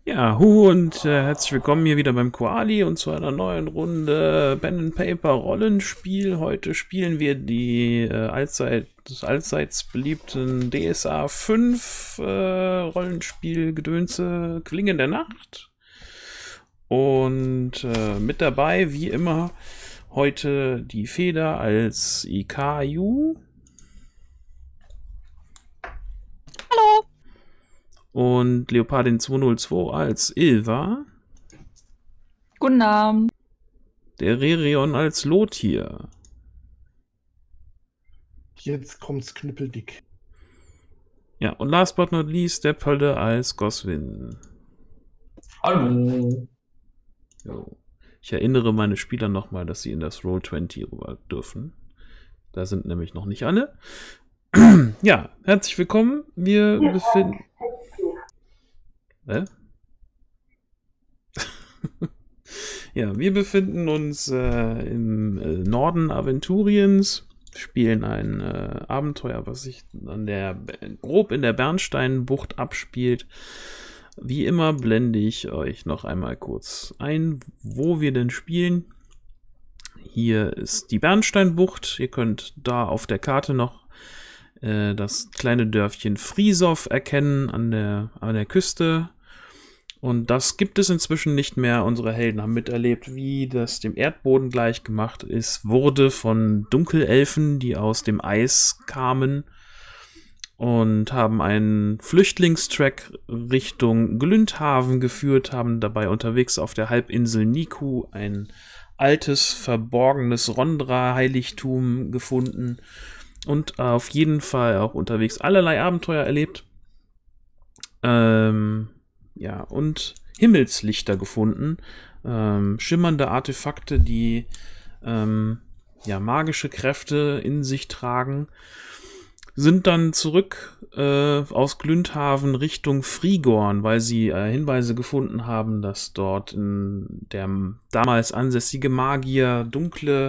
Ja, und herzlich willkommen hier wieder beim Koali und zu einer neuen Runde Pen and Paper Rollenspiel. Heute spielen wir die allseits beliebten DSA 5 Rollenspiel-Gedönse Klingen der Nacht. Und mit dabei, wie immer, heute die Feder als IKU. Hallo. Und Leopardin 202 als Ilva. Guten Abend. Der Rerion als Lothir. Jetzt kommt's knüppeldick. Ja, und last but not least der Pölle als Goswin. Hallo. Jo. Ich erinnere meine Spieler nochmal, dass sie in das Roll20 rüber dürfen. Da sind nämlich noch nicht alle. Ja, herzlich willkommen. Wir befinden... Ja, wir befinden uns im Norden Aventuriens, spielen ein Abenteuer, was sich grob in der Bernsteinbucht abspielt. Wie immer blende ich euch noch einmal kurz ein, wo wir denn spielen. Hier ist die Bernsteinbucht. Ihr könnt da auf der Karte noch das kleine Dörfchen Frisow erkennen an der Küste. Und das gibt es inzwischen nicht mehr. Unsere Helden haben miterlebt, wie das dem Erdboden gleich gemacht wurde von Dunkelelfen, die aus dem Eis kamen und haben einen Flüchtlingstrack Richtung Glündhaven geführt, haben dabei unterwegs auf der Halbinsel Niku ein altes, verborgenes Rondra-Heiligtum gefunden und auf jeden Fall auch unterwegs allerlei Abenteuer erlebt. Ja, und Himmelslichter gefunden. Schimmernde Artefakte, die magische Kräfte in sich tragen. Sind dann zurück aus Glündhaven Richtung Frigorn, weil sie Hinweise gefunden haben, dass dort der damals ansässige Magier dunkle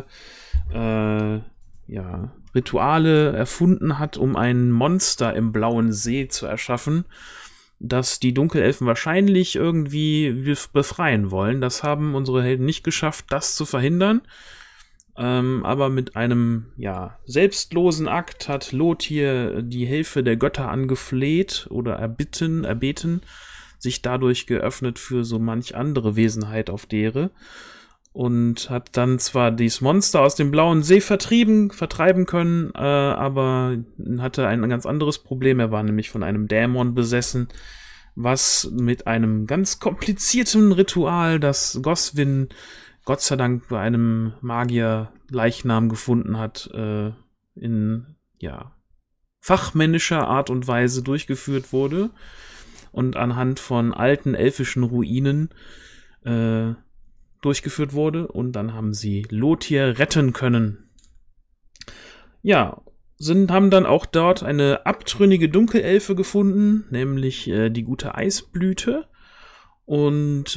Rituale erfunden hat, um ein Monster im blauen See zu erschaffen, dass die Dunkelelfen wahrscheinlich irgendwie befreien wollen. Das haben unsere Helden nicht geschafft, das zu verhindern. Aber mit einem selbstlosen Akt hat Lothir die Hilfe der Götter angefleht oder erbeten, sich dadurch geöffnet für so manch andere Wesenheit auf Dere und hat dann zwar dieses Monster aus dem blauen See vertreiben können, aber hatte ein ganz anderes Problem. Er war nämlich von einem Dämon besessen, was mit einem ganz komplizierten Ritual, das Goswin Gott sei Dank bei einem Magier Leichnam gefunden hat, in fachmännischer Art und Weise durchgeführt wurde und anhand von alten elfischen Ruinen durchgeführt wurde, und dann haben sie Lothir retten können. Ja, haben dann auch dort eine abtrünnige Dunkelelfe gefunden, nämlich die gute Eisblüte, und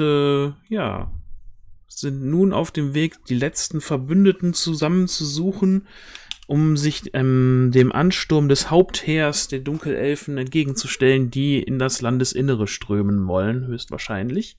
sind nun auf dem Weg, die letzten Verbündeten zusammenzusuchen, um sich dem Ansturm des Hauptheers der Dunkelelfen entgegenzustellen, die in das Landesinnere strömen wollen, höchstwahrscheinlich.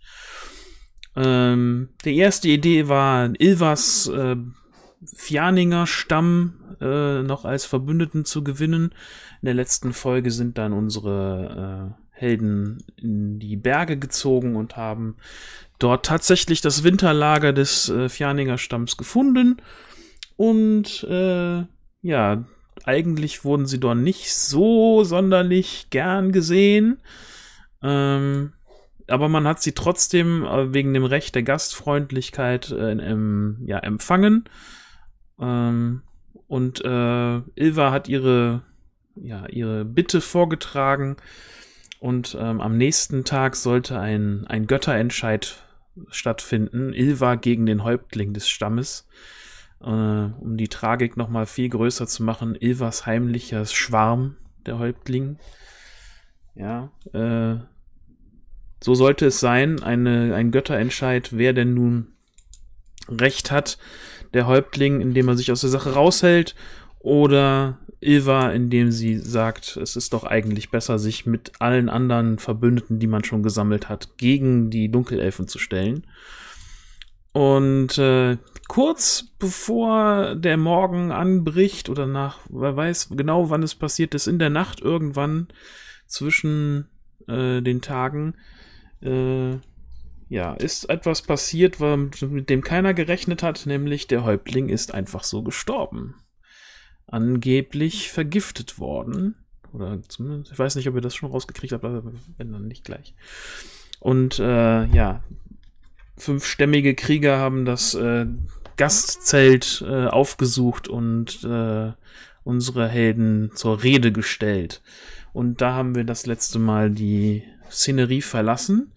Die erste Idee war, Ilvas Fjaninger Stamm noch als Verbündeten zu gewinnen. In der letzten Folge sind dann unsere Helden in die Berge gezogen und haben dort tatsächlich das Winterlager des Fjaninger Stamms gefunden. Und eigentlich wurden sie dort nicht so sonderlich gern gesehen. Aber man hat sie trotzdem wegen dem Recht der Gastfreundlichkeit empfangen. Und Ilva hat ihre Bitte vorgetragen. Und am nächsten Tag sollte ein Götterentscheid stattfinden. Ilva gegen den Häuptling des Stammes. Um die Tragik nochmal viel größer zu machen. Ilvas heimlicher Schwarm, der Häuptling. Ja, so sollte es sein, ein Götterentscheid, wer denn nun Recht hat, der Häuptling, indem er sich aus der Sache raushält, oder Ilva, indem sie sagt, es ist doch eigentlich besser, sich mit allen anderen Verbündeten, die man schon gesammelt hat, gegen die Dunkelelfen zu stellen. Und kurz bevor der Morgen anbricht oder wer weiß genau, wann es passiert ist, in der Nacht irgendwann zwischen den Tagen, ist etwas passiert, mit dem keiner gerechnet hat, nämlich der Häuptling ist einfach so gestorben. Angeblich vergiftet worden. Oder zumindest, ich weiß nicht, ob ihr das schon rausgekriegt habt, aber wenn dann nicht gleich. Und 5stämmige Krieger haben das Gastzelt aufgesucht und unsere Helden zur Rede gestellt. Und da haben wir das letzte Mal die Szenerie verlassen.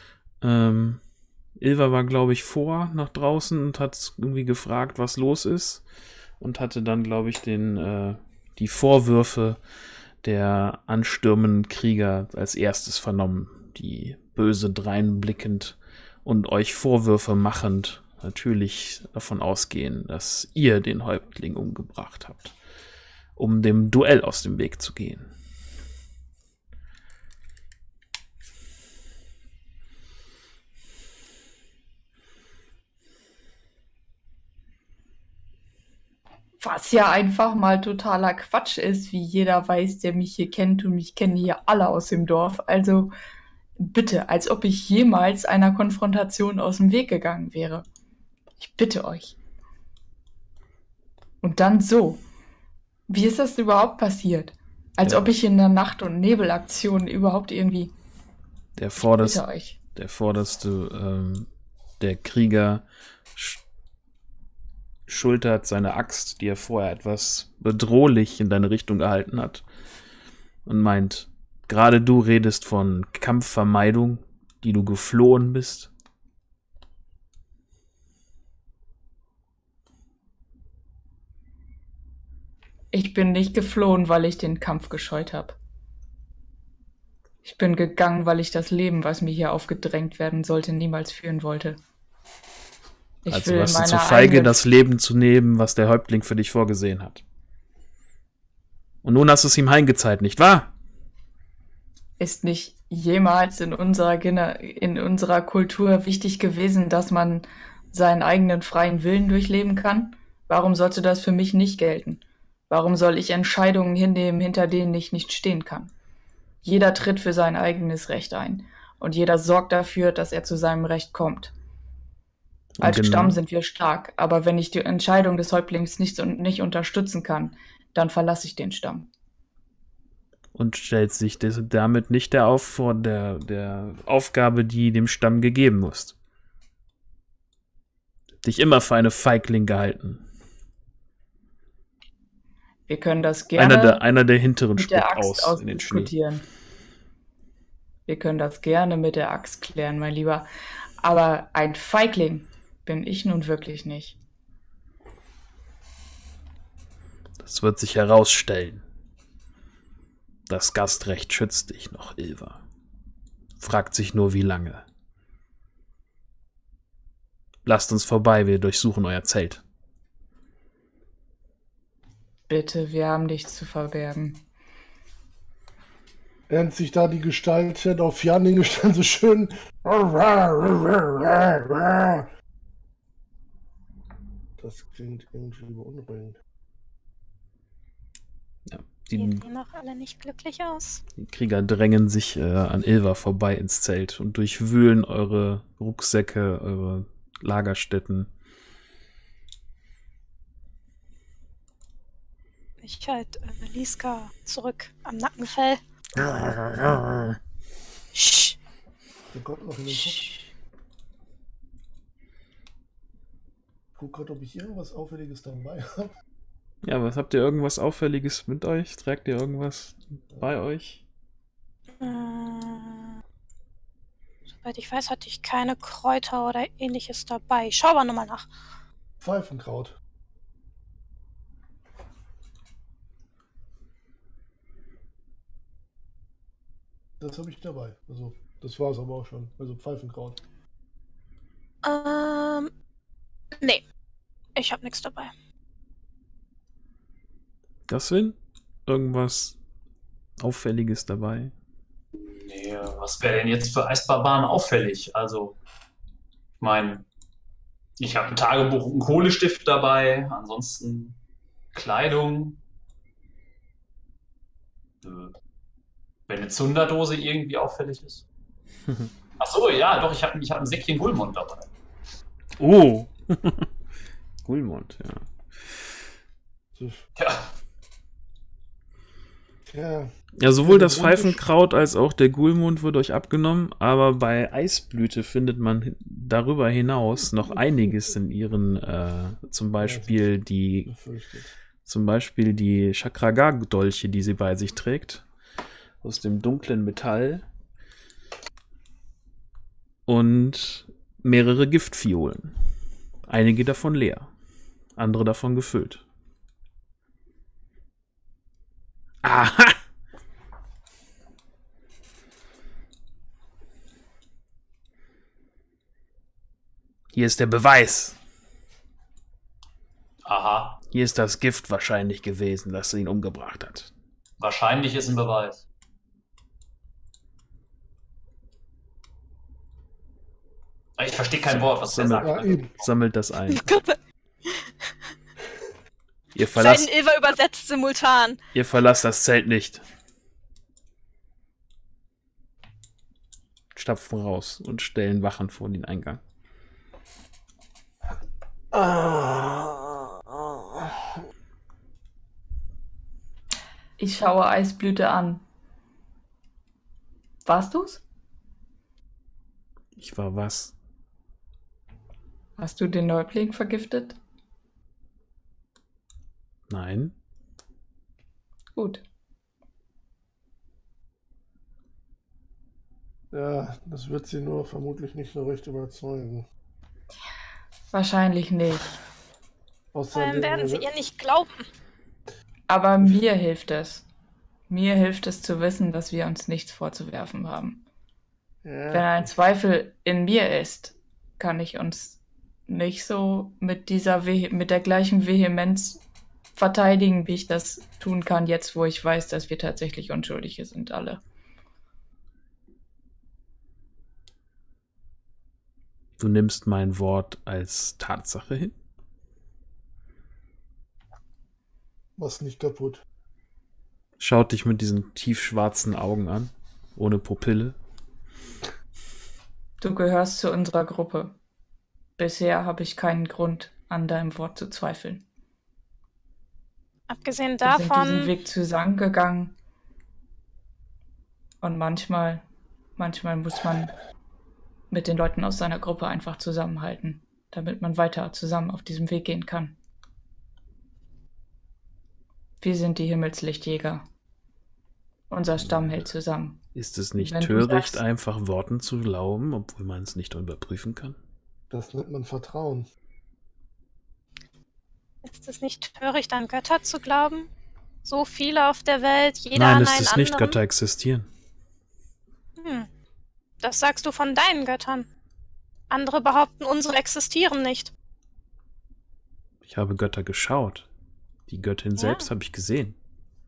Ilva war, glaube ich, nach draußen und hat irgendwie gefragt, was los ist. Und hatte dann, glaube ich, die Vorwürfe der anstürmenden Krieger als erstes vernommen, die böse dreinblickend und euch Vorwürfe machend natürlich davon ausgehen, dass ihr den Häuptling umgebracht habt, um dem Duell aus dem Weg zu gehen. Was ja einfach mal totaler Quatsch ist, wie jeder weiß, der mich hier kennt, und mich kennen hier alle aus dem Dorf. Also bitte, als ob ich jemals einer Konfrontation aus dem Weg gegangen wäre. Ich bitte euch. Und dann so. Wie ist das überhaupt passiert? Als Ja. ob ich in der Nacht- und Nebelaktion überhaupt irgendwie... Der Ich bitte euch. vorderste der Krieger schultert seine Axt, die er vorher etwas bedrohlich in deine Richtung gehalten hat, und meint, gerade du redest von Kampfvermeidung, die du geflohen bist. Ich bin nicht geflohen, weil ich den Kampf gescheut habe. Ich bin gegangen, weil ich das Leben, was mir hier aufgedrängt werden sollte, niemals führen wollte. Also warst du zu feige, das Leben zu nehmen, was der Häuptling für dich vorgesehen hat. Und nun hast du es ihm heimgezahlt, nicht wahr? Ist nicht jemals in unserer Kultur wichtig gewesen, dass man seinen eigenen freien Willen durchleben kann? Warum sollte das für mich nicht gelten? Warum soll ich Entscheidungen hinnehmen, hinter denen ich nicht stehen kann? Jeder tritt für sein eigenes Recht ein und jeder sorgt dafür, dass er zu seinem Recht kommt. Als Stamm sind wir stark, aber wenn ich die Entscheidung des Häuptlings nicht unterstützen kann, dann verlasse ich den Stamm. Und stellt sich damit nicht vor der Aufgabe, die dem Stamm gegeben muss. Dich immer für eine Feigling gehalten. Wir können das gerne einer der hinteren mit der spuckt Axt aus in den Schnee. ausdiskutieren. Wir können das gerne mit der Axt klären, mein Lieber. Aber ein Feigling bin ich nun wirklich nicht. Das wird sich herausstellen. Das Gastrecht schützt dich noch, Ilva. Fragt sich nur, wie lange. Lasst uns vorbei, wir durchsuchen euer Zelt. Bitte, wir haben nichts zu verbergen. Während sich da die Gestalten auf Janning stand so schön. Das klingt irgendwie beunruhigend. Ja, Sehen die noch alle nicht glücklich aus? Die Krieger drängen sich an Ilva vorbei ins Zelt und durchwühlen eure Rucksäcke, eure Lagerstätten. Ich halte Liska zurück am Nackenfell. Sch. Der Gott noch in den Kopf. Ich guck gerade, ob ich irgendwas Auffälliges dabei habe. Ja, was habt ihr irgendwas Auffälliges mit euch? Tragt ihr irgendwas bei euch? Soweit ich weiß, hatte ich keine Kräuter oder ähnliches dabei. Schau aber nochmal nach. Pfeifenkraut. Das habe ich dabei. Also, das war es aber auch schon. Also Pfeifenkraut. Nee. Ich habe nichts dabei. Gaswin? irgendwas Auffälliges dabei? Nee, was wäre denn jetzt für Eisbarbaren auffällig? Also, ich meine, ich habe ein Tagebuch und einen Kohlestift dabei, ansonsten Kleidung. Wenn eine Zunderdose irgendwie auffällig ist. Ach so, ja, doch, ich hab ein Säckchen Gulmund dabei. Oh! Gulmund, ja. Ja, Ja, Ja, sowohl das Ironisch. Pfeifenkraut als auch der Gulmund wird euch abgenommen, aber bei Eisblüte findet man darüber hinaus noch einiges in ihren, zum Beispiel die Chakragar-Dolche, die sie bei sich trägt, aus dem dunklen Metall und mehrere Giftviolen. Einige davon leer, andere davon gefüllt. Aha! Hier ist der Beweis. aha, Hier ist das Gift wahrscheinlich gewesen, das ihn umgebracht hat. wahrscheinlich ist ein Beweis. Ich verstehe kein Wort, was der sagt. Ja, eben. Sammelt das ein. Ihr Seiten verlasst, Ilva übersetzt simultan. ihr verlasst das Zelt nicht. Stapfen raus und stellen Wachen vor den Eingang. Ich schaue Eisblüte an. Warst du's? Ich war was? Hast du den Neubling vergiftet? Nein. Gut. Ja, das wird sie nur vermutlich nicht so recht überzeugen. Wahrscheinlich nicht. Vor allem werden sie ihr nicht glauben. Aber mir hilft es. Mir hilft es zu wissen, dass wir uns nichts vorzuwerfen haben. Wenn Ja, ein Zweifel in mir ist, kann ich uns nicht so mit mit der gleichen Vehemenz verteidigen, wie ich das tun kann, jetzt wo ich weiß, dass wir tatsächlich Unschuldige sind, alle. Du nimmst mein Wort als Tatsache hin? mach's nicht kaputt. Schaut dich mit diesen tiefschwarzen Augen an, ohne Pupille. Du gehörst zu unserer Gruppe. Bisher habe ich keinen Grund, an deinem Wort zu zweifeln. Abgesehen Wir sind diesen davon, Weg zusammengegangen. Und manchmal muss man mit den Leuten aus seiner Gruppe einfach zusammenhalten, damit man weiter zusammen auf diesem Weg gehen kann. Wir sind die Himmelslichtjäger. Unser Stamm hält zusammen. Ist es nicht Wenn du töricht, sagst- einfach Worten zu glauben, obwohl man es nicht überprüfen kann? Das nennt man Vertrauen. ist es nicht töricht, an Götter zu glauben? So viele auf der Welt, jeder Nein, an es einen ist nicht, anderen. Götter existieren. Das sagst du von deinen Göttern. Andere behaupten, unsere existieren nicht. Ich habe Götter geschaut. Die Göttin Ja. selbst habe ich gesehen.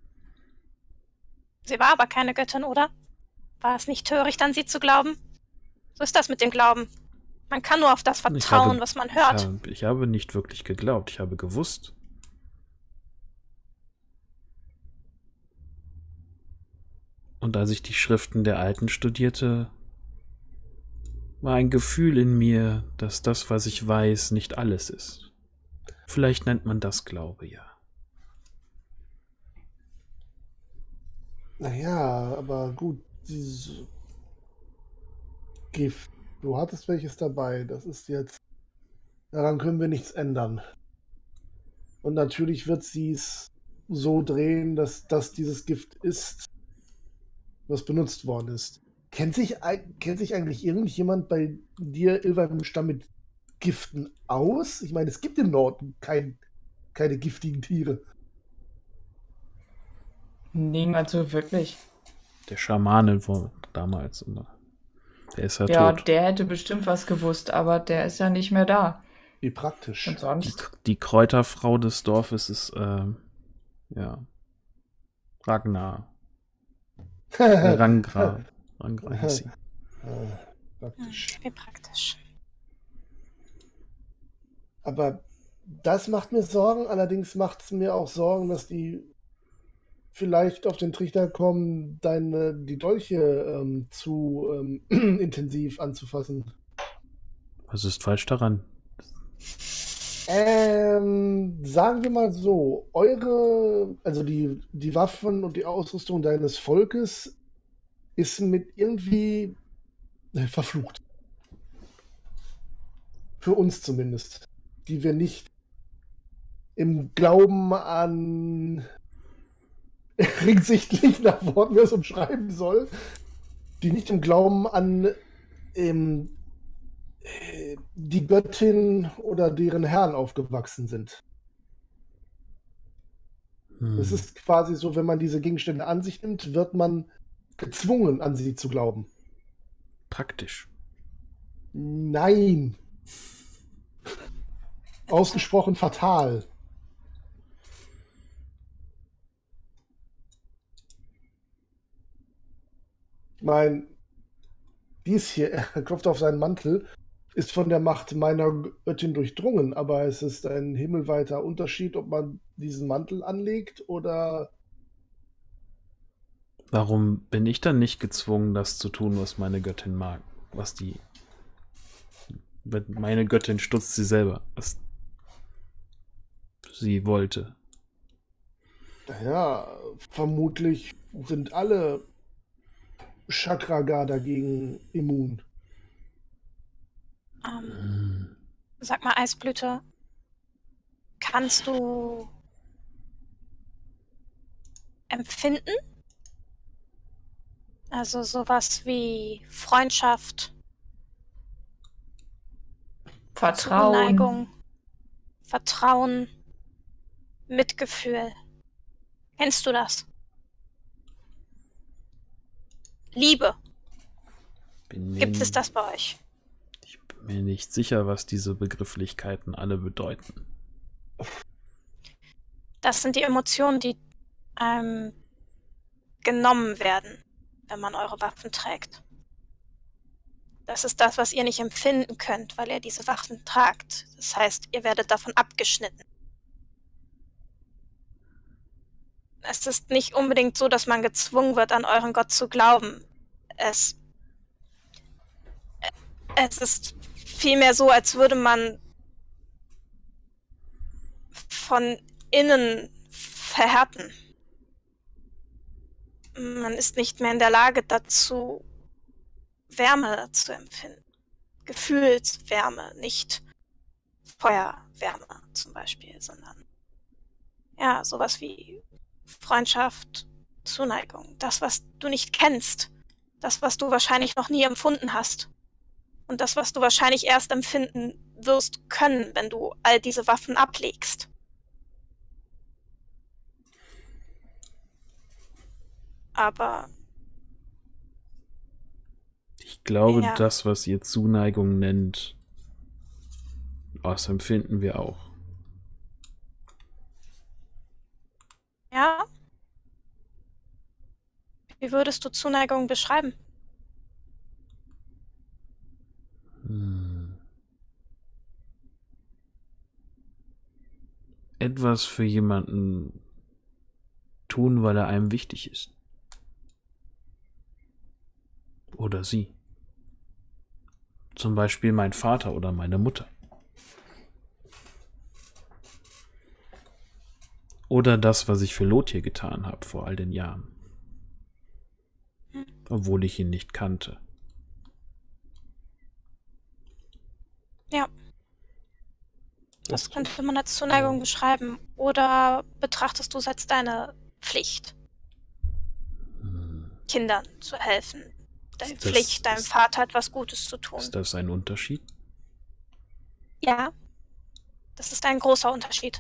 Sie war aber keine Göttin, oder? War es nicht töricht, an sie zu glauben? So ist das mit dem Glauben. Man kann nur auf das vertrauen, was man hört. Ich habe nicht wirklich geglaubt, ich habe gewusst. Und als ich die Schriften der Alten studierte, war ein Gefühl in mir, dass das, was ich weiß, nicht alles ist. Vielleicht nennt man das Glaube, ja. Naja, aber gut, dieses Gift. Du hattest welches dabei. Das ist jetzt. Daran können wir nichts ändern. Und natürlich wird sie es so drehen, dass das dieses Gift ist, was benutzt worden ist. Kennt sich eigentlich irgendjemand bei dir, Ilva, im Stamm mit Giften aus? Ich meine, es gibt im Norden keine giftigen Tiere. Niemand so wirklich. Der Schamane war damals immer. Der ist ja Ja, tot. der hätte bestimmt was gewusst, aber der ist ja nicht mehr da. Wie praktisch. Und sonst? Die Kräuterfrau des Dorfes ist, ja. Ragnar. Rangra. Rangra hieß sie. Praktisch. Wie praktisch. Aber das macht mir Sorgen. Allerdings macht es mir auch Sorgen, dass die vielleicht auf den Trichter kommen, die Dolche zu intensiv anzufassen. Was ist falsch daran? Sagen wir mal so, also die Waffen und die Ausrüstung deines Volkes ist mit irgendwie verflucht. Für uns zumindest. Die wir nicht im Glauben an ringsichtlich nach Worten, wer es umschreiben soll, die nicht im Glauben an die Göttin oder deren Herrn aufgewachsen sind. Es ist quasi so, wenn man diese Gegenstände an sich nimmt, wird man gezwungen, an sie zu glauben. Praktisch. Nein. Ausgesprochen fatal. Ich meine, dies hier, er klopft auf seinen Mantel, ist von der Macht meiner Göttin durchdrungen, aber es ist ein himmelweiter Unterschied, ob man diesen Mantel anlegt oder... Warum bin ich dann nicht gezwungen, das zu tun, was meine Göttin mag? Meine Göttin stutzt sie selber, was sie wollte. Ja, vermutlich sind alle Chakraga dagegen immun. Sag mal, Eisblüte, kannst du empfinden? Also sowas wie Freundschaft, Vertrauen. Zuneigung, Vertrauen, Mitgefühl. Kennst du das? Liebe. Gibt es das bei euch? Ich bin mir nicht sicher, was diese Begrifflichkeiten alle bedeuten. Das sind die Emotionen, die genommen werden, wenn man eure Waffen trägt. Das ist das, was ihr nicht empfinden könnt, weil ihr diese Waffen tragt. Das heißt, ihr werdet davon abgeschnitten. Es ist nicht unbedingt so, dass man gezwungen wird, an euren Gott zu glauben. Es ist vielmehr so, als würde man von innen verhärten. Man ist nicht mehr in der Lage dazu, Wärme zu empfinden. Gefühlswärme, nicht Feuerwärme zum Beispiel, sondern ja, sowas wie Freundschaft, Zuneigung. Das, was du nicht kennst. Das, was du wahrscheinlich noch nie empfunden hast. Und das, was du wahrscheinlich erst empfinden wirst können, wenn du all diese Waffen ablegst. Aber ich glaube, ja. Das, was ihr Zuneigung nennt, das empfinden wir auch. Ja? Wie würdest du Zuneigung beschreiben? Etwas für jemanden tun, weil er einem wichtig ist. Oder sie. Zum Beispiel mein Vater oder meine Mutter. Oder das, was ich für Lothir getan habe vor all den Jahren. Obwohl ich ihn nicht kannte. Ja. Das könnte man als Zuneigung beschreiben. Oder betrachtest du es als deine Pflicht, Kindern zu helfen? Deine Pflicht, deinem Vater etwas Gutes zu tun. Ist das ein Unterschied? Ja. Das ist ein großer Unterschied.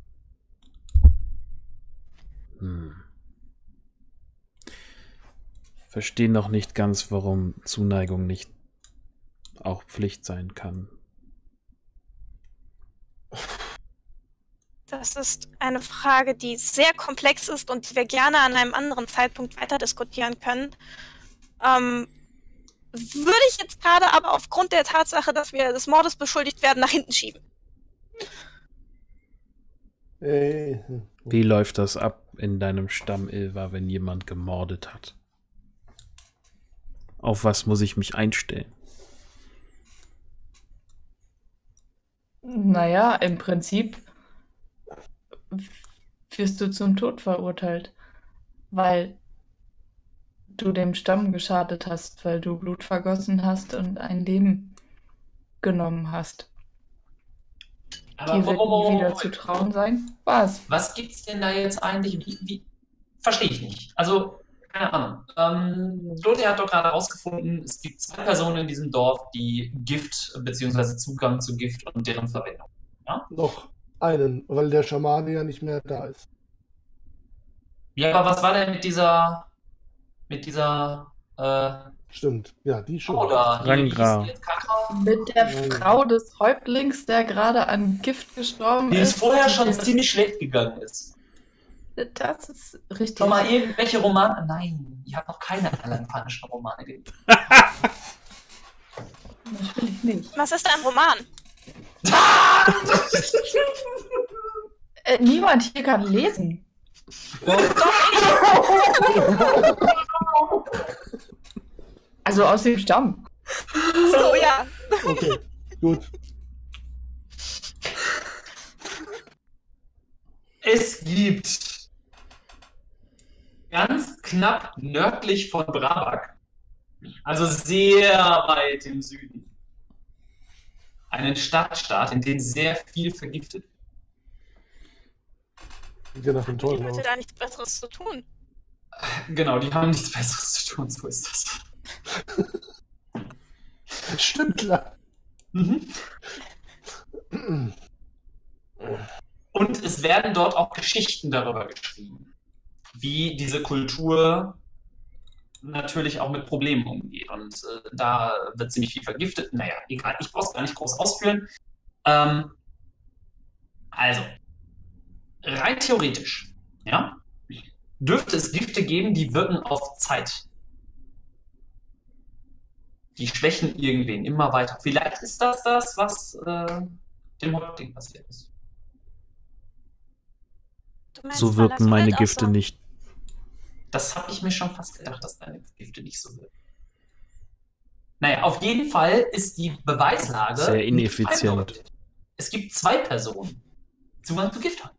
Verstehe noch nicht ganz, warum Zuneigung nicht auch Pflicht sein kann. Das Das ist eine Frage, die sehr komplex ist und die wir gerne an einem anderen Zeitpunkt weiter diskutieren können. Würde ich jetzt gerade aber aufgrund der Tatsache, dass wir des Mordes beschuldigt werden, nach hinten schieben. Wie läuft das ab in deinem Stamm, Ilva, wenn jemand gemordet hat? Auf was muss ich mich einstellen? Naja, im Prinzip wirst du zum Tod verurteilt, weil du dem Stamm geschadet hast, weil du Blut vergossen hast und ein Leben genommen hast. Aber Dir wird nie wieder zu trauen sein. Was gibt's denn da jetzt eigentlich? Verstehe ich nicht. Also, keine Ahnung. Lothar hat doch gerade herausgefunden, es gibt 2 Personen in diesem Dorf, die Gift bzw. Zugang zu Gift und deren Verwendung. Ja? Noch einen, weil der Schamane ja nicht mehr da ist. Ja, aber was war denn mit dieser Stimmt, ja, die schon. oder Rangra. Mit der Frau des Häuptlings, der gerade an Gift gestorben die ist. es vorher schon ziemlich schlecht gegangen ist. Das ist richtig. Schon mal irgendwelche Romane? Nein, ich habe noch keine alanpanischen Romane gelesen. Natürlich nicht. Was ist ein Roman? Niemand hier kann lesen. Also aus dem Stamm. So, ja. Okay, gut. Es gibt ganz knapp nördlich von Brabak, also sehr weit im Süden, einen Stadtstaat, in dem sehr viel vergiftet wird. Sieht ja nach dem Die Teufel Leute aus. da nichts Besseres zu tun. Genau, die haben nichts Besseres zu tun, so ist das. Stimmt, klar. Mhm. Und es werden dort auch Geschichten darüber geschrieben, wie diese Kultur natürlich auch mit Problemen umgeht. Und da wird ziemlich viel vergiftet. Naja, egal, ich brauche es gar nicht groß ausführen. Also, rein theoretisch, ja, dürfte es Gifte geben, die wirken auf Zeit. Die schwächen irgendwen immer weiter. Vielleicht ist das, was dem Häuptling passiert ist. Du meinst, So weil wirken er meine alt Gifte aussah? nicht. Das habe ich mir schon fast gedacht, dass deine Gifte nicht so wirken. Naja, auf jeden Fall ist die Beweislage Sehr nicht ineffizient. eindeutig. Es gibt 2 Personen, die Zugang zu Gift haben.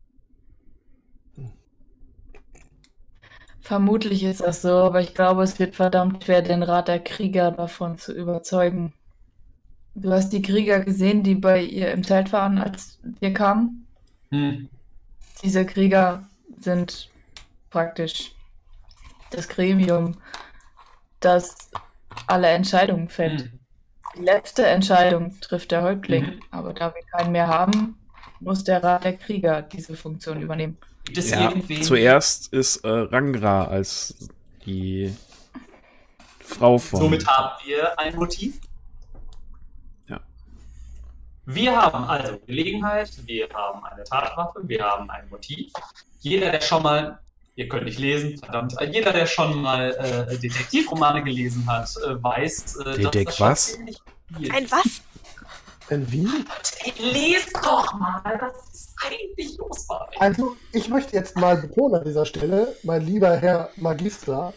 Vermutlich ist das so, aber ich glaube, es wird verdammt schwer, den Rat der Krieger davon zu überzeugen. Du hast die Krieger gesehen, die bei ihr im Zelt waren, als wir kamen? Diese Krieger sind praktisch das Gremium, das alle Entscheidungen fällt. Die letzte Entscheidung trifft der Häuptling, aber da wir keinen mehr haben, muss der Rat der Krieger diese Funktion übernehmen. Gibt es Ja, irgendwen? zuerst ist Rangra als die Frau von... Somit haben wir ein Motiv. Ja. Wir haben also Gelegenheit, wir haben eine Tatwaffe, wir haben ein Motiv. Jeder, der schon mal, ihr könnt nicht lesen, verdammt, jeder, der schon mal Detektivromane gelesen hat, weiß, dass das schon was? ziemlich viel Ein was? Ein wie? Ey, lest doch mal, was ist eigentlich los bei euch? Also, ich möchte jetzt mal betonen an dieser Stelle, mein lieber Herr Magister,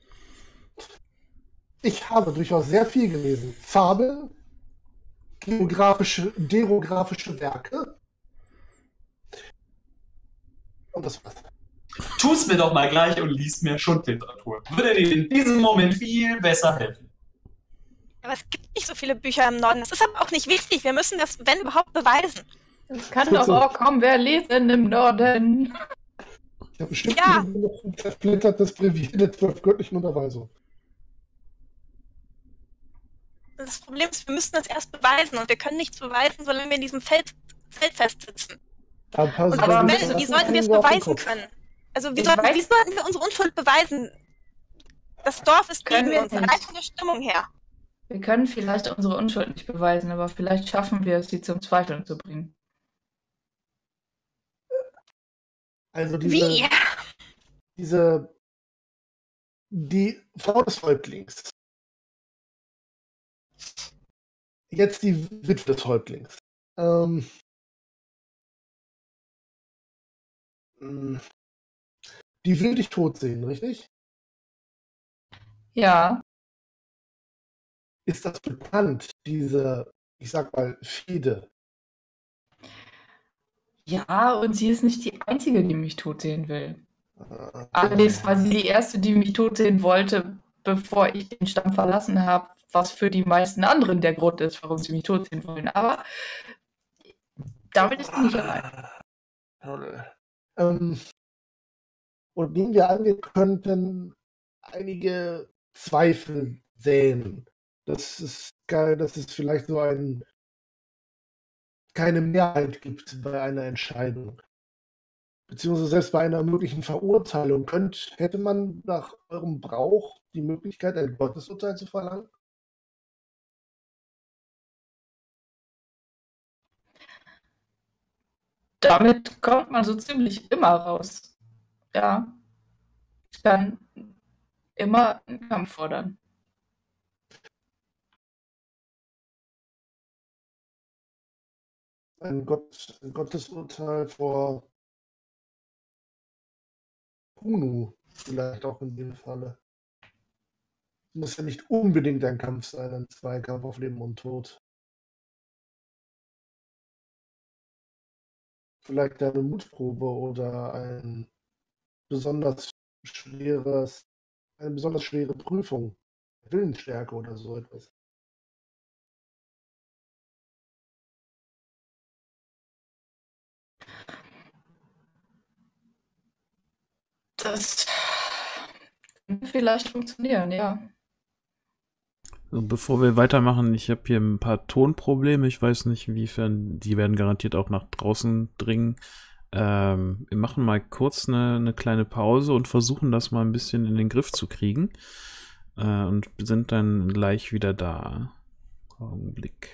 ich habe durchaus sehr viel gelesen. Fabel, derografische Werke. Und das war's. Tu's mir doch mal gleich und lies mehr Schundliteratur. Würde dir in diesem Moment viel besser helfen. Aber es gibt nicht so viele Bücher im Norden. Das ist aber auch nicht wichtig. Wir müssen das, wenn überhaupt, beweisen. Es kann doch auch kaum wer lesen im Norden. Ich habe bestimmt Ja. noch ein zersplittertes Brevier der 12 göttlichen Unterweisung. Das Problem ist, wir müssen das erst beweisen. Und wir können nichts beweisen, solange wir in diesem Feld festsitzen. Und Aber wie sollten wir es beweisen können? Also wie sollten wir unsere Unschuld beweisen? Das Dorf ist Können gegen wir uns, nicht. rein von der Stimmung her. Wir können vielleicht unsere Unschuld nicht beweisen, aber vielleicht schaffen wir es, sie zum Zweifeln zu bringen. Also Wie? die Frau des Häuptlings, jetzt die Witwe des Häuptlings, ähm, mh, die will dich tot sehen, richtig? Ja, Ist das bekannt, diese, ich sag mal, Fehde? ja, und sie ist nicht die Einzige, die mich tot sehen will. Okay. Allerdings war sie die Erste, die mich tot sehen wollte, bevor ich den Stamm verlassen habe, was für die meisten anderen der Grund ist, warum sie mich tot sehen wollen. Aber damit ist sie nicht allein. Toll. Ähm, und nehmen wir an, wir könnten einige Zweifel säen. Das ist geil, dass es vielleicht so keine Mehrheit gibt bei einer Entscheidung. Beziehungsweise selbst bei einer möglichen Verurteilung. Hätte man nach eurem Brauch die Möglichkeit, ein Gottesurteil zu verlangen? Damit kommt man so ziemlich immer raus. Ja, ich kann immer einen Kampf fordern. Ein Gottesurteil vor Hunu, vielleicht auch in dem Falle. Muss ja nicht unbedingt ein Kampf sein, ein Zweikampf auf Leben und Tod. Vielleicht eine Mutprobe oder besonders schweres, eine besonders schwere Prüfung. Willensstärke oder so etwas. Das könnte vielleicht funktionieren, ja. So, bevor wir weitermachen, ich habe hier ein paar Tonprobleme. Ich weiß nicht, inwiefern die werden garantiert auch nach draußen dringen. Wir machen mal kurz eine kleine Pause und versuchen das mal ein bisschen in den Griff zu kriegen. Und sind dann gleich wieder da. Augenblick.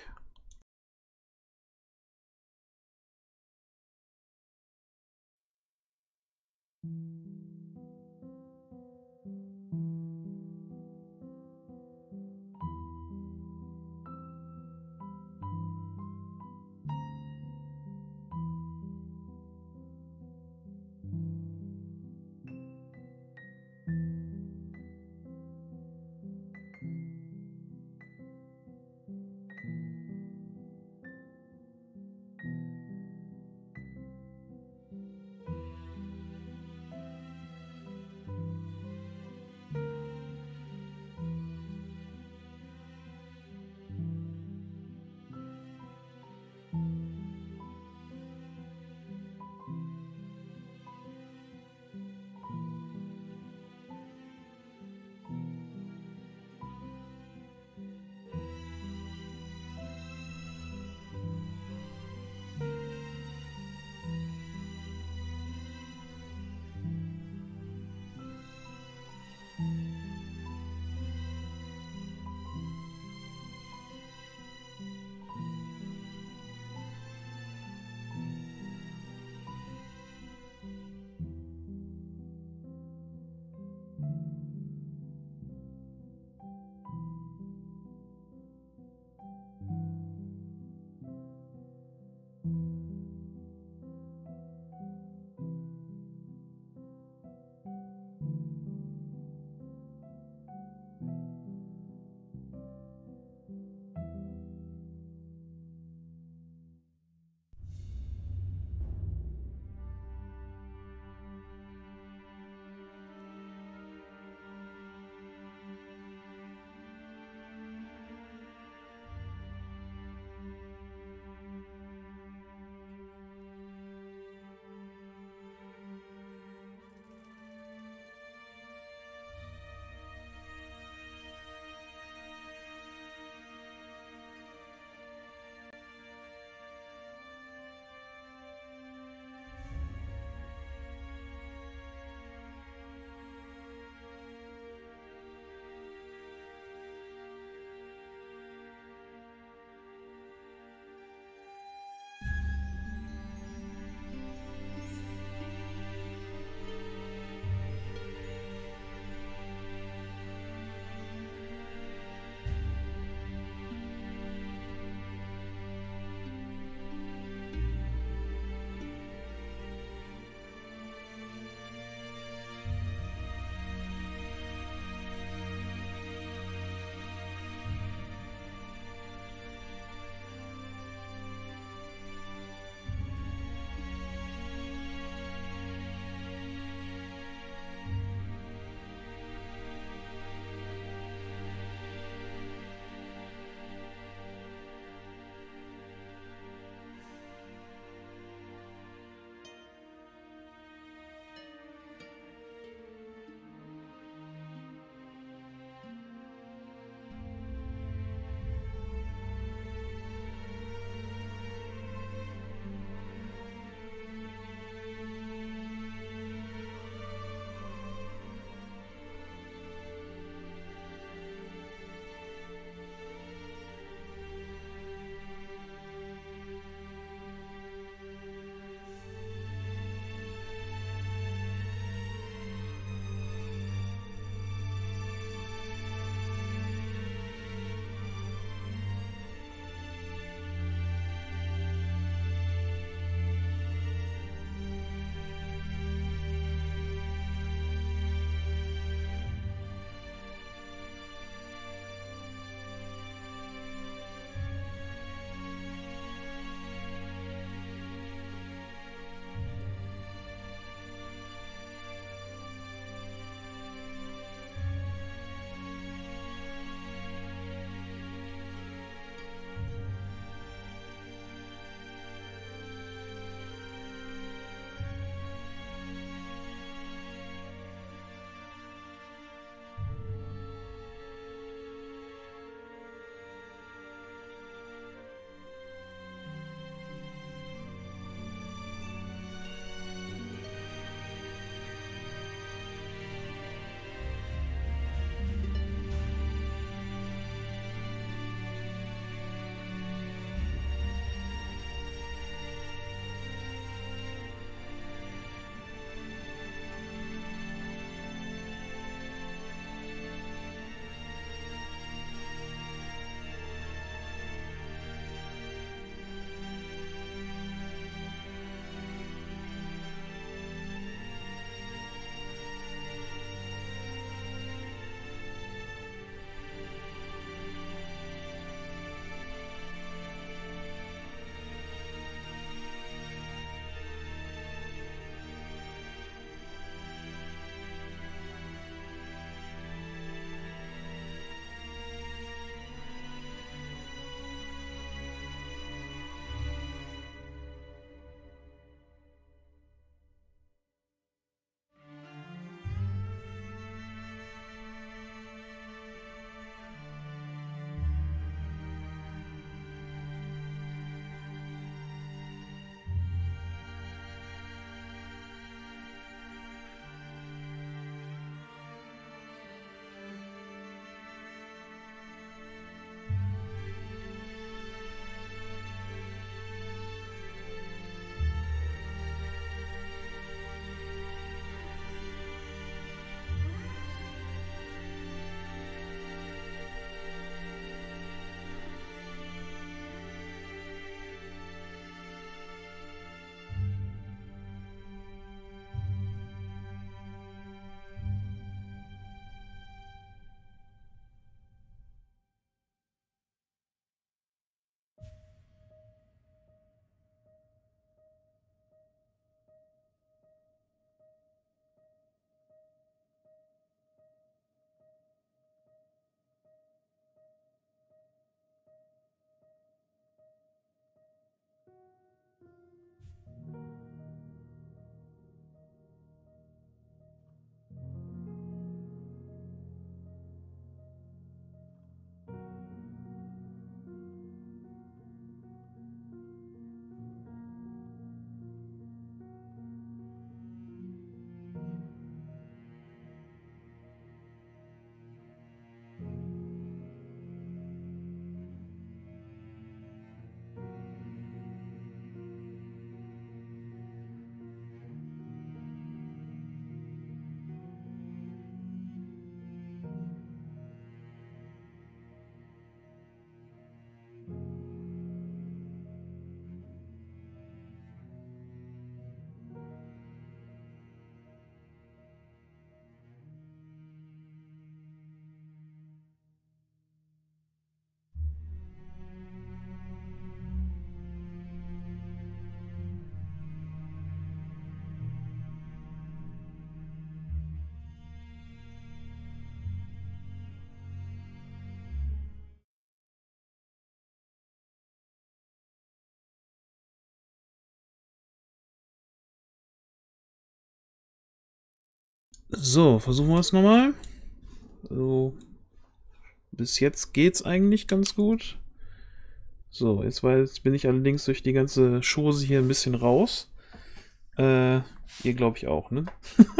So, versuchen wir es nochmal. So, bis jetzt geht's eigentlich ganz gut. So, jetzt bin ich allerdings durch die ganze Chose hier ein bisschen raus. Ihr glaube ich auch, ne?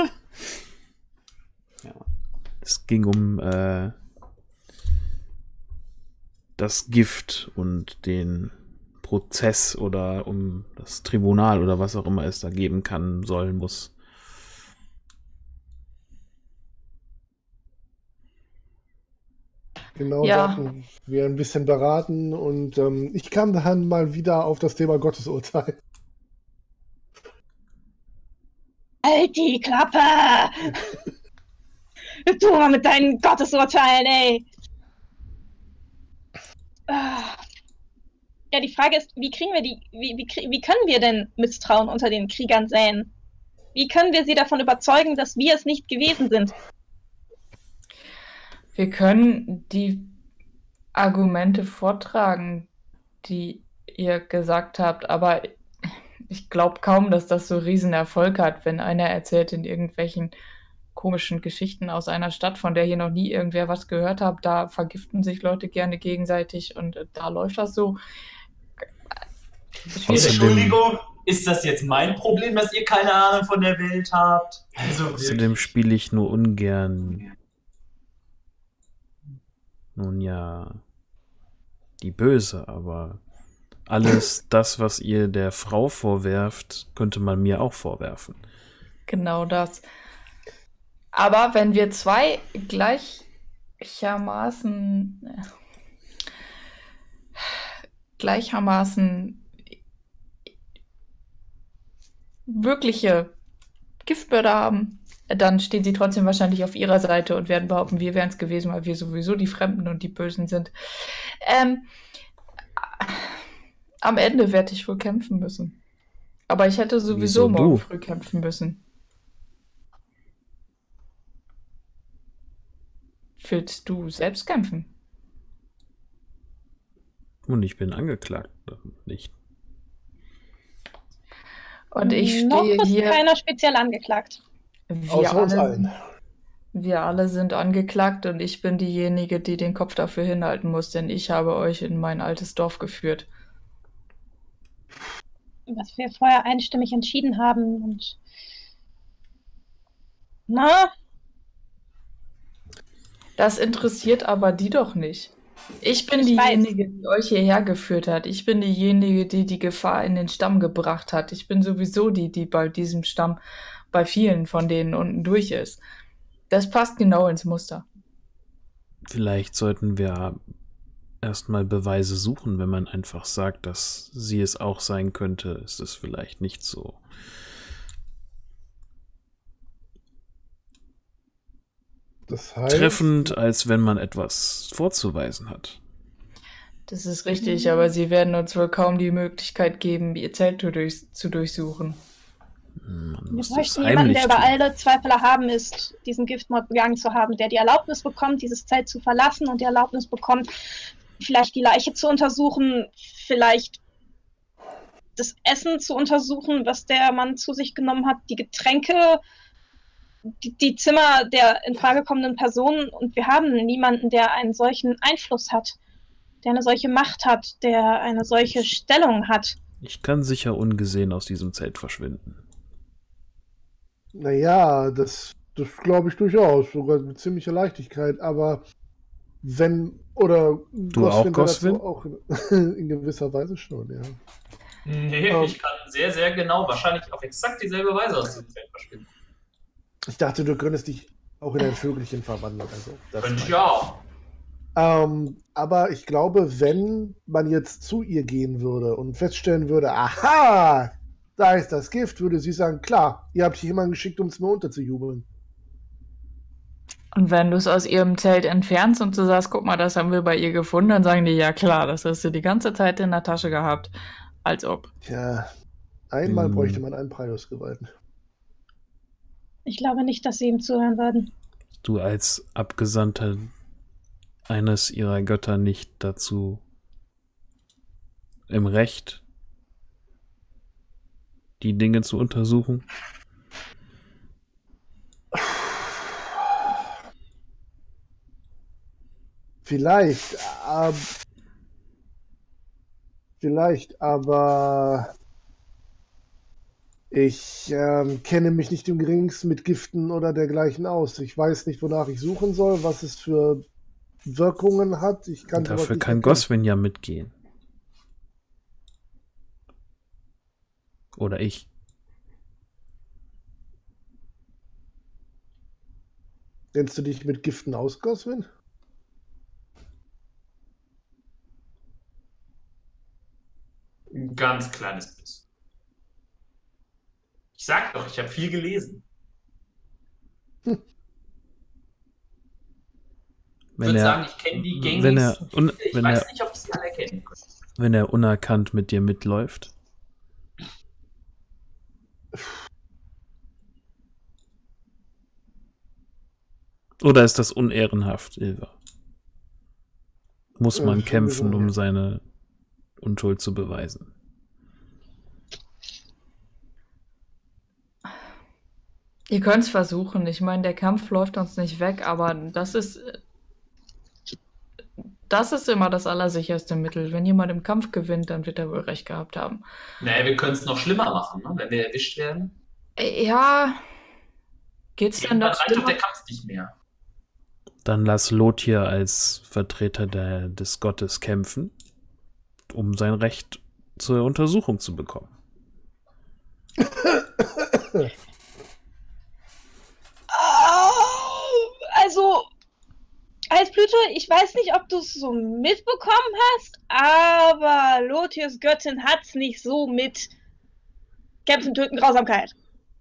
Ja. Es ging um das Gift und den Prozess oder um das Tribunal oder was auch immer es da geben kann, soll, muss. Genau, Ja. da hatten wir ein bisschen beraten und ich kam dann mal wieder auf das Thema Gottesurteil. Halt die Klappe! Du mal mit deinen Gottesurteilen, ey! Ja, die Frage ist, wie können wir denn Misstrauen unter den Kriegern säen? Wie können wir sie davon überzeugen, dass wir es nicht gewesen sind? Wir können die Argumente vortragen, die ihr gesagt habt, aber ich glaube kaum, dass das so riesen Erfolg hat, wenn einer erzählt in irgendwelchen komischen Geschichten aus einer Stadt, von der hier noch nie irgendwer was gehört hat. Da vergiften sich Leute gerne gegenseitig und da läuft das so. Außerdem- Entschuldigung, ist das jetzt mein Problem, dass ihr keine Ahnung von der Welt habt? Also Außerdem spiele ich nur ungern. Nun ja, die Böse, aber alles das, was ihr der Frau vorwerft, könnte man mir auch vorwerfen. Genau das. Aber wenn wir zwei gleichermaßen wirkliche Giftbörder haben, dann stehen sie trotzdem wahrscheinlich auf ihrer Seite und werden behaupten, wir wären es gewesen, weil wir sowieso die Fremden und die Bösen sind. Am Ende werde ich wohl kämpfen müssen. Aber ich hätte sowieso Wieso morgen du? früh kämpfen müssen. Willst du selbst kämpfen? Und ich bin angeklagt. Nicht. Und ich Noch stehe ist hier. keiner speziell angeklagt. Außer uns allen. Wir alle sind angeklagt und ich bin diejenige, die den Kopf dafür hinhalten muss, denn ich habe euch in mein altes Dorf geführt. Was wir vorher einstimmig entschieden haben und... Na, Das interessiert aber die doch nicht. Ich bin Ich diejenige, die euch hierher geführt hat. Ich bin diejenige, die die Gefahr in den Stamm gebracht hat. Ich bin sowieso die bei diesem Stamm bei vielen von denen unten durch ist. Das passt genau ins Muster. Vielleicht sollten wir erstmal Beweise suchen, wenn man einfach sagt, dass sie es auch sein könnte, ist es vielleicht nicht so. Das heißt, Treffend, als wenn man etwas vorzuweisen hat. Das ist richtig, aber sie werden uns wohl kaum die Möglichkeit geben, ihr Zelt zu durchsuchen. Man wir muss das bräuchten jemanden, heimlich der über tun. alle Zweifel erhaben ist, diesen Giftmord begangen zu haben, der die Erlaubnis bekommt, dieses Zelt zu verlassen und die Erlaubnis bekommt, vielleicht die Leiche zu untersuchen, vielleicht das Essen zu untersuchen, was der Mann zu sich genommen hat, die Getränke, die Zimmer der in Frage kommenden Personen. Und wir haben niemanden, der einen solchen Einfluss hat, der eine solche Macht hat, der eine solche Stellung hat. Ich kann sicher ungesehen aus diesem Zelt verschwinden. naja, das glaube ich durchaus, sogar mit ziemlicher Leichtigkeit, aber wenn, oder Du auch, wäre Goswin? dazu auch in gewisser Weise schon, ja. Nee, ich kann sehr, sehr genau, wahrscheinlich auf exakt dieselbe Weise aus dem Feld verschwinden. Ich dachte, du könntest dich auch in ein Vögelchen verwandeln. Also, das Könnte ich meine ja auch. Aber ich glaube, wenn man jetzt zu ihr gehen würde und feststellen würde, aha, da ist das Gift, würde sie sagen, klar, ihr habt hier jemanden geschickt, um es mir unterzujubeln. Und wenn du es aus ihrem Zelt entfernst und du sagst, guck mal, das haben wir bei ihr gefunden, dann sagen die, ja klar, das hast du die ganze Zeit in der Tasche gehabt. Als ob. Tja, einmal Hm. bräuchte man einen Prius-Geweihten. Ich glaube nicht, dass sie ihm zuhören würden. Du als Abgesandter eines ihrer Götter nicht dazu im Recht, die Dinge zu untersuchen? Vielleicht, aber ich kenne mich nicht im Geringsten mit Giften oder dergleichen aus. Ich weiß nicht, wonach ich suchen soll, was es für Wirkungen hat. Ich kann Und sowas dafür nicht kann erkennen. Goswin ja mitgehen. Oder ich. Kennst du dich mit Giften aus, Goswin? Ein ganz kleines bisschen. Ich sag doch, ich habe viel gelesen. Ich Wenn würde er, sagen, ich kenne die wenn er, gängigsten un, Gifte. Ich wenn, weiß er, nicht, ob ich sie alle erkennen kann. wenn er unerkannt mit dir mitläuft. Oder ist das unehrenhaft, Ilva? Muss man kämpfen, um seine Unschuld zu beweisen? Ihr könnt es versuchen. Ich meine, der Kampf läuft uns nicht weg, aber das ist immer das allersicherste Mittel. Wenn jemand im Kampf gewinnt, dann wird er wohl recht gehabt haben. Naja, wir können es noch schlimmer machen, ne? Wenn wir erwischt werden. Ja. Geht's denn Irgendwann noch reicht doch schlimmer? der Kampf nicht mehr. Dann lass Lothir als Vertreter des Gottes kämpfen, um sein Recht zur Untersuchung zu bekommen. Also, Eisblüte, ich weiß nicht, ob du es so mitbekommen hast, aber Lothirs Göttin hat's nicht so mit Kämpfen, Töten, Grausamkeit.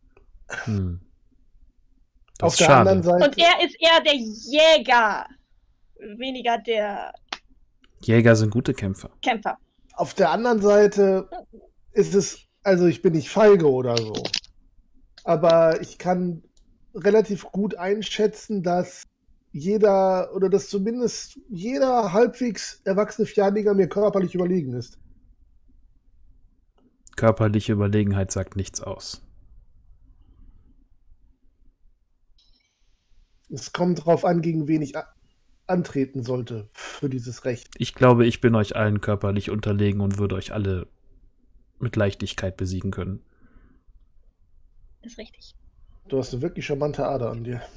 Das Auf ist der schade. anderen Seite, Und er ist eher der Jäger, weniger der Jäger sind gute Kämpfer. Kämpfer. auf der anderen Seite ist es, also ich bin nicht feige oder so, aber ich kann relativ gut einschätzen, dass jeder oder dass zumindest jeder halbwegs erwachsene Fjaniger mir körperlich überlegen ist. Körperliche Überlegenheit sagt nichts aus. Es kommt darauf an, gegen wen ich antreten sollte für dieses Recht. Ich glaube, ich bin euch allen körperlich unterlegen und würde euch alle mit Leichtigkeit besiegen können. Das ist richtig. Du hast eine wirklich charmante Ader an dir.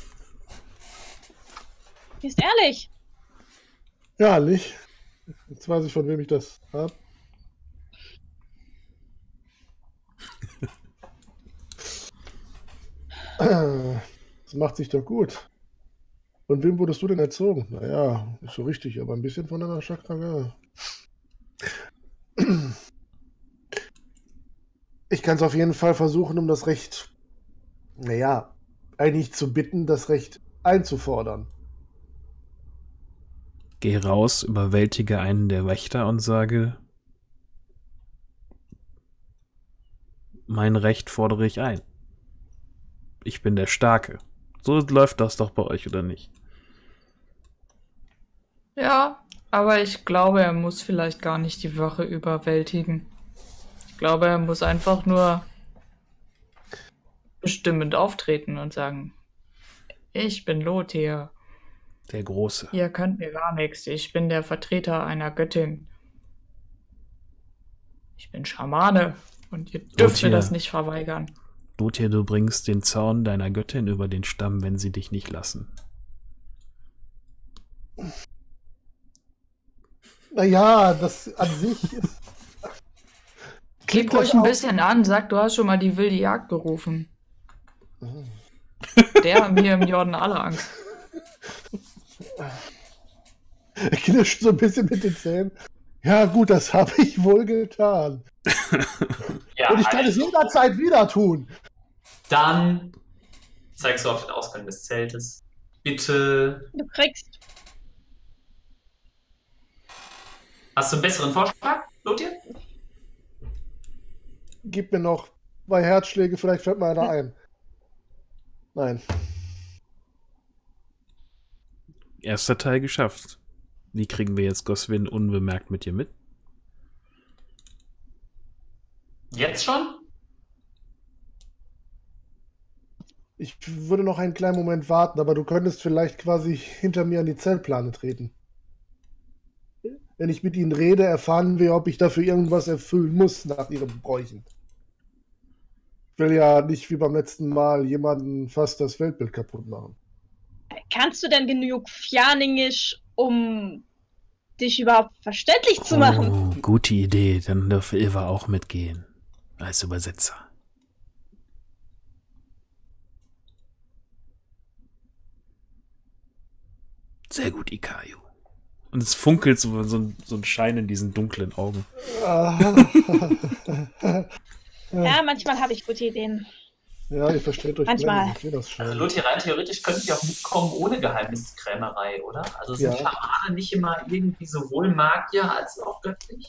Ist ehrlich. Ja, nicht. Jetzt weiß ich, von wem ich das habe. Das macht sich doch gut. Von wem wurdest du denn erzogen? Naja, nicht so richtig, aber ein bisschen von deiner Chakra, ja. Ich kann es auf jeden Fall versuchen, um das Recht, naja, eigentlich zu bitten, das Recht einzufordern. Geh raus, überwältige einen der Wächter und sage, mein Recht fordere ich ein. Ich bin der Starke. So läuft das doch bei euch, oder nicht? Ja, aber ich glaube, er muss vielleicht gar nicht die Wache überwältigen. Ich glaube, er muss einfach nur bestimmend auftreten und sagen, ich bin Lothir. Der Große. Ihr könnt mir gar nichts. Ich bin der Vertreter einer Göttin. Ich bin Schamane und ihr dürft mir Lothir. das nicht verweigern. Lothir, du bringst den Zorn deiner Göttin über den Stamm, wenn sie dich nicht lassen. Naja, das an sich ist. Klick ruhig ein bisschen an, sag, du hast schon mal die wilde Jagd gerufen. Der haben hier im Norden alle Angst. Er knirscht so ein bisschen mit den Zähnen. Ja, gut, das habe ich wohl getan. Ja, Und ich kann es jederzeit wieder tun. Dann zeigst du auf den Ausgang des Zeltes. Bitte. Du kriegst. Hast du einen besseren Vorschlag, Lothir? Gib mir noch 2 Herzschläge, vielleicht fällt mir einer ein. Nein. Erster Teil geschafft. Wie kriegen wir jetzt Goswin unbemerkt mit dir mit? Jetzt schon? Ich würde noch einen kleinen Moment warten, aber du könntest vielleicht quasi hinter mir an die Zellplane treten. Wenn ich mit ihnen rede, erfahren wir, ob ich dafür irgendwas erfüllen muss nach ihrem Bräuchen. Ich will ja nicht wie beim letzten Mal jemanden fast das Weltbild kaputt machen. Kannst du denn genug Fjaningisch, um dich überhaupt verständlich zu machen? Oh, gute Idee. Dann dürfe Ilva auch mitgehen. Als Übersetzer. Sehr gut, Ikayu. Und es funkelt so ein Schein in diesen dunklen Augen. Ja, manchmal habe ich gute Ideen. Ja, ihr versteht euch Manchmal. Ich sehe das schon. Also Lotti, rein theoretisch könnten die auch mitkommen ohne Geheimniskrämerei, oder? Also sind Ja. Schamane nicht immer irgendwie sowohl Magier als auch göttlich?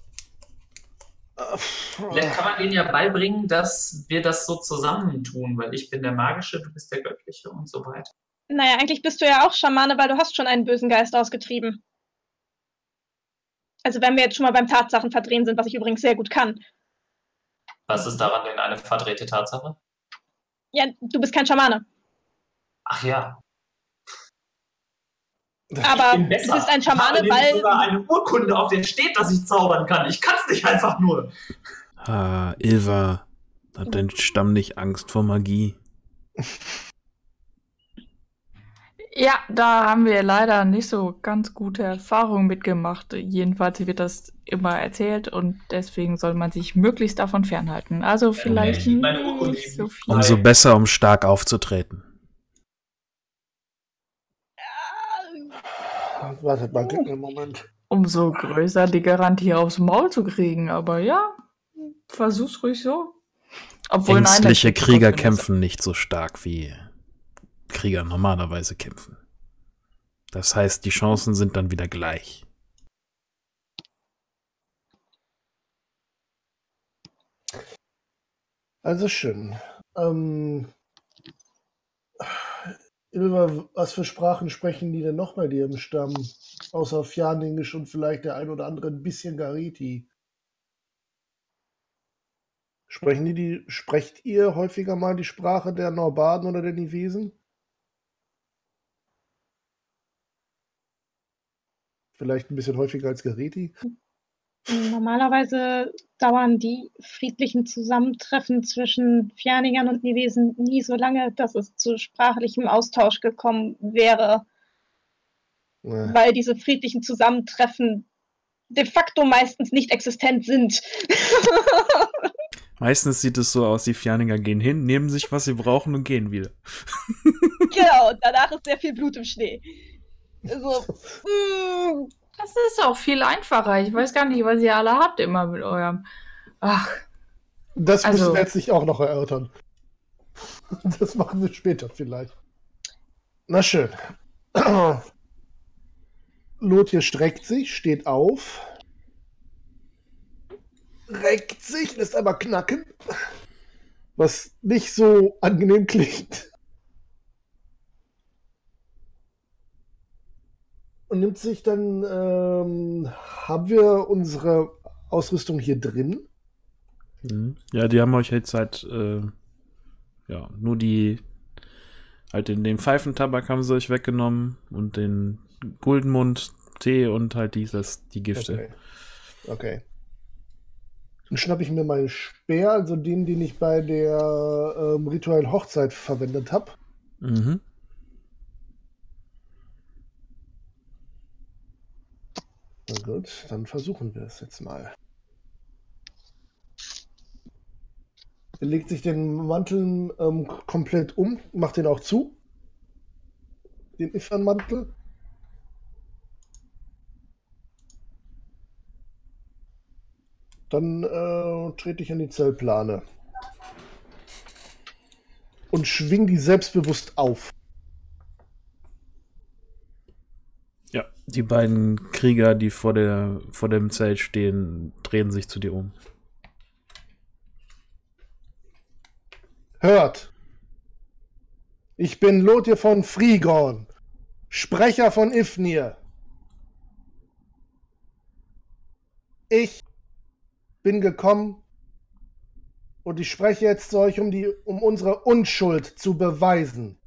Vielleicht kann man denen ja beibringen, dass wir das so zusammentun, weil ich bin der Magische, du bist der Göttliche und so weiter. Naja, eigentlich bist du ja auch Schamane, weil du hast schon einen bösen Geist ausgetrieben. Also wenn wir jetzt schon mal beim Tatsachen verdrehen sind, was ich übrigens sehr gut kann. Was ist daran denn eine verdrehte Tatsache? Ja, du bist kein Schamane. Ach ja. Aber Ich bin du besser. bist ein Schamane, ich habe weil... sogar eine Urkunde, auf der steht, dass ich zaubern kann. Ich kann es nicht einfach nur. Ah, Ilva, hat dein Stamm nicht Angst vor Magie? Ja, da haben wir leider nicht so ganz gute Erfahrungen mitgemacht. Jedenfalls wird das immer erzählt und deswegen soll man sich möglichst davon fernhalten. Also vielleicht ich meine Urkunde nicht so viel. Umso besser, um stark aufzutreten. Wartet mal, gib mir einen Moment. Umso größer die Garantie aufs Maul zu kriegen. Aber ja, versuch's ruhig so. Obwohl, Ängstliche nein, das Krieger trotzdem besser. kämpfen nicht so stark, wie Krieger normalerweise kämpfen. Das heißt, die Chancen sind dann wieder gleich. Also schön. Ilva, was für Sprachen sprechen die denn noch bei dir im Stamm? Außer Fjaningisch und vielleicht der ein oder andere ein bisschen Gariti. Sprecht ihr häufiger mal die Sprache der Norbaden oder der Nivesen? Vielleicht ein bisschen häufiger als Gariti? Normalerweise dauern die friedlichen Zusammentreffen zwischen Fjaningern und Nivesen nie so lange, dass es zu sprachlichem Austausch gekommen wäre, weil diese friedlichen Zusammentreffen de facto meistens nicht existent sind. Meistens sieht es so aus, die Fjaninger gehen hin, nehmen sich, was sie brauchen und gehen wieder. Genau, danach ist sehr viel Blut im Schnee. Also, Das ist auch viel einfacher. Ich weiß gar nicht, was ihr alle habt immer mit eurem... Ach, Das müssen Also- wir jetzt nicht auch noch erörtern. Das machen wir später vielleicht. Na schön. Lothir streckt sich, steht auf, reckt sich, lässt einmal knacken, was nicht so angenehm klingt. Und nimmt sich dann, haben wir unsere Ausrüstung hier drin? Ja, die haben euch jetzt halt, ja, nur die, halt den Pfeifentabak haben sie euch weggenommen und den Guldenmund, Tee und halt die Gifte. Okay. Dann schnappe ich mir meinen Speer, also den ich bei der rituellen Hochzeit verwendet habe. Mhm. Na gut, dann versuchen wir es jetzt mal. Er legt sich den Mantel komplett um, macht den auch zu. Den Ifan-Mantel. Dann trete ich an die Zellplane. Und schwing die selbstbewusst auf. Ja, die beiden Krieger, die vor dem Zelt stehen, drehen sich zu dir um. Hört! Ich bin Lothir von Frigorn, Sprecher von Ifnir. Ich bin gekommen, Und ich spreche jetzt zu euch, um unsere Unschuld zu beweisen.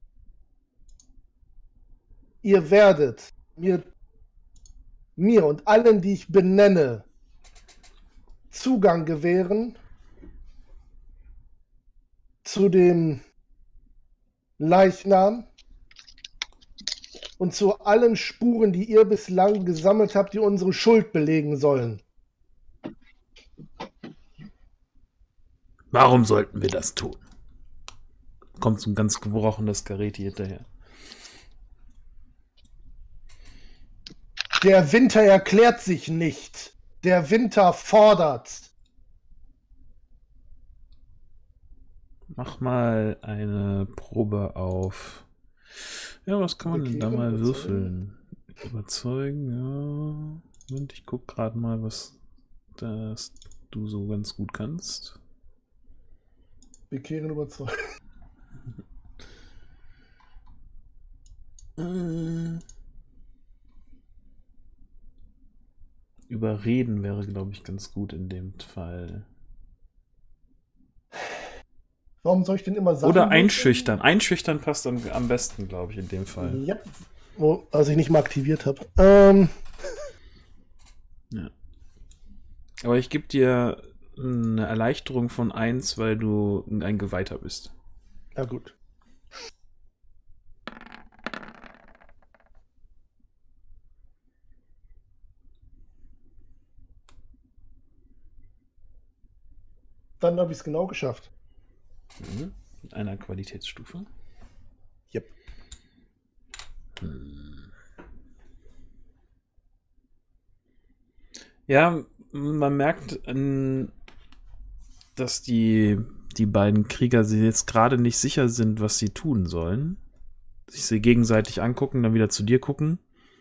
Ihr werdet mir und allen, die ich benenne, Zugang gewähren zu dem Leichnam und zu allen Spuren, die ihr bislang gesammelt habt, die unsere Schuld belegen sollen. Warum sollten wir das tun? Kommt so ein ganz gebrochenes Gareti hinterher. Der Winter erklärt sich nicht. Der Winter fordert. Mach mal eine Probe auf. Ja, was kann man denn da mal würfeln? Überzeugen, ja. Moment, ich guck gerade mal, was das du so ganz gut kannst. Bekehren überzeugen. Überreden wäre, glaube ich, ganz gut in dem Fall. Warum soll ich denn immer sagen? Oder einschüchtern. Einschüchtern passt am besten, glaube ich, in dem Fall. Ja. Was ich nicht mal aktiviert habe. Ja. Aber ich gebe dir eine Erleichterung von 1, weil du ein Geweihter bist. Ja, gut. Dann habe ich es genau geschafft. Mhm. Mit einer Qualitätsstufe. Yep. Ja, man merkt, dass die beiden Krieger sie jetzt gerade nicht sicher sind, was sie tun sollen. Sich sie gegenseitig angucken, dann wieder zu dir gucken.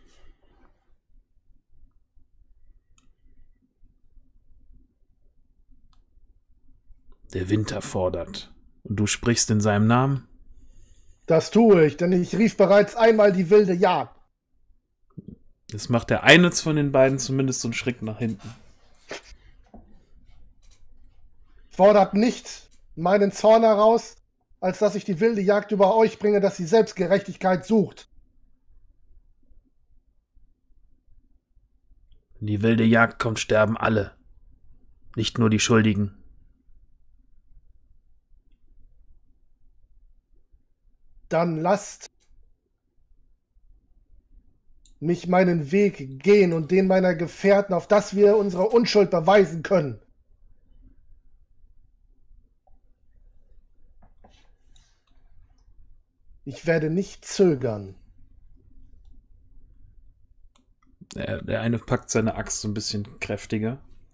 Der Winter fordert. Und du sprichst in seinem Namen? Das tue ich, denn ich rief bereits einmal die wilde Jagd. Das macht der eine von den beiden zumindest so einen Schritt nach hinten. Fordert nicht meinen Zorn heraus, als dass ich die wilde Jagd über euch bringe, dass sie Selbstgerechtigkeit sucht. Wenn die wilde Jagd kommt, sterben alle. Nicht nur die Schuldigen. Dann lasst mich meinen Weg gehen und den meiner Gefährten, auf dass wir unsere Unschuld beweisen können. Ich werde nicht zögern. Der eine packt seine Axt so ein bisschen kräftiger.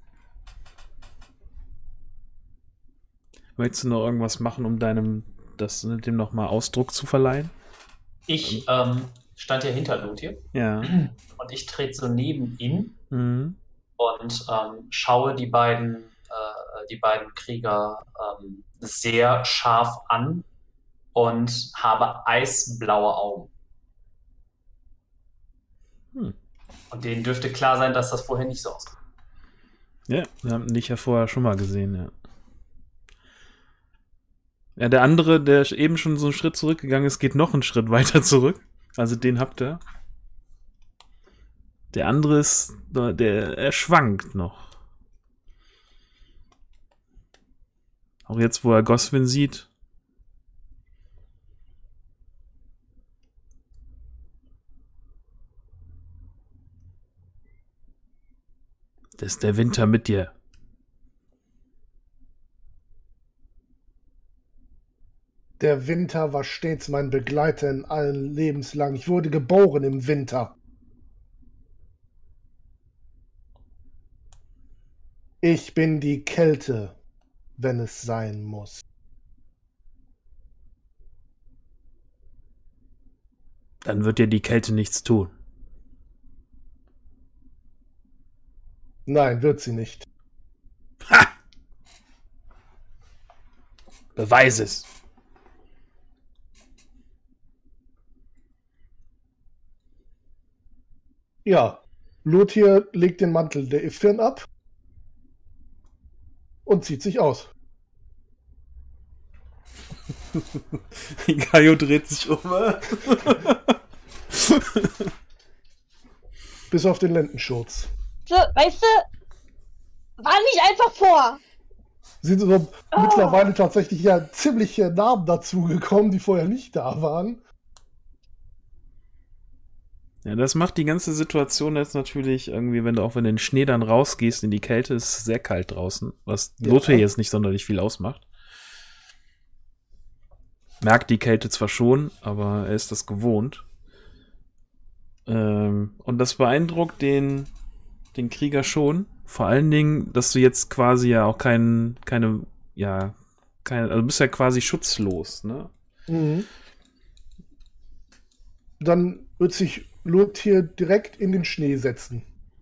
Möchtest du noch irgendwas machen, um dem nochmal Ausdruck zu verleihen? Ich stand ja hinter Lothir. Ja. Und ich trete so neben ihn Mhm. und schaue die beiden Krieger sehr scharf an und habe eisblaue Augen. Und denen dürfte klar sein, dass das vorher nicht so aussieht. Ja, wir haben dich ja vorher schon mal gesehen, ja. Ja, der andere, der eben schon so einen Schritt zurückgegangen ist, geht noch einen Schritt weiter zurück. Also den habt ihr. Der andere ist, er schwankt noch. Auch jetzt, wo er Goswin sieht. Das ist der Winter mit dir. Der Winter war stets mein Begleiter in allen Lebenslang. Ich wurde geboren im Winter. Ich bin die Kälte, wenn es sein muss. Dann wird dir die Kälte nichts tun. Nein, wird sie nicht. Ha! Beweis es. Ja, Lothir legt den Mantel der Ifrin ab und zieht sich aus. Ikayo dreht sich um. Bis auf den Lendenschurz. So, weißt du, war nicht einfach vor. Sind so mittlerweile tatsächlich ja ziemliche Namen dazugekommen, die vorher nicht da waren. Ja, das macht die ganze Situation jetzt natürlich irgendwie, wenn du den Schnee dann rausgehst in die Kälte, ist es sehr kalt draußen, was Lothar jetzt nicht sonderlich viel ausmacht. Merkt die Kälte zwar schon, aber er ist das gewohnt. Und das beeindruckt den Krieger schon. Vor allen Dingen, dass du jetzt quasi ja auch also du bist ja quasi schutzlos, ne? Mhm. Dann wird sich Lothar direkt in den Schnee setzen.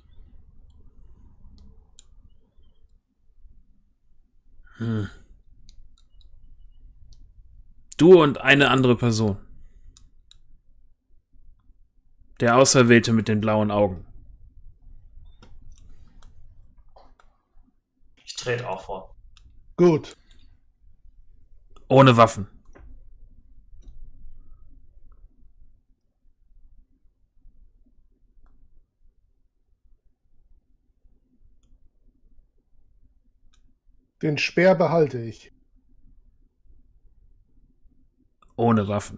Du und eine andere Person. Der Auserwählte mit den blauen Augen. Ich trete auch vor. Gut. Ohne Waffen. Den Speer behalte ich. Ohne Waffen.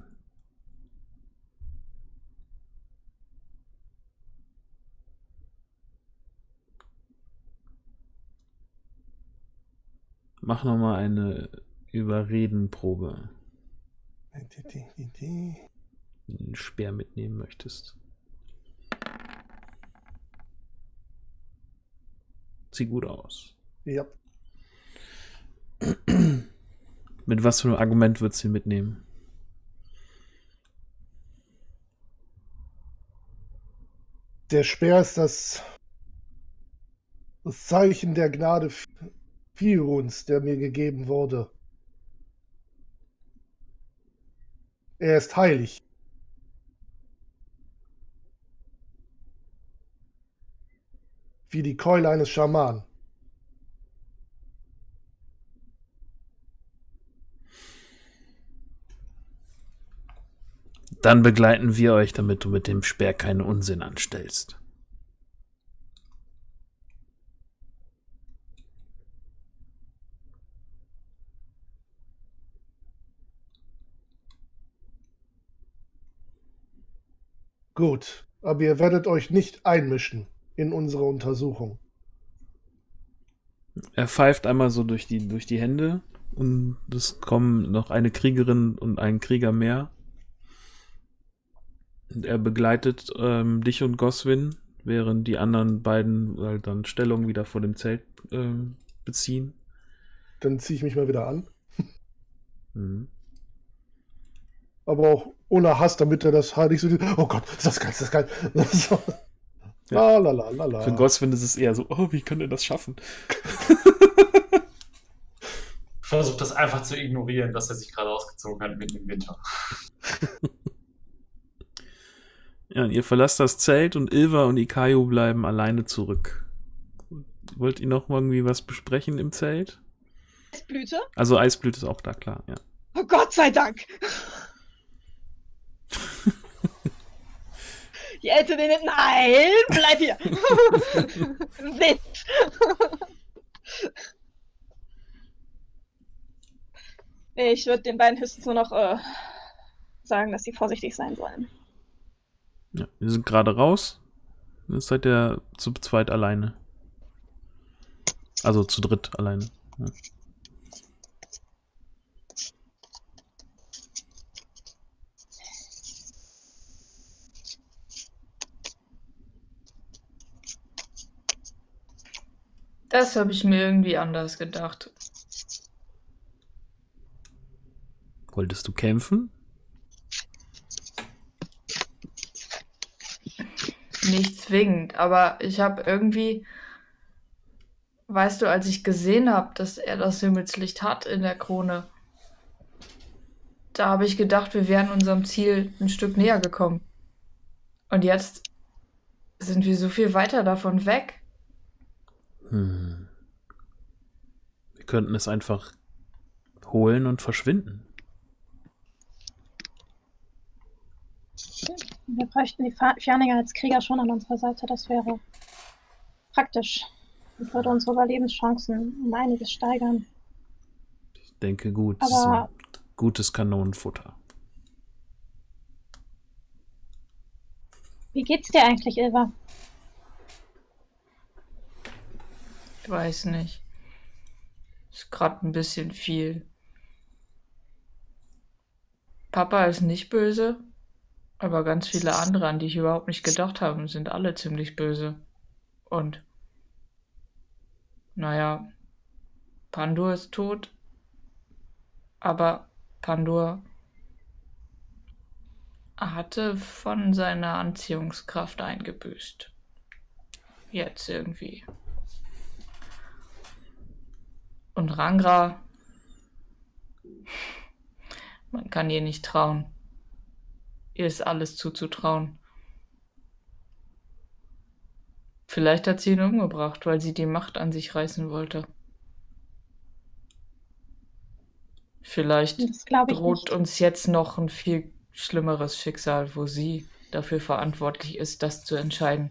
Mach nochmal eine Überredenprobe. Wenn du den Speer mitnehmen möchtest. Sieht gut aus. Ja. Mit was für einem Argument würdest du ihn mitnehmen? Der Speer ist das Zeichen der Gnade Firuns, der mir gegeben wurde. Er ist heilig. Wie die Keule eines Schamanen. Dann begleiten wir euch, damit du mit dem Speer keinen Unsinn anstellst. Gut, aber ihr werdet euch nicht einmischen in unsere Untersuchung. Er pfeift einmal so durch die Hände und es kommen noch eine Kriegerin und ein Krieger mehr. Und er begleitet dich und Goswin, während die anderen beiden halt dann Stellung wieder vor dem Zelt beziehen. Dann ziehe ich mich mal wieder an. Mhm. Aber auch ohne Hass, damit er das halt nicht so... Oh Gott, ist das geil, ist das geil. So. Ja. La. Für Goswin ist es eher so, oh, wie kann er das schaffen? Versucht das einfach zu ignorieren, dass er sich gerade ausgezogen hat mitten im Winter. Ja, und ihr verlasst das Zelt und Ilva und Ikayo bleiben alleine zurück. Wollt ihr noch irgendwie was besprechen im Zelt? Eisblüte? Also Eisblüte ist auch da, klar, ja. Oh Gott sei Dank! Die Ältere, nein, bleib hier! Witz! Nee, ich würde den beiden höchstens nur noch sagen, dass sie vorsichtig sein sollen. Ja, wir sind gerade raus. Jetzt seid ihr zu zweit alleine. Also zu dritt alleine. Ja. Das habe ich mir irgendwie anders gedacht. Wolltest du kämpfen? Nicht zwingend, aber ich habe irgendwie, weißt du, als ich gesehen habe, dass er das Himmelslicht hat in der Krone, da habe ich gedacht, wir wären unserem Ziel ein Stück näher gekommen. Und jetzt sind wir so viel weiter davon weg. Wir könnten es einfach holen und verschwinden. Wir bräuchten die Fjerninger als Krieger schon an unserer Seite. Das wäre praktisch und würde unsere Überlebenschancen um einiges steigern. Ich denke gut, das ist Aber ein gutes Kanonenfutter. wie geht's dir eigentlich, Ilva? Ich weiß nicht. Ist gerade ein bisschen viel. Papa ist nicht böse, aber ganz viele andere, an die ich überhaupt nicht gedacht habe, sind alle ziemlich böse. Und, naja, Pandur ist tot, aber Pandur hatte von seiner Anziehungskraft eingebüßt. Jetzt irgendwie. Und Rangra, man kann ihr nicht trauen. Ihr ist alles zuzutrauen. Vielleicht hat sie ihn umgebracht, weil sie die Macht an sich reißen wollte. Vielleicht Das glaube ich droht nicht. uns jetzt noch ein viel schlimmeres Schicksal, wo sie dafür verantwortlich ist, das zu entscheiden.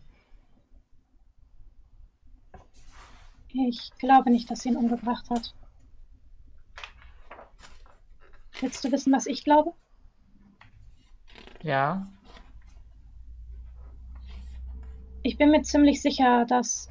Ich glaube nicht, dass sie ihn umgebracht hat. Willst du wissen, was ich glaube? Ja, Ich bin mir ziemlich sicher, dass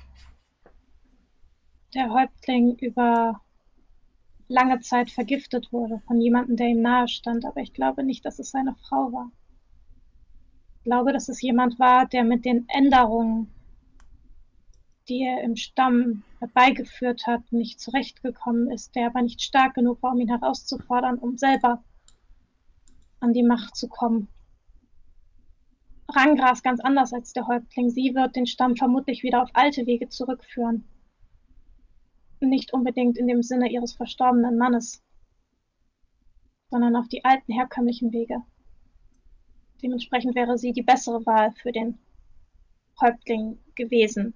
der Häuptling über lange Zeit vergiftet wurde von jemandem, der ihm nahe stand, aber ich glaube nicht, dass es seine Frau war. Ich glaube, dass es jemand war, der mit den Änderungen, die er im Stamm herbeigeführt hat, nicht zurechtgekommen ist, der aber nicht stark genug war, um ihn herauszufordern, um selber an die Macht zu kommen. Rangra ist ganz anders als der Häuptling. Sie wird den Stamm vermutlich wieder auf alte Wege zurückführen. Nicht unbedingt in dem Sinne ihres verstorbenen Mannes, sondern auf die alten herkömmlichen Wege. Dementsprechend wäre sie die bessere Wahl für den Häuptling gewesen.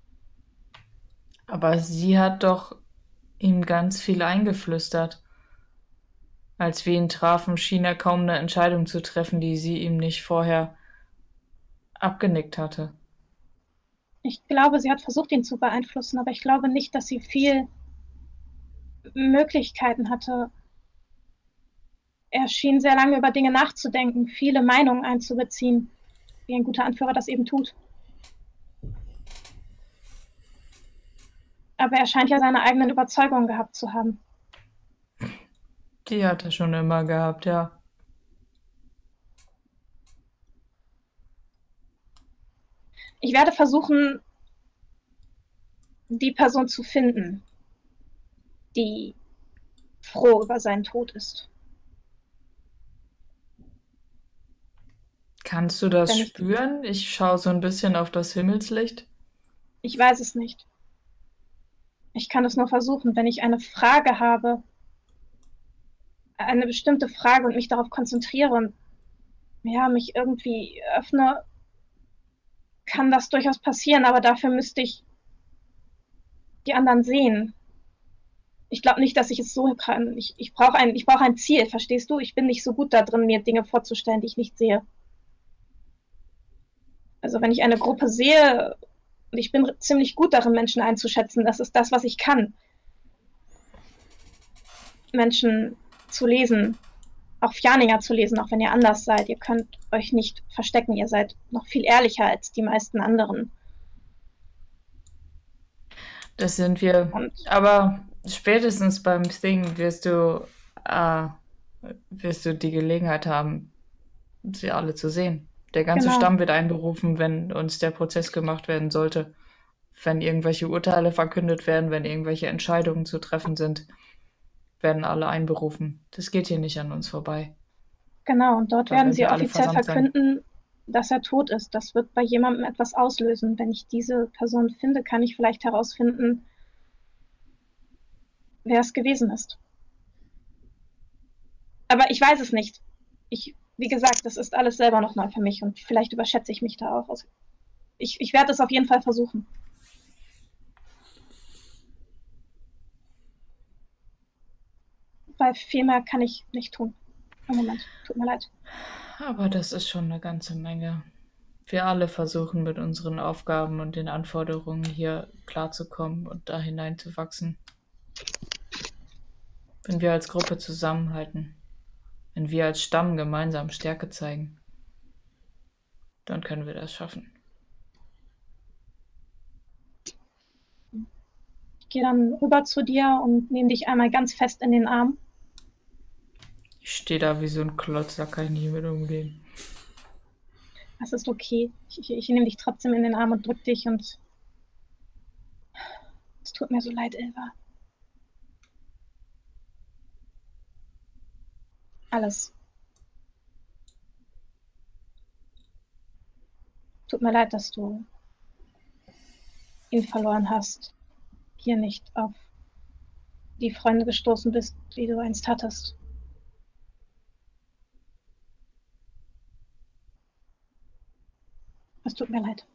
aber sie hat doch ihm ganz viel eingeflüstert. Als wir ihn trafen, schien er kaum eine Entscheidung zu treffen, die sie ihm nicht vorher abgenickt hatte. Ich glaube, sie hat versucht, ihn zu beeinflussen, aber ich glaube nicht, dass sie viel Möglichkeiten hatte. Er schien sehr lange über Dinge nachzudenken, viele Meinungen einzubeziehen, wie ein guter Anführer das eben tut. Aber er scheint ja seine eigenen Überzeugungen gehabt zu haben. Die hat er schon immer gehabt, ja. Ich werde versuchen, die Person zu finden, die froh über seinen Tod ist. Kannst du das Wenn ich- spüren? Ich schaue so ein bisschen auf das Himmelslicht. Ich weiß es nicht. Ich kann es nur versuchen, wenn ich eine Frage habe, eine bestimmte Frage und mich darauf konzentriere und ja, mich irgendwie öffne, kann das durchaus passieren, aber dafür müsste ich die anderen sehen. Ich glaube nicht, dass ich es so kann. Ich brauche ein Ziel, verstehst du? Ich bin nicht so gut da drin, mir Dinge vorzustellen, die ich nicht sehe. Also wenn ich eine Gruppe sehe, und ich bin ziemlich gut darin, Menschen einzuschätzen, das ist das, was ich kann. Menschen zu lesen, auch Fjerninger zu lesen, auch wenn ihr anders seid. Ihr könnt euch nicht verstecken, ihr seid noch viel ehrlicher als die meisten anderen. Das sind wir. Und Aber spätestens beim Thing wirst du die Gelegenheit haben, sie alle zu sehen. Der ganze Genau. Stamm wird einberufen, wenn uns der Prozess gemacht werden sollte. Wenn irgendwelche Urteile verkündet werden, wenn irgendwelche Entscheidungen zu treffen sind, werden alle einberufen. Das geht hier nicht an uns vorbei. genau, und dort Da werden werden sie wir alle offiziell versammelt sein. verkünden, dass er tot ist. Das wird bei jemandem etwas auslösen. Wenn ich diese Person finde, kann ich vielleicht herausfinden, wer es gewesen ist. Aber ich weiß es nicht. Wie gesagt, das ist alles selber noch neu für mich und vielleicht überschätze ich mich da auch. Also ich werde es auf jeden Fall versuchen. Weil viel mehr kann ich nicht tun. Moment, tut mir leid. Aber das ist schon eine ganze Menge. Wir alle versuchen mit unseren Aufgaben und den Anforderungen hier klarzukommen und da hineinzuwachsen. Wenn wir als Gruppe zusammenhalten, wenn wir als Stamm gemeinsam Stärke zeigen, dann können wir das schaffen. Ich gehe dann rüber zu dir und nehme dich einmal ganz fest in den Arm. Ich stehe da wie so ein Klotz, da kann ich nicht mit umgehen. Das ist okay. Ich nehme dich trotzdem in den Arm und drück dich und es tut mir so leid, Ilva. Alles. Tut mir leid, dass du ihn verloren hast. Hier nicht auf die Freunde gestoßen bist, die du einst hattest. Es tut mir leid.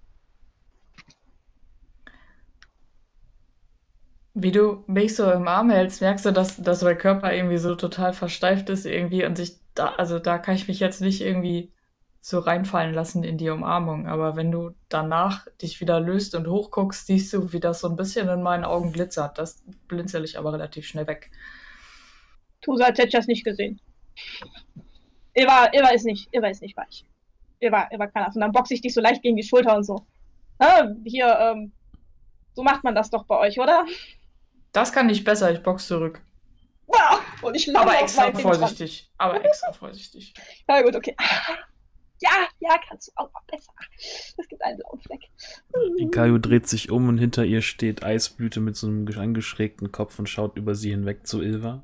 Wie du mich so im Arm hältst, merkst du, dass mein Körper irgendwie so total versteift ist irgendwie und da kann ich mich jetzt nicht irgendwie so reinfallen lassen in die Umarmung. Aber wenn du danach dich wieder löst und hochguckst, siehst du, wie das so ein bisschen in meinen Augen glitzert. Das blinzel ich aber relativ schnell weg. Tu so, als hätte ich das nicht gesehen. Ilva ist nicht weich. Ilva kann das. Und dann boxe ich dich so leicht gegen die Schulter und so. Hier, so macht man das doch bei euch, oder? Das kann ich besser, ich box zurück. Und ich laufe Aber auf extra meinen vorsichtig. Aber extra vorsichtig. Ja, gut, okay. Ja, kannst du auch mal besser. Es gibt einen blauen Fleck. Ikayo dreht sich um und hinter ihr steht Eisblüte mit so einem angeschrägten Kopf und schaut über sie hinweg zu Ilva.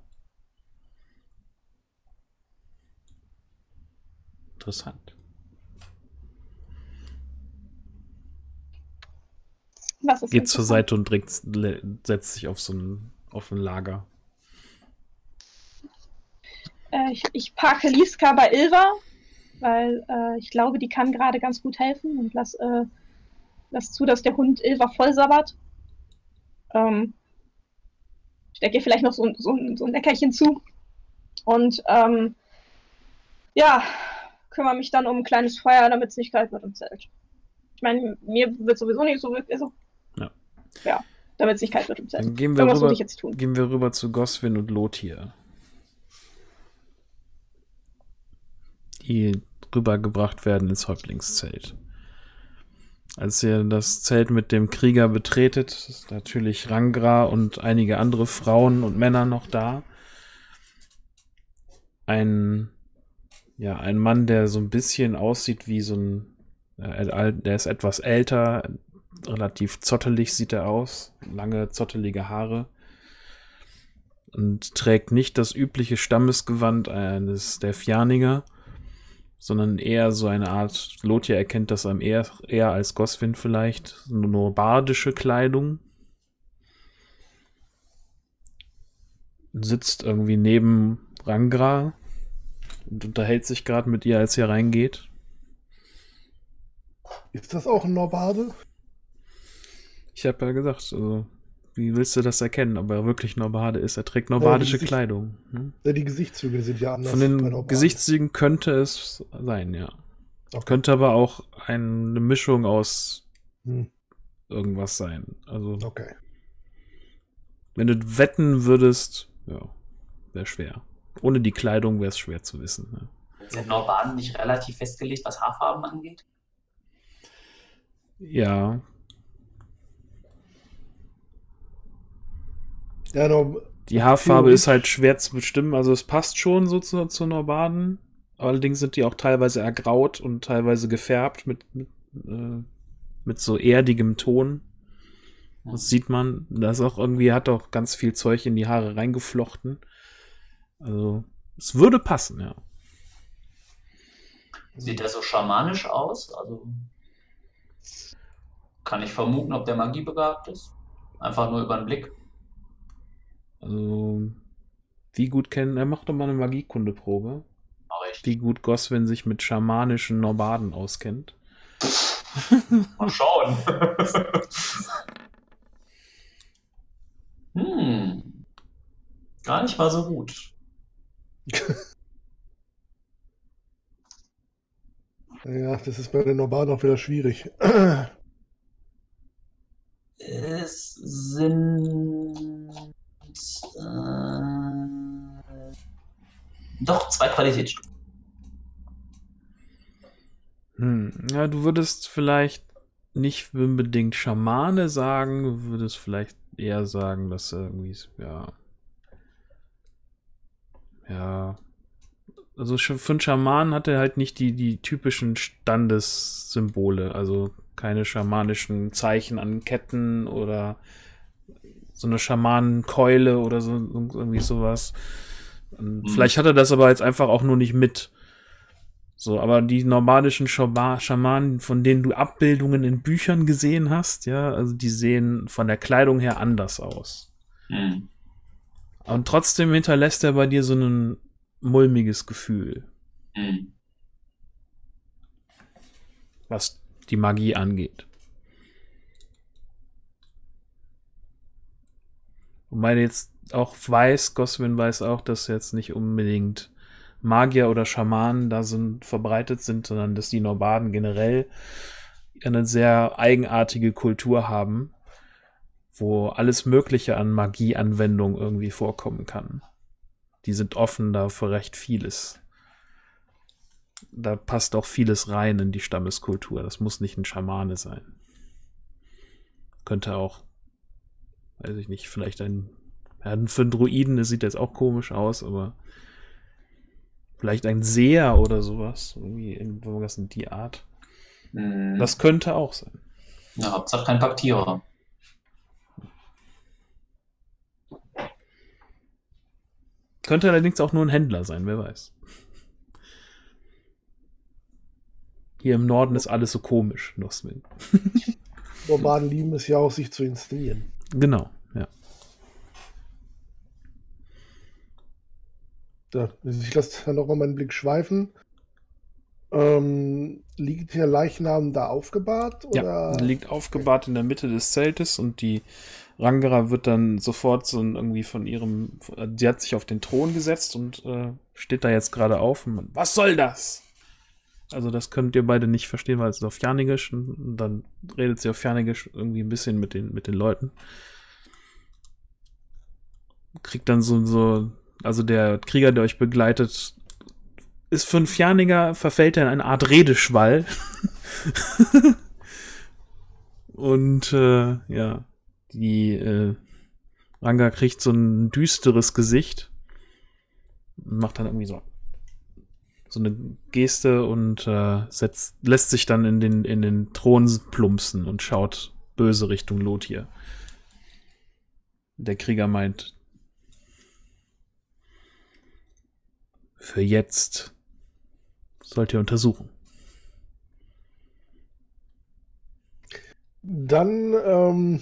Interessant. Was ist Geht zur interessant? Seite und setzt sich auf ein Lager. Ich parke Liska bei Ilva, weil ich glaube, die kann gerade ganz gut helfen und lass zu, dass der Hund Ilva voll sabbert. Stecke ihr vielleicht noch so ein Leckerchen zu. Und kümmere mich dann um ein kleines Feuer, damit es nicht kalt wird im Zelt. Ich meine, mir wird sowieso nicht so wirklich. Ja, damit es nicht kalt wird im Zelt. Dann gehen wir rüber zu Goswin und Lothir, die rübergebracht werden ins Häuptlingszelt. Als ihr das Zelt mit dem Krieger betretet, ist natürlich Rangra und einige andere Frauen und Männer noch da. Ein Mann, der so ein bisschen aussieht wie der ist etwas älter, relativ zottelig sieht er aus, lange zottelige Haare und trägt nicht das übliche Stammesgewand eines Delphianiger, sondern eher so eine Art, Lothir erkennt das eher als Goswin vielleicht, nur bardische Kleidung. Sitzt irgendwie neben Rangra und unterhält sich gerade mit ihr, als ihr reingeht. Ist das auch ein Norbade? Ich habe ja gesagt, also, wie willst du das erkennen, ob er wirklich Norbade ist? Er trägt norbadische Kleidung. Hm? Ja, die Gesichtszüge sind ja anders. Von bei den Norbaden. Gesichtszügen könnte es sein, ja. Okay. Könnte aber auch eine Mischung aus Hm. irgendwas sein. Also, Okay. wenn du wetten würdest, ja, wäre schwer. Ohne die Kleidung wäre es schwer zu wissen. Ne? Sind Norbaden nicht relativ festgelegt, was Haarfarben angeht? Ja, Ja, die Haarfarbe ist halt schwer zu bestimmen. Also es passt schon so zu Norbaden. Allerdings sind die auch teilweise ergraut und teilweise gefärbt mit so erdigem Ton. Das sieht man. Das auch irgendwie hat auch ganz viel Zeug in die Haare reingeflochten. Also es würde passen, ja. Sieht der so schamanisch aus? Also kann ich vermuten, ob der magiebegabt ist? Einfach nur über den Blick. Also wie gut er macht doch mal eine Magiekundeprobe. Aber echt. Wie gut Goswin sich mit schamanischen Norbaden auskennt. Mal schauen. Gar nicht mal so gut. Ja, das ist bei den Nomaden auch wieder schwierig. Es sind doch 2 Qualitätsstufen. Ja, du würdest vielleicht nicht unbedingt Schamane sagen, du würdest vielleicht eher sagen, dass er irgendwie, ja, also für einen Schamanen hat er halt nicht die typischen Standessymbole, also keine schamanischen Zeichen an Ketten oder so eine Schamanenkeule oder so irgendwie sowas. Und vielleicht hat er das aber jetzt einfach auch nur nicht mit. So, aber die nomadischen Schamanen, von denen du Abbildungen in Büchern gesehen hast, ja, also die sehen von der Kleidung her anders aus. Mhm. Und trotzdem hinterlässt er bei dir so ein mulmiges Gefühl, Mhm. was die Magie angeht. Wobei du jetzt auch weiß, Goswin weiß auch, dass jetzt nicht unbedingt Magier oder Schamanen da verbreitet sind, sondern dass die Nomaden generell eine sehr eigenartige Kultur haben, wo alles Mögliche an Magieanwendung irgendwie vorkommen kann. Die sind offen da für recht vieles. Da passt auch vieles rein in die Stammeskultur. Das muss nicht ein Schamane sein. Könnte auch, weiß ich nicht, vielleicht für einen Druiden, das sieht jetzt auch komisch aus, aber vielleicht ein Seher oder sowas. Irgendwie irgendwas in die Art. Mhm. Das könnte auch sein. Ja, Hauptsache kein Paktierer. Könnte allerdings auch nur ein Händler sein, wer weiß. Hier im Norden ist alles so komisch, Noswin. Nomaden lieben es ja auch, sich zu inszenieren. Genau, ja. Ja, ich lasse da nochmal meinen Blick schweifen. Liegt der Leichnam da aufgebahrt? Oder? Ja, liegt aufgebahrt in der Mitte des Zeltes und die Rangara wird dann sofort so irgendwie von ihrem, sie hat sich auf den Thron gesetzt und steht da jetzt gerade auf und was soll das? Also das könnt ihr beide nicht verstehen, weil es ist auf Janigisch und dann redet sie auf Janigisch irgendwie ein bisschen mit den Leuten. Kriegt dann also der Krieger, der euch begleitet, ist für einen Fjaniger, verfällt er in eine Art Redeschwall. Und ja, die Ranga kriegt so ein düsteres Gesicht und macht dann irgendwie so eine Geste und lässt sich dann in den Thron plumpsen und schaut böse Richtung Lothir. Der Krieger meint, für jetzt sollt ihr untersuchen. Dann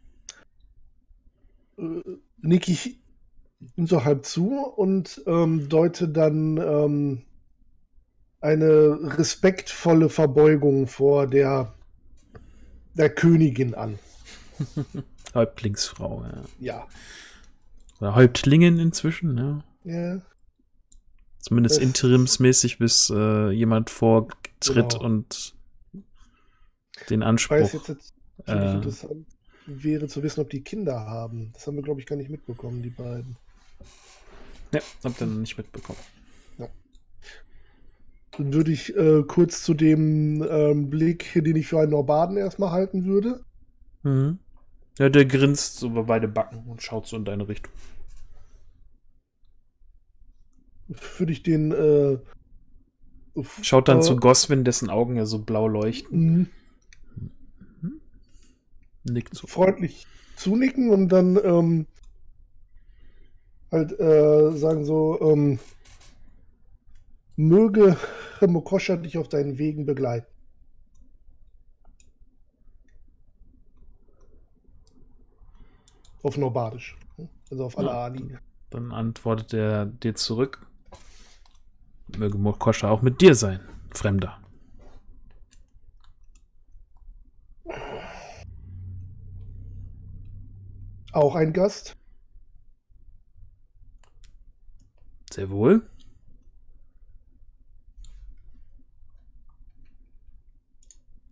nicke ich ihm so halb zu und deute dann eine respektvolle Verbeugung vor der Königin an. Häuptlingsfrau, ja. Ja. Oder Häuptlingin inzwischen, ja. Ja. Zumindest interimsmäßig, bis jemand vortritt Genau. und den Ich Anspruch. weiß jetzt natürlich interessant wäre zu wissen, ob die Kinder haben. Das haben wir, glaube ich, gar nicht mitbekommen, die beiden. Ja, habt ihr noch nicht mitbekommen. Dann würde ich kurz zu dem Blick, den ich für einen Norbaden erstmal halten würde. Mhm. Ja, der grinst so über beide Backen und schaut so in deine Richtung. Würde ich den Schaut dann zu Goswin, dessen Augen ja so blau leuchten. Nickt so. Freundlich zunicken und dann halt sagen so, möge Mokosha dich auf deinen Wegen begleiten. Auf Nobadisch. Also auf Alaani. Dann antwortet er dir zurück. Möge Mokosha auch mit dir sein, Fremder. Auch ein Gast. Sehr wohl.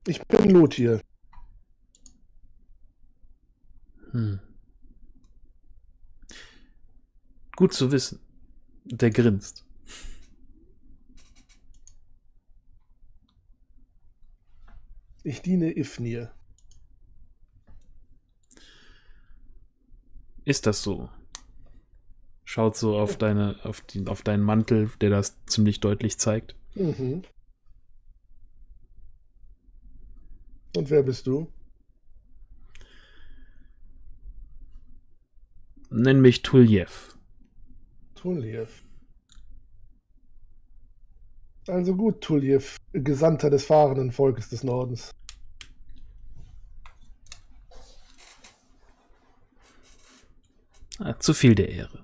Ich bin Lothir. Gut zu wissen. Der grinst. Ich diene Ifnir. Ist das so? Schaut so auf deinen Mantel, der das ziemlich deutlich zeigt. Mhm. Und wer bist du? Nenn mich Tuljev. Tuljev. Also gut, Tuljev, Gesandter des fahrenden Volkes des Nordens. Zu viel der Ehre.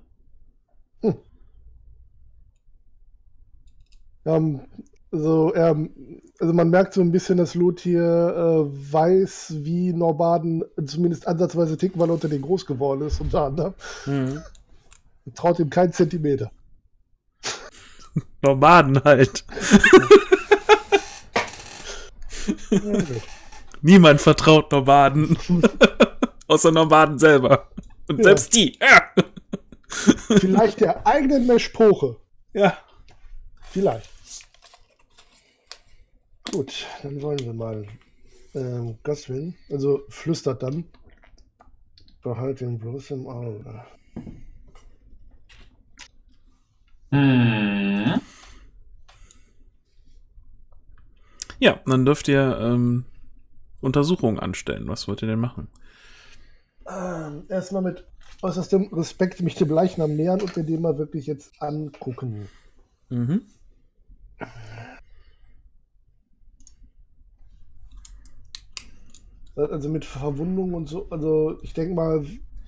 Also man merkt so ein bisschen, dass Lothir weiß, wie Norbaden zumindest ansatzweise ticken, weil er unter denen groß geworden ist, unter anderem. Traut ihm keinen Zentimeter. Nomaden halt. Ja, gut. Niemand vertraut Nomaden. Außer Nomaden selber. Und Ja. selbst die. Ja. Vielleicht der eigenen Meschpoche. Ja. Vielleicht. Gut, dann wollen wir mal. Goswin, also flüstert dann. Behalt ihn bloß im Auge. Ja, dann dürft ihr Untersuchungen anstellen. Was wollt ihr denn machen? Erstmal mit äußerstem Respekt mich dem Leichnam nähern und mir den mal wirklich jetzt angucken. Mhm. Also mit Verwundung und so. Also ich denke mal,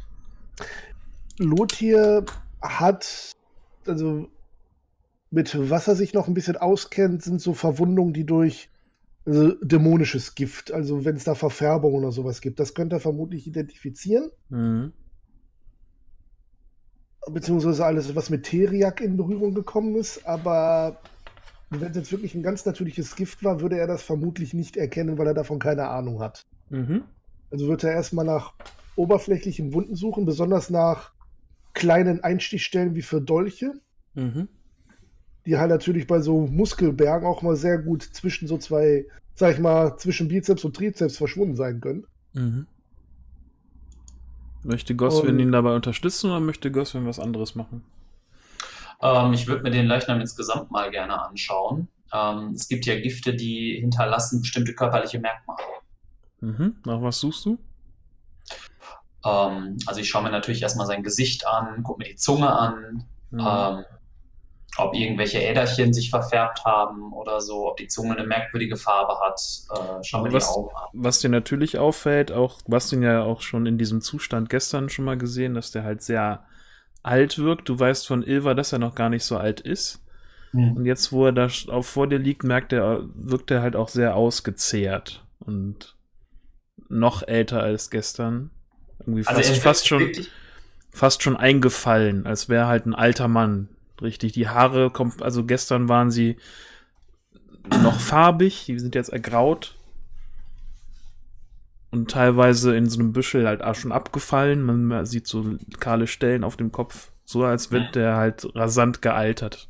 Lothir hat, also mit was er sich noch ein bisschen auskennt, sind so Verwundungen, die durch dämonisches Gift, also wenn es da Verfärbung oder sowas gibt, das könnte er vermutlich identifizieren. Mhm. Beziehungsweise alles, was mit Teriak in Berührung gekommen ist, aber wenn es jetzt wirklich ein ganz natürliches Gift war, würde er das vermutlich nicht erkennen, weil er davon keine Ahnung hat. Mhm. Also wird er erstmal nach oberflächlichen Wunden suchen, besonders nach kleinen Einstichstellen wie für Dolche, Mhm. die halt natürlich bei so Muskelbergen auch mal sehr gut zwischen so zwei, sag ich mal, zwischen Bizeps und Trizeps verschwunden sein können. Mhm. Möchte Goswin Und- ihn dabei unterstützen oder möchte Goswin was anderes machen? Ich würde mir den Leichnam insgesamt mal gerne anschauen. Es gibt ja Gifte, die hinterlassen bestimmte körperliche Merkmale. Mhm. Nach was suchst du? Also ich schaue mir natürlich erstmal sein Gesicht an, gucke mir die Zunge an, Mhm. ob irgendwelche Äderchen sich verfärbt haben oder so, ob die Zunge eine merkwürdige Farbe hat. Schau mir die Augen an. Was dir natürlich auffällt, auch, was du ja auch schon in diesem Zustand gestern schon mal gesehen, dass der halt sehr alt wirkt. Du weißt von Ilva, dass er noch gar nicht so alt ist. Und jetzt, wo er da vor dir liegt, wirkt er halt auch sehr ausgezehrt und noch älter als gestern. Irgendwie Also er fast wirkt wirklich- fast schon eingefallen, als wäre halt ein alter Mann. Richtig, die Haare, also gestern waren sie noch farbig, die sind jetzt ergraut. Und teilweise in so einem Büschel halt auch schon abgefallen. Man sieht so kahle Stellen auf dem Kopf. So als wird der halt rasant gealtert.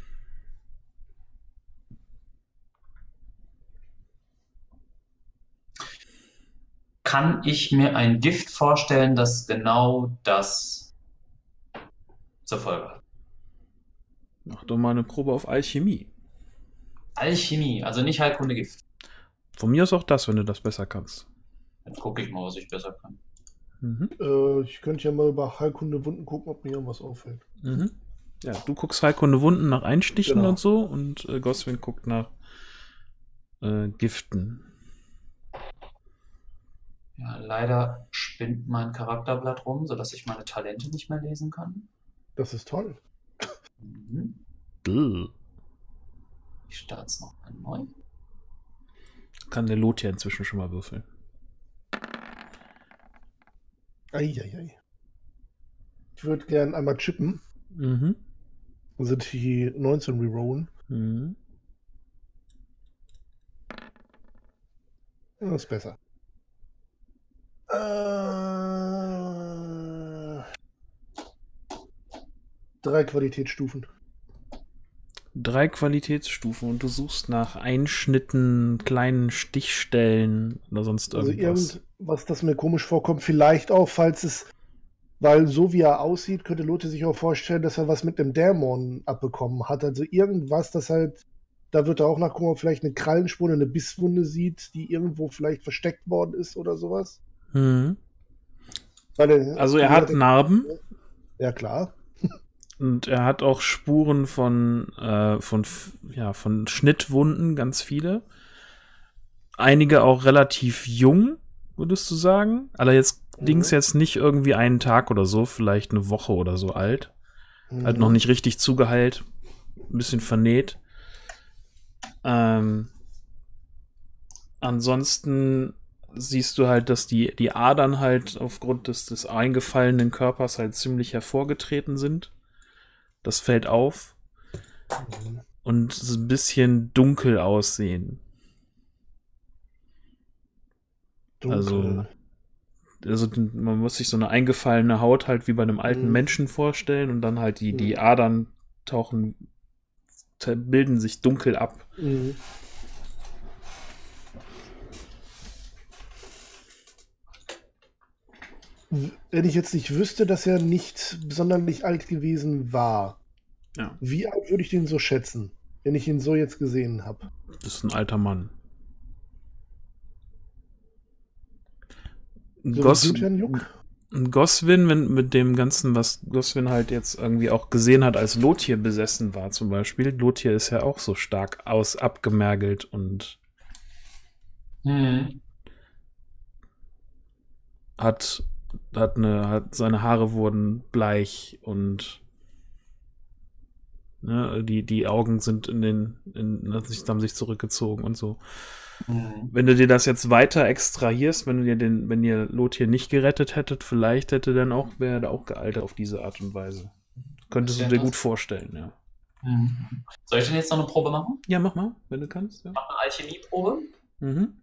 Kann ich mir ein Gift vorstellen, das genau das zur Folge hat? Mach doch mal eine Probe auf Alchemie. Alchemie, also nicht Heilkunde Gift. Von mir aus auch das, wenn du das besser kannst. Jetzt gucke ich mal, was ich besser kann. Mhm. Ich könnte ja mal über Heilkunde Wunden gucken, ob mir irgendwas auffällt. Mhm. Ja, du guckst Heilkunde Wunden nach Einstichen Genau. und so und Goswin guckt nach Giften. Ja, leider spinnt mein Charakterblatt rum, sodass ich meine Talente nicht mehr lesen kann. Das ist toll. Ich starte es noch mal neu. Kann der Lothir inzwischen schon mal würfeln. Eieiei. Ich würde gern einmal chippen. Mhm. Sind die 19 rerollen. Mhm. Das ist besser. 3 Qualitätsstufen. 3 Qualitätsstufen und du suchst nach Einschnitten, kleinen Stichstellen oder sonst Also irgendwas. irgendwas, das mir komisch vorkommt, vielleicht auch, falls es, weil so wie er aussieht, könnte Lothar sich auch vorstellen, dass er was mit dem Dämon abbekommen hat. Also irgendwas, das halt, da wird er auch nachgucken, ob er vielleicht eine Krallenspur oder eine Bisswunde sieht, die irgendwo vielleicht versteckt worden ist oder sowas. Mhm. Weil Also er hat Narben Ja, klar. und er hat auch Spuren von Schnittwunden, ganz viele. Einige auch relativ jung, würdest du sagen? Allerdings jetzt nicht irgendwie einen Tag oder so, vielleicht eine Woche oder so alt. Halt noch nicht richtig zugeheilt, ein bisschen vernäht. Ansonsten siehst du halt, dass die Adern halt aufgrund des eingefallenen Körpers halt ziemlich hervorgetreten sind. Das fällt auf. Und so ein bisschen dunkel aussehen. Dunkel. Also man muss sich so eine eingefallene Haut halt wie bei einem alten Menschen vorstellen und dann halt die Adern bilden sich dunkel ab. Mhm. Wenn ich jetzt nicht wüsste, dass er nicht sonderlich alt gewesen war, Ja. wie alt würde ich den so schätzen, wenn ich ihn so jetzt gesehen habe? Das ist ein alter Mann. Goswin, mit dem Ganzen, was Goswin halt jetzt irgendwie auch gesehen hat, als Lothir besessen war zum Beispiel. Lothir ist ja auch so stark abgemergelt und hat seine Haare wurden bleich und ne, die Augen sind haben sich zurückgezogen und so. Wenn du dir das jetzt weiter extrahierst, wenn ihr Lothir nicht gerettet hättet, vielleicht wäre er auch gealtert auf diese Art und Weise. Könntest du dir gut vorstellen, ja. Soll ich denn jetzt noch eine Probe machen? Ja, mach mal, wenn du kannst. Ja. Ich mache eine Alchemieprobe. Mhm.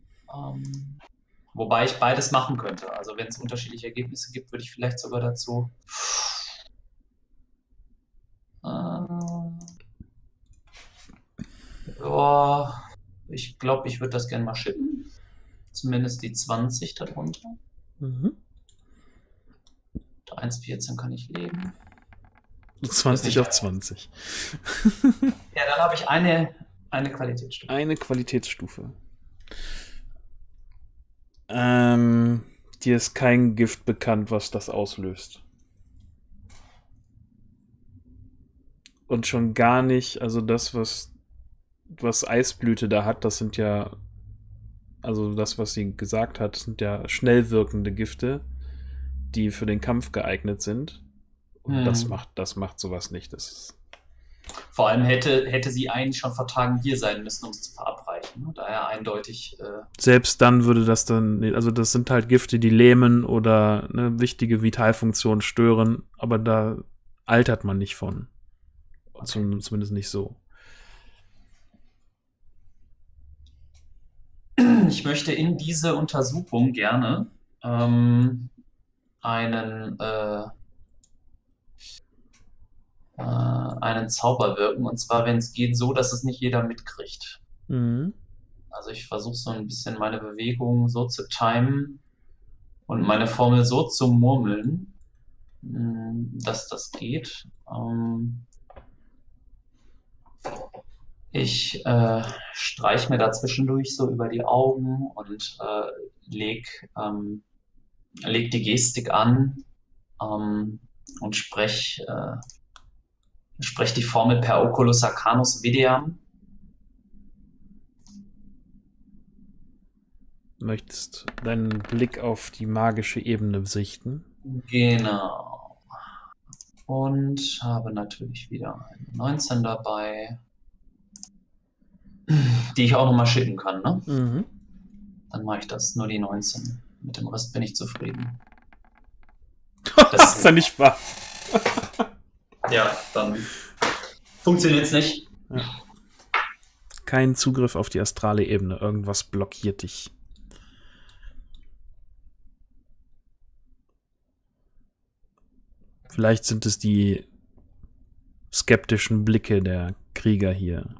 Wobei ich beides machen könnte. Also wenn es unterschiedliche Ergebnisse gibt, würde ich vielleicht sogar dazu ich glaube, ich würde das gerne mal schippen. Zumindest die 20 darunter. Mhm. 1,14 kann ich leben. 20 auf 20. Ja, dann habe ich eine Qualitätsstufe. Eine Qualitätsstufe. Dir ist kein Gift bekannt, was das auslöst. Und schon gar nicht, also das, was Eisblüte da hat, das sind ja, also das, was sie gesagt hat, sind ja schnell wirkende Gifte, die für den Kampf geeignet sind. Und das macht sowas nicht. Das ist vor allem hätte sie eigentlich schon vor Tagen hier sein müssen, um es zu verabreichen. Daher eindeutig. Selbst dann würde das dann, also das sind halt Gifte, die lähmen oder eine wichtige Vitalfunktion stören, aber da altert man nicht von. Okay. Zumindest nicht so. Ich möchte in diese Untersuchung gerne einen Zauber wirken, und zwar, wenn es geht, so, dass es nicht jeder mitkriegt. Mhm. Also ich versuche so ein bisschen meine Bewegung so zu timen und meine Formel so zu murmeln, dass das geht. Ich streich mir dazwischendurch so über die Augen und leg die Gestik an und sprech die Formel per Oculus Arcanus Videam. Möchtest deinen Blick auf die magische Ebene sichten? Genau. Und habe natürlich wieder eine 19 dabei, die ich auch nochmal schicken kann, ne? Mhm. Dann mache ich das, nur die 19. Mit dem Rest bin ich zufrieden. Das ist ja nicht wahr. Ja, dann funktioniert es nicht. Ja. Kein Zugriff auf die astrale Ebene. Irgendwas blockiert dich. Vielleicht sind es die skeptischen Blicke der Krieger hier.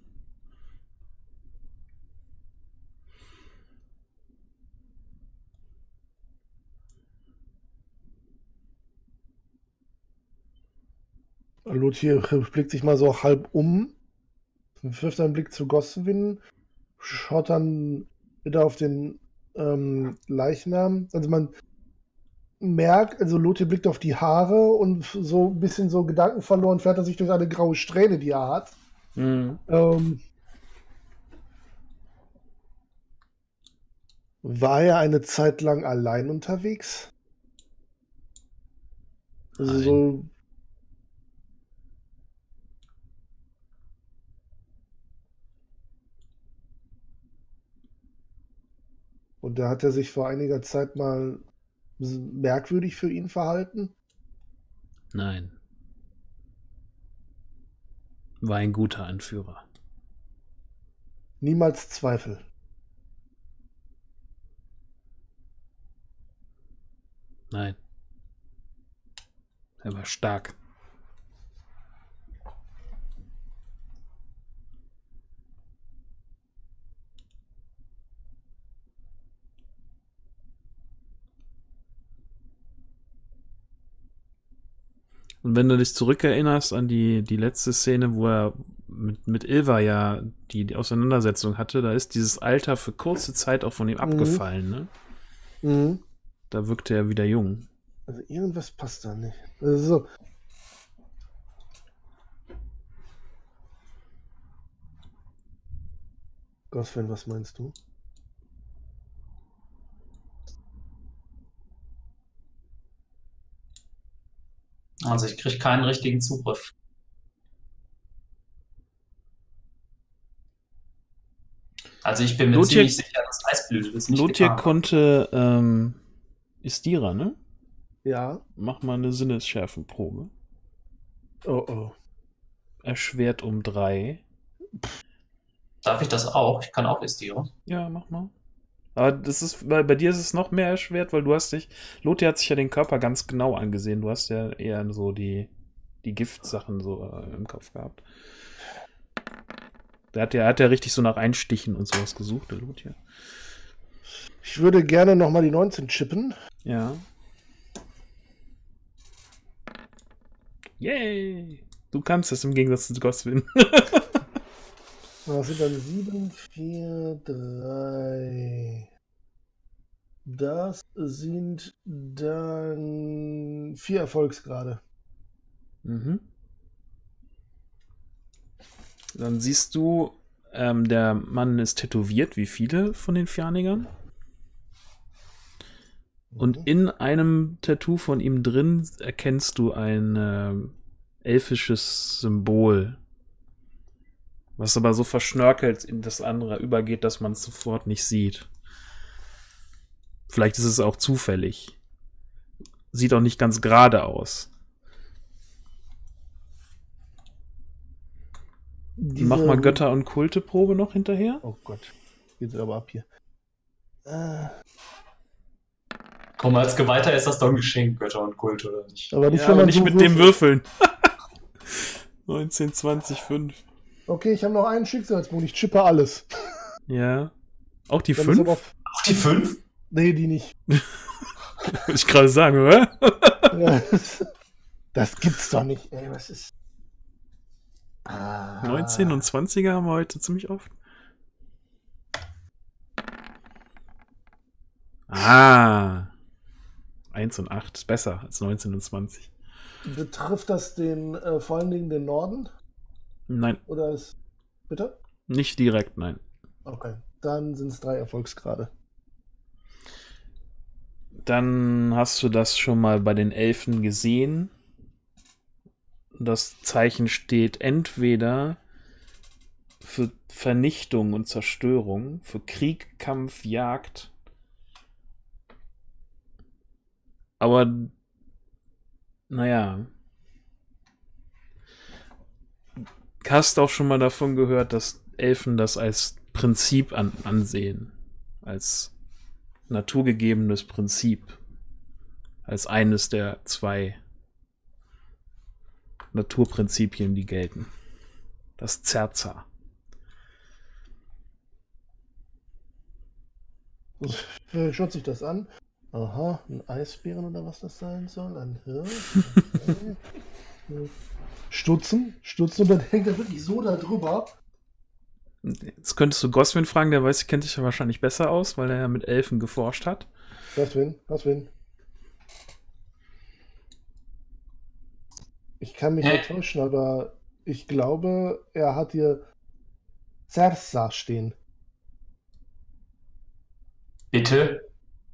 Lothier blickt sich mal so halb um, wirft einen Blick zu Goswin, schaut dann wieder auf den Leichnam. Also man merkt, also Lothier blickt auf die Haare und so ein bisschen so Gedanken verloren fährt er sich durch eine graue Strähne, die er hat. Mhm. War er eine Zeit lang allein unterwegs? Also Nein. so. Und da hat er sich vor einiger Zeit mal merkwürdig für ihn verhalten? Nein. War ein guter Anführer. Niemals Zweifel. Nein. Er war stark. Und wenn du dich zurückerinnerst an die letzte Szene, wo er mit Ilva ja die Auseinandersetzung hatte, da ist dieses Alter für kurze Zeit auch von ihm abgefallen, ne? Mhm. Da wirkte er wieder jung. Also irgendwas passt da nicht. Also so. Goswin, was meinst du? Also ich kriege keinen richtigen Zugriff. Also ich bin mir Lothier- ziemlich sicher, dass Eisblüte das nicht Lothier getan hat. konnte Istira, ne? Ja. Mach mal eine Sinnesschärfenprobe. Oh oh. Erschwert um 3. Darf ich das auch? Ich kann auch Istira. Ja, mach mal. Aber das ist, weil bei dir ist es noch mehr erschwert, weil Lothier hat sich ja den Körper ganz genau angesehen. Du hast ja eher so die Giftsachen so im Kopf gehabt. Der hat ja richtig so nach Einstichen und sowas gesucht, der Lothier. Ich würde gerne nochmal die 19 chippen. Ja. Yay! Du kannst es im Gegensatz zu Goswin. Das sind dann 7, 4, 3. Das sind dann 4 Erfolgsgrade. Mhm. Dann siehst du, der Mann ist tätowiert, wie viele von den Fjarnigern. Und in einem Tattoo von ihm drin erkennst du ein elfisches Symbol, was aber so verschnörkelt in das andere übergeht, dass man es sofort nicht sieht. Vielleicht ist es auch zufällig. Sieht auch nicht ganz gerade aus. Mach mal Götter- und Kulte-Probe noch hinterher. Oh Gott. Geht aber ab hier. Komm, als Geweihter ist das doch ein Geschenk, Götter und Kult, oder nicht? Aber nicht, Ja, wenn aber man nicht so mit dem würfelt. Würfeln. 19, 20, 5. Okay, ich habe noch einen Schicksalspunkt. Ich chippe alles. Ja. Auch die Dann ist 5? aber- Auch die 5? Nee, die nicht. Wollte ich gerade sagen, oder? Ja, das gibt's doch nicht. Ey, was ist... 19 und 20er haben wir heute ziemlich oft. Ah. 1 und 8 ist besser als 19 und 20. Betrifft das den vor allen Dingen den Norden? Nein, Oder ist... Bitte? nicht direkt, nein. Okay. Dann sind es 3 Erfolgsgrade. Dann hast du das schon mal bei den Elfen gesehen. Das Zeichen steht entweder für Vernichtung und Zerstörung, für Krieg, Kampf, Jagd. Aber, naja. Hast auch schon mal davon gehört, dass Elfen das als Prinzip ansehen. Als naturgegebenes Prinzip. Als eines der 2 Naturprinzipien, die gelten. Das Zerza. Schaut sich das an. Aha, ein Eisbären oder was das sein soll? Ein Hirsch? Okay. Stutzen und dann hängt er wirklich so da drüber. Jetzt könntest du Goswin fragen, der kennt sich ja wahrscheinlich besser aus, weil er ja mit Elfen geforscht hat. Goswin. Ich kann mich nicht täuschen, aber ich glaube, er hat hier Cersa stehen. Bitte?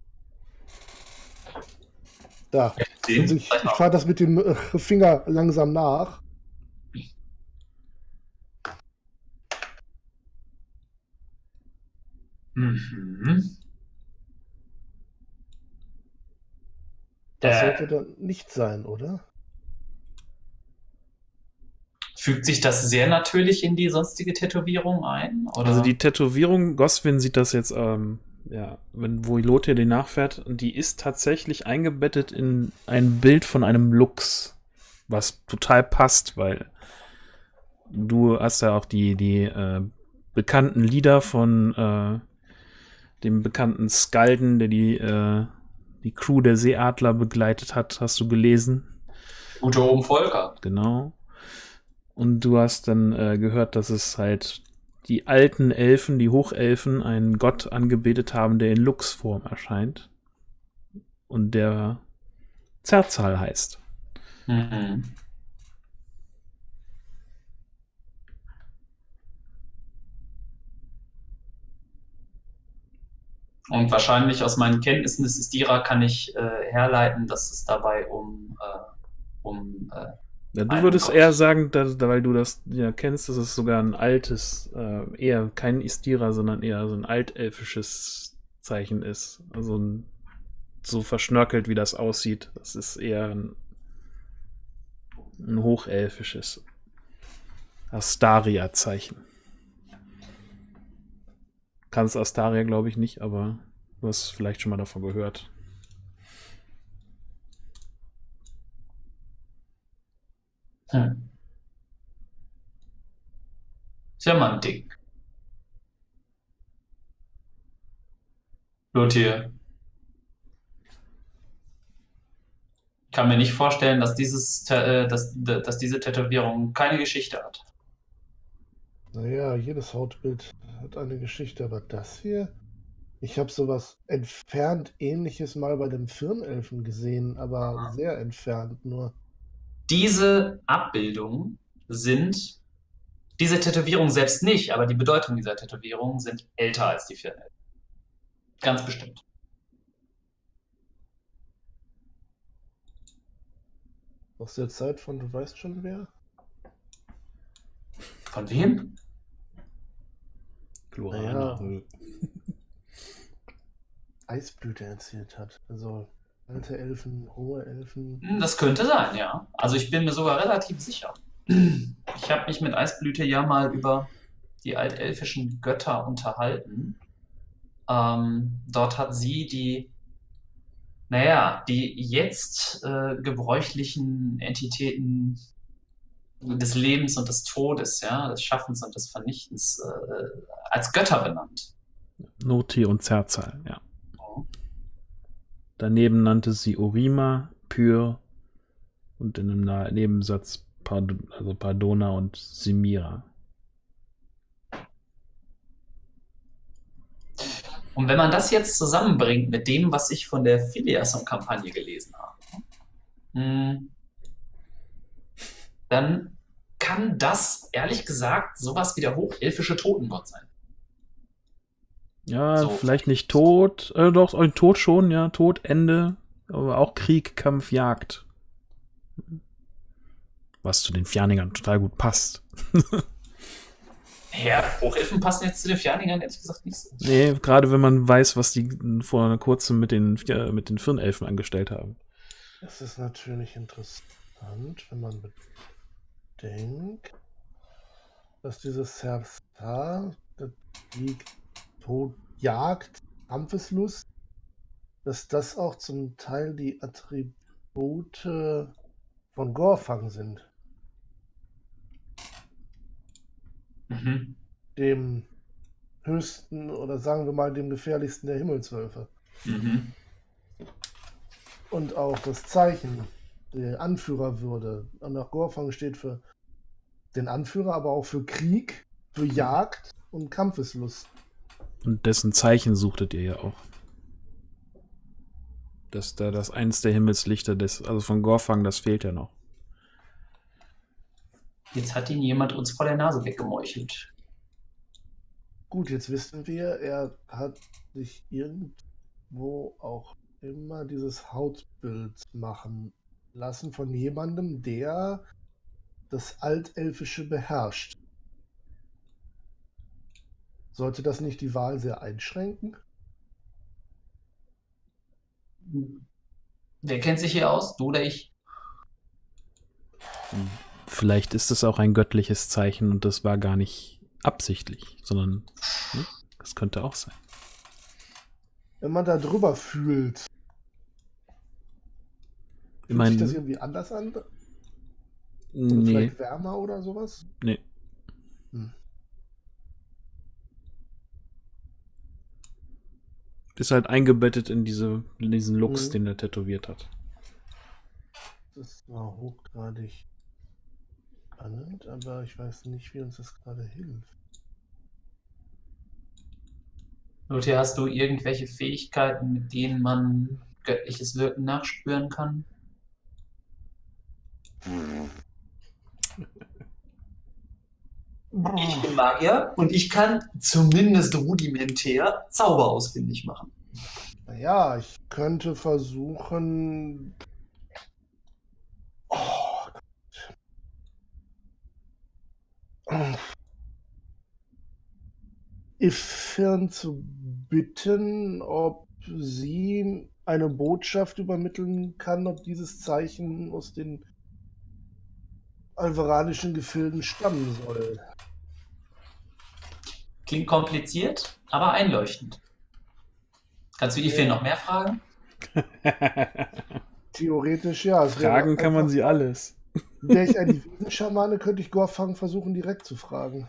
Da. Den? Also ich fahre das mit dem Finger langsam nach. Mhm. Das sollte dann nicht sein, oder? Fügt sich das sehr natürlich in die sonstige Tätowierung ein? Oder? Also die Tätowierung, Goswin sieht das jetzt, wo Ilothir den nachfährt, und die ist tatsächlich eingebettet in ein Bild von einem Luchs, was total passt, weil du hast ja auch die bekannten Lieder von dem bekannten Skalden, der die Crew der Seeadler begleitet hat, hast du gelesen. Gute oben Volker. Genau. Und du hast dann gehört, dass es halt die alten Elfen, die Hochelfen, einen Gott angebetet haben, der in Luchsform erscheint. Und der Zerzal heißt. Mhm. Und wahrscheinlich aus meinen Kenntnissen des Istira kann ich herleiten, dass es dabei Ja, du würdest eher sagen, weil du das ja kennst, dass es sogar ein altes, eher kein Istira, sondern eher so ein altelfisches Zeichen ist. Also so verschnörkelt, wie das aussieht. Das ist eher ein hochelfisches Astaria-Zeichen. Kannst Astaria, glaube ich, nicht, aber du hast vielleicht schon mal davon gehört. Ist ja mal ein Ding. Lothir. Ich kann mir nicht vorstellen, dass dass diese Tätowierung keine Geschichte hat. Naja, jedes Hautbild hat eine Geschichte, aber das hier? Ich habe sowas entfernt Ähnliches mal bei dem Firnelfen gesehen, aber sehr entfernt nur. Diese Abbildungen sind, diese Tätowierung selbst nicht, aber die Bedeutung dieser Tätowierung sind älter als die Firnelfen. Ganz bestimmt. Aus der Zeit von, du weißt schon wer? Von wem? Glorana. Naja. Eisblüte erzählt hat. Also alte Elfen, hohe Elfen. Das könnte sein, ja. Also ich bin mir sogar relativ sicher. Ich habe mich mit Eisblüte ja mal über die altelfischen Götter unterhalten. Dort hat sie die jetzt gebräuchlichen Entitäten des Lebens und des Todes, ja, des Schaffens und des Vernichtens als Götter benannt. Noti und Zerzal, ja. Oh. Daneben nannte sie Orima, Pyr und in einem Nebensatz Pardona und Simira. Und wenn man das jetzt zusammenbringt mit dem, was ich von der Filiason-Kampagne gelesen habe, dann kann das, ehrlich gesagt, sowas wie der hochelfische Totengott sein. Ja, So. vielleicht nicht Tod, doch, Tod schon, ja, Tod, Ende, aber auch Krieg, Kampf, Jagd. Was zu den Fjerningern total gut passt. Ja, Hochelfen passen jetzt zu den Fjerningern ehrlich gesagt nicht so. Nee, gerade wenn man weiß, was die vor kurzem mit den Firnelfen angestellt haben. Das ist natürlich interessant, wenn man bedenkt, dass dieses Sersa, Krieg, Tod, Jagd, Kampfeslust, dass das auch zum Teil die Attribute von Gorfang sind. Mhm. dem höchsten oder sagen wir mal dem gefährlichsten der Himmelswölfe. Mhm. Und auch das Zeichen, die Anführerwürde, und auch Gorfang steht für den Anführer, aber auch für Krieg, für Jagd und Kampfeslust. Und dessen Zeichen suchtet ihr ja auch. Das da das eins der Himmelslichter also von Gorfang, das fehlt ja noch. Jetzt hat ihn jemand uns vor der Nase weggemeuchelt. Gut, jetzt wissen wir, er hat sich irgendwo auch immer dieses Hautbild machen lassen von jemandem, der das Altelfische beherrscht. Sollte das nicht die Wahl sehr einschränken? Wer kennt sich hier aus? Du oder ich? Vielleicht ist es auch ein göttliches Zeichen und das war gar nicht absichtlich, sondern das könnte auch sein. Wenn man da drüber fühlt, fühlt sich das irgendwie anders an? Oder Nee, vielleicht wärmer oder sowas? nee. Hm. Ist halt eingebettet in diesen Lux, Mhm. den er tätowiert hat. Das war hochgradig spannend, aber ich weiß nicht, wie uns das gerade hilft. Lothar, hast du irgendwelche Fähigkeiten, mit denen man göttliches Wirken nachspüren kann? Ich bin Magier und ich kann zumindest rudimentär Zauber ausfindig machen. Naja, ich könnte versuchen. Oh, Gott. Ifern zu bitten, ob sie eine Botschaft übermitteln kann, ob dieses Zeichen aus den alvaranischen Gefilden stammen soll. Klingt kompliziert, aber einleuchtend. Kannst du Ifir noch mehr fragen? Theoretisch ja. Es wäre Fragen kann man einfach sie mal- alles. Wäre ich ein Wiesenschamane, könnte ich Gorfang versuchen, direkt zu fragen.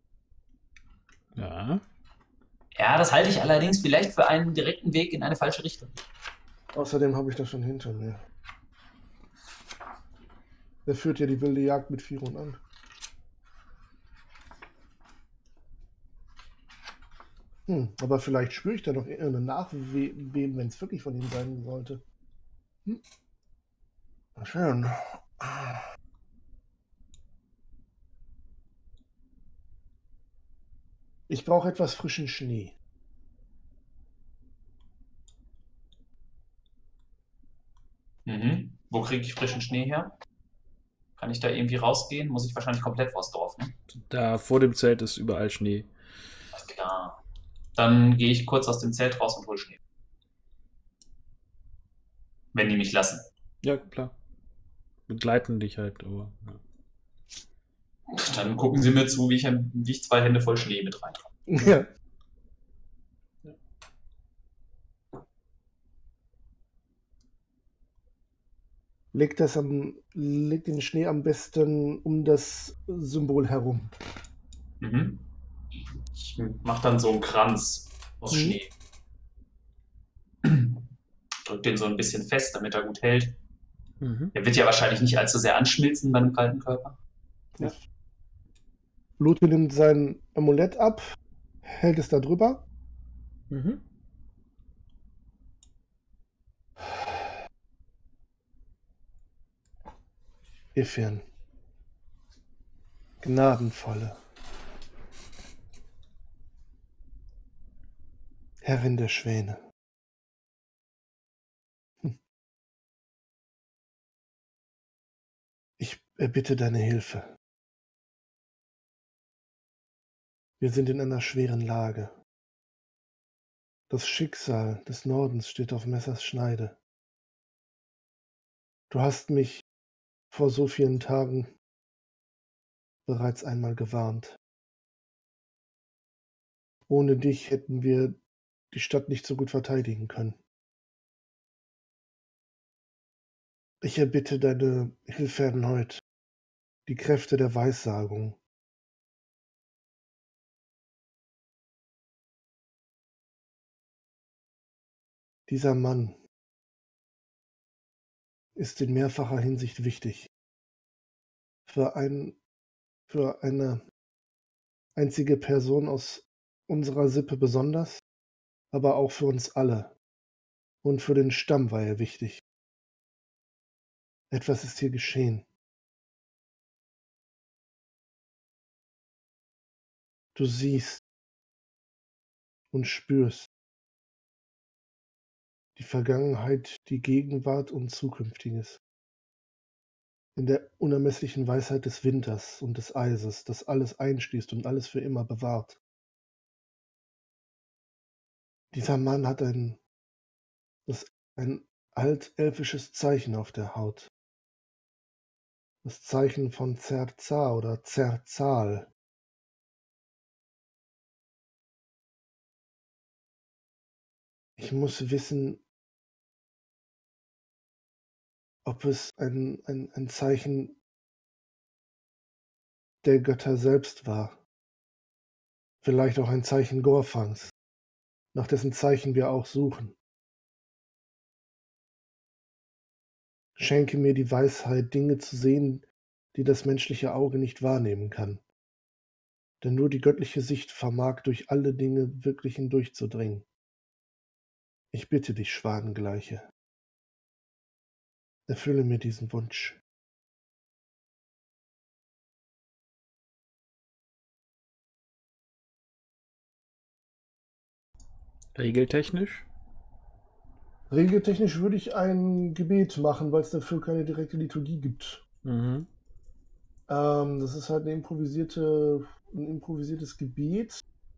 Ja. Ja, das halte ich allerdings vielleicht für einen direkten Weg in eine falsche Richtung. Außerdem habe ich das schon hinter mir. Der führt ja die wilde Jagd mit Firon an. Aber vielleicht spüre ich da noch irgendeine Nachbeben, wenn es wirklich von ihm sein sollte. Na schön. Ich brauche etwas frischen Schnee. Mhm. Wo kriege ich frischen Schnee her? Kann ich da irgendwie rausgehen? Muss ich wahrscheinlich komplett vors Dorf, ne? Da vor dem Zelt ist überall Schnee. Alles klar. Dann gehe ich kurz aus dem Zelt raus und hole Schnee. Wenn die mich lassen. Ja, klar. Begleiten dich halt, aber. Ja. Dann gucken sie mir zu, wie ich 2 Hände voll Schnee mit reinkomme. Ja. Leg den Schnee am besten um das Symbol herum. Mhm. Ich mache dann so einen Kranz aus Schnee. Drück den so ein bisschen fest, damit er gut hält. Der wird ja wahrscheinlich nicht allzu sehr anschmilzen bei einem kalten Körper. Ja. Ludwig nimmt sein Amulett ab, hält es da drüber. Ifirn. Gnadenvolle. Herrin der Schwäne. Ich erbitte deine Hilfe. Wir sind in einer schweren Lage. Das Schicksal des Nordens steht auf Messers Schneide. Du hast mich vor so vielen Tagen bereits einmal gewarnt. Ohne dich hätten wir die Stadt nicht so gut verteidigen können. Ich erbitte deine Hilfe erneut, die Kräfte der Weissagung, Dieser Mann ist in mehrfacher Hinsicht wichtig. Für eine einzige Person aus unserer Sippe besonders, aber auch für uns alle. Und für den Stamm war er wichtig. Etwas ist hier geschehen. Du siehst und spürst die Vergangenheit, die Gegenwart und Zukünftiges. In der unermesslichen Weisheit des Winters und des Eises, das alles einschließt und alles für immer bewahrt. Dieser Mann hat ein altelfisches Zeichen auf der Haut. Das Zeichen von Zerzar oder Zerzal. Ich muss wissen, ob es ein Zeichen der Götter selbst war. Vielleicht auch ein Zeichen Gorfangs, nach dessen Zeichen wir auch suchen. Schenke mir die Weisheit, Dinge zu sehen, die das menschliche Auge nicht wahrnehmen kann. Denn nur die göttliche Sicht vermag durch alle Dinge wirklich hindurchzudringen. Ich bitte dich, Schwanengleiche. Erfülle mir diesen Wunsch. Regeltechnisch? Regeltechnisch würde ich ein Gebet machen, weil es dafür keine direkte Liturgie gibt. Mhm. Das ist halt ein improvisiertes Gebet.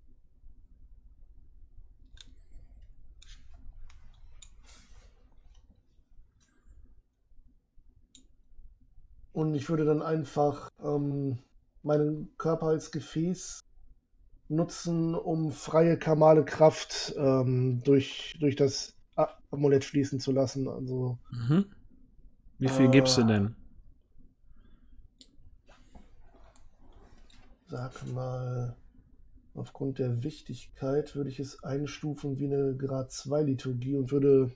Und ich würde dann einfach meinen Körper als Gefäß nutzen, um freie karmale Kraft durch das Amulett fließen zu lassen. Also, Mhm. Wie viel gibst du denn? sag mal, aufgrund der Wichtigkeit würde ich es einstufen wie eine Grad 2 Liturgie und würde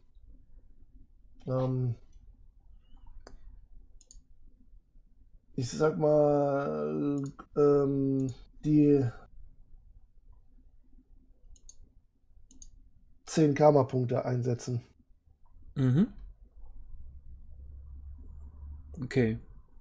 ich sag mal die 10 Karma-Punkte einsetzen. Mhm. Okay.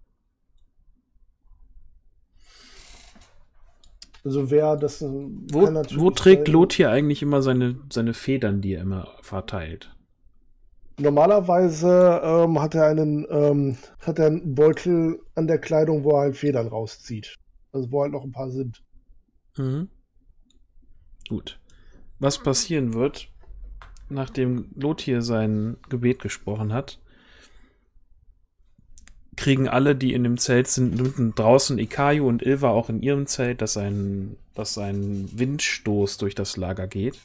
Also wer das Wo trägt Lothir eigentlich immer seine Federn, die er immer verteilt? Normalerweise hat er einen Beutel an der Kleidung, wo er halt Federn rauszieht. Also wo halt noch ein paar sind. Mhm. Gut. Was passieren wird, nachdem Lothir sein Gebet gesprochen hat, kriegen alle, die in dem Zelt sind, draußen Ikayu und Ilva auch in ihrem Zelt, dass ein Windstoß durch das Lager geht.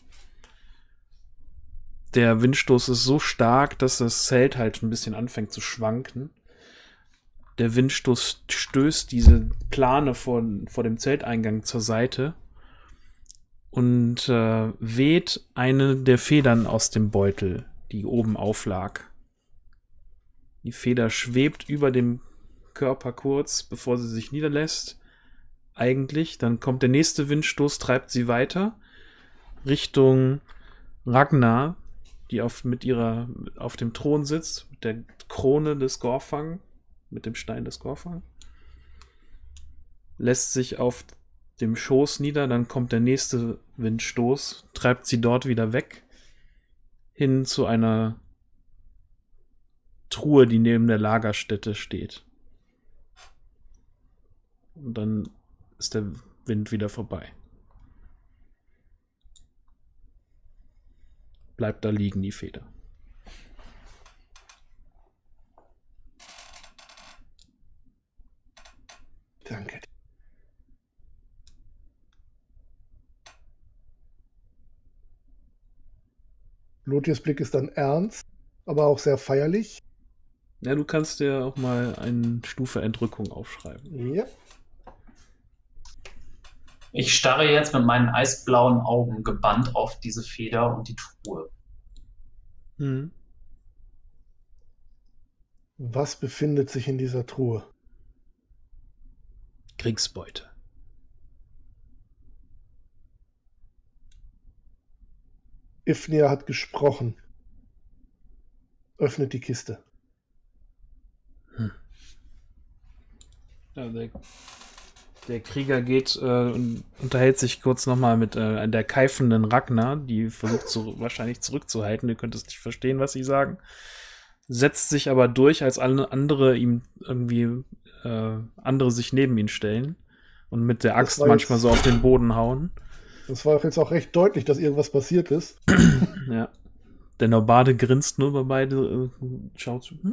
Der Windstoß ist so stark, dass das Zelt halt ein bisschen anfängt zu schwanken. Der Windstoß stößt diese Plane vor dem Zelteingang zur Seite und weht eine der Federn aus dem Beutel, die oben auflag. Die Feder schwebt über dem Körper kurz, bevor sie sich niederlässt. Eigentlich, dann kommt der nächste Windstoß, treibt sie weiter Richtung Ragnar, die auf dem Thron sitzt, mit der Krone des Gorfang, mit dem Stein des Gorfang. Lässt sich auf dem Schoß nieder, dann kommt der nächste Windstoß, treibt sie dort wieder weg, hin zu einer Truhe, die neben der Lagerstätte steht. Und dann ist der Wind wieder vorbei. Bleibt da liegen, die Feder. Danke. Lothirs Blick ist dann ernst, aber auch sehr feierlich. Ja, du kannst dir auch mal eine Stufe Entrückung aufschreiben. Ja. Ich starre jetzt mit meinen eisblauen Augen gebannt auf diese Feder und die Truhe. Mhm. Was befindet sich in dieser Truhe? Kriegsbeute. Ifnir hat gesprochen. Öffnet die Kiste. Ja, der Krieger geht und unterhält sich kurz nochmal mit der keifenden Ragnar, die versucht wahrscheinlich zurückzuhalten. Du könntest nicht verstehen, was sie sagen. Setzt sich aber durch, als alle andere ihm irgendwie andere sich neben ihn stellen und mit der Axt war manchmal jetzt- so auf den Boden hauen. Das war jetzt auch recht deutlich, dass irgendwas passiert ist. Ja. Der Norbade grinst nur über beide, schaut so.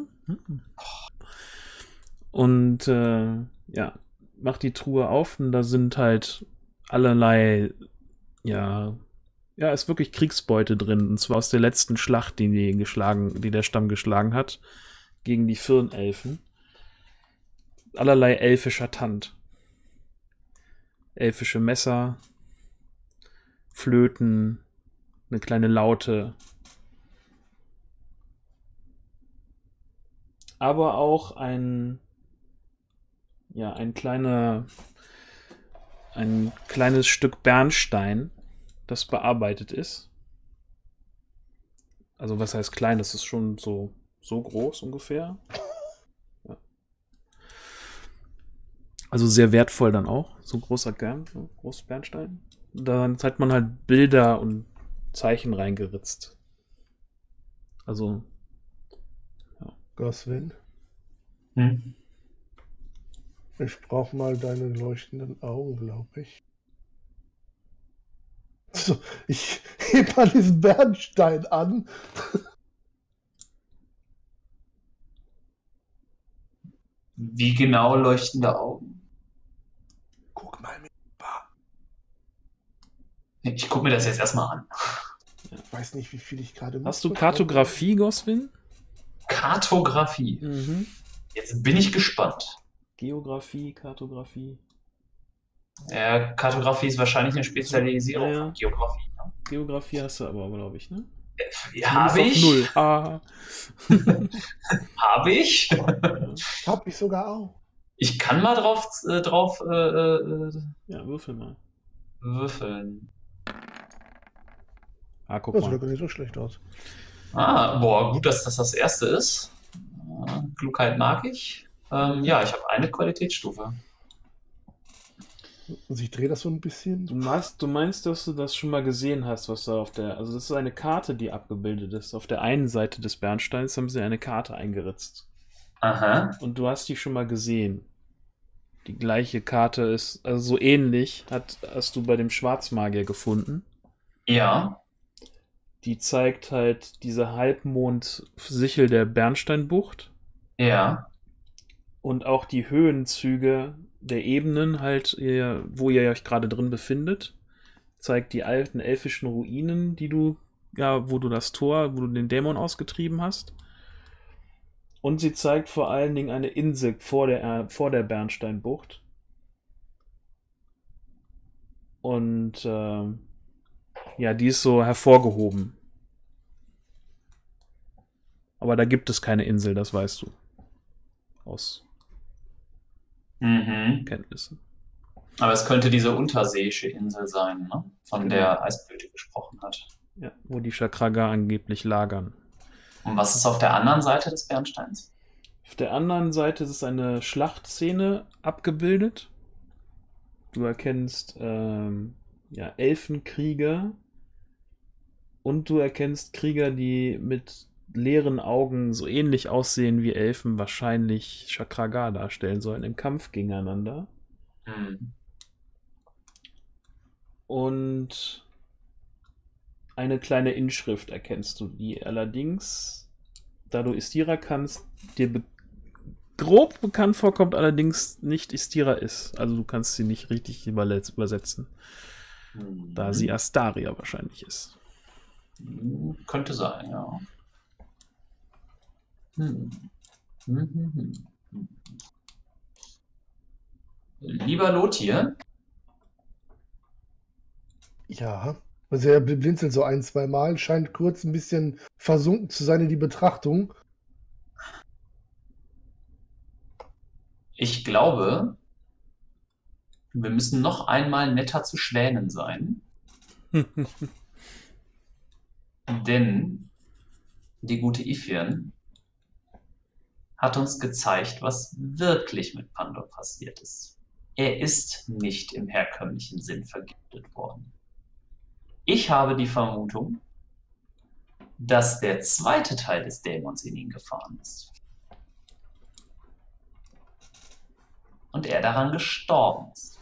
Und ja, macht die Truhe auf und da sind halt allerlei, ja, ist wirklich Kriegsbeute drin. Und zwar aus der letzten Schlacht, die der Stamm geschlagen hat, gegen die Firnelfen. Allerlei elfischer Tand. Elfische Messer, Flöten, eine kleine Laute. Aber auch ein kleines Stück Bernstein, das bearbeitet ist. Also was heißt klein? Das ist schon so groß ungefähr. Ja. Also sehr wertvoll dann auch. So großer großes Bernstein. Da hat man halt Bilder und Zeichen reingeritzt. Also Goswin, Hm? ich brauche mal deine leuchtenden Augen, glaube ich. So, ich heb mal diesen Bernstein an. Wie genau leuchtende Augen? Guck mal mit. Ich gucke mir das jetzt erstmal an. Ich weiß nicht, wie viel ich gerade hast du mitbekommen Kartografie, Goswin? Kartografie. Mhm. Jetzt bin ich gespannt. Geografie, Kartografie. Ja, Kartografie ist wahrscheinlich eine Spezialisierung Ja, ja. von Geografie. Ne? Geografie hast du aber, glaube ich, ne? Habe ich? Null. Ah. Habe ich? habe. Hab ich sogar auch. Ich kann mal drauf Ja, würfel mal. würfeln. Ah, guck Das sieht mal. gar nicht so schlecht aus. Ah, boah, gut, dass das das erste ist. Klugheit mag ich. Ja, ich habe eine Qualitätsstufe. Also ich drehe das so ein bisschen. Du meinst, dass du das schon mal gesehen hast, was da also das ist eine Karte, die abgebildet ist. Auf der einen Seite des Bernsteins haben sie eine Karte eingeritzt. Aha. Und du hast die schon mal gesehen. Die gleiche Karte ist, also so ähnlich, hast du bei dem Schwarzmagier gefunden. Ja. Die zeigt halt diese Halbmond-Sichel der Bernsteinbucht Ja. und auch die Höhenzüge der Ebenen, halt, wo ihr euch gerade drin befindet. Zeigt die alten elfischen Ruinen, wo du den Dämon ausgetrieben hast. Und sie zeigt vor allen Dingen eine Insel vor der Bernsteinbucht. Und die ist so hervorgehoben. Aber da gibt es keine Insel, das weißt du. Aus Mhm. Kenntnissen. Aber es könnte diese unterseeische Insel sein, ne? Von Genau. der Eisblüte gesprochen hat. Ja, wo die Chakraga angeblich lagern. Und was ist auf der anderen Seite des Bernsteins? Auf der anderen Seite ist eine Schlachtszene abgebildet. Du erkennst Elfenkrieger und du erkennst Krieger, die mit leeren Augen so ähnlich aussehen wie Elfen, wahrscheinlich Chakraga darstellen sollen, im Kampf gegeneinander. Hm. Und eine kleine Inschrift erkennst du, die allerdings, da du Istira kannst, dir grob bekannt vorkommt, allerdings nicht Istira ist. Also du kannst sie nicht richtig übersetzen, da sie Astaria wahrscheinlich ist. Könnte sein, ja. Lieber Lothir, Ja, Also er blinzelt so ein, zwei Mal, scheint kurz ein bisschen versunken zu sein in die Betrachtung. Ich glaube, wir müssen noch einmal netter zu Schwänen sein, denn die gute Ifirn hat uns gezeigt, was wirklich mit Pandor passiert ist. Er ist nicht im herkömmlichen Sinn vergiftet worden. Ich habe die Vermutung, dass der zweite Teil des Dämons in ihn gefahren ist. Und er daran gestorben ist.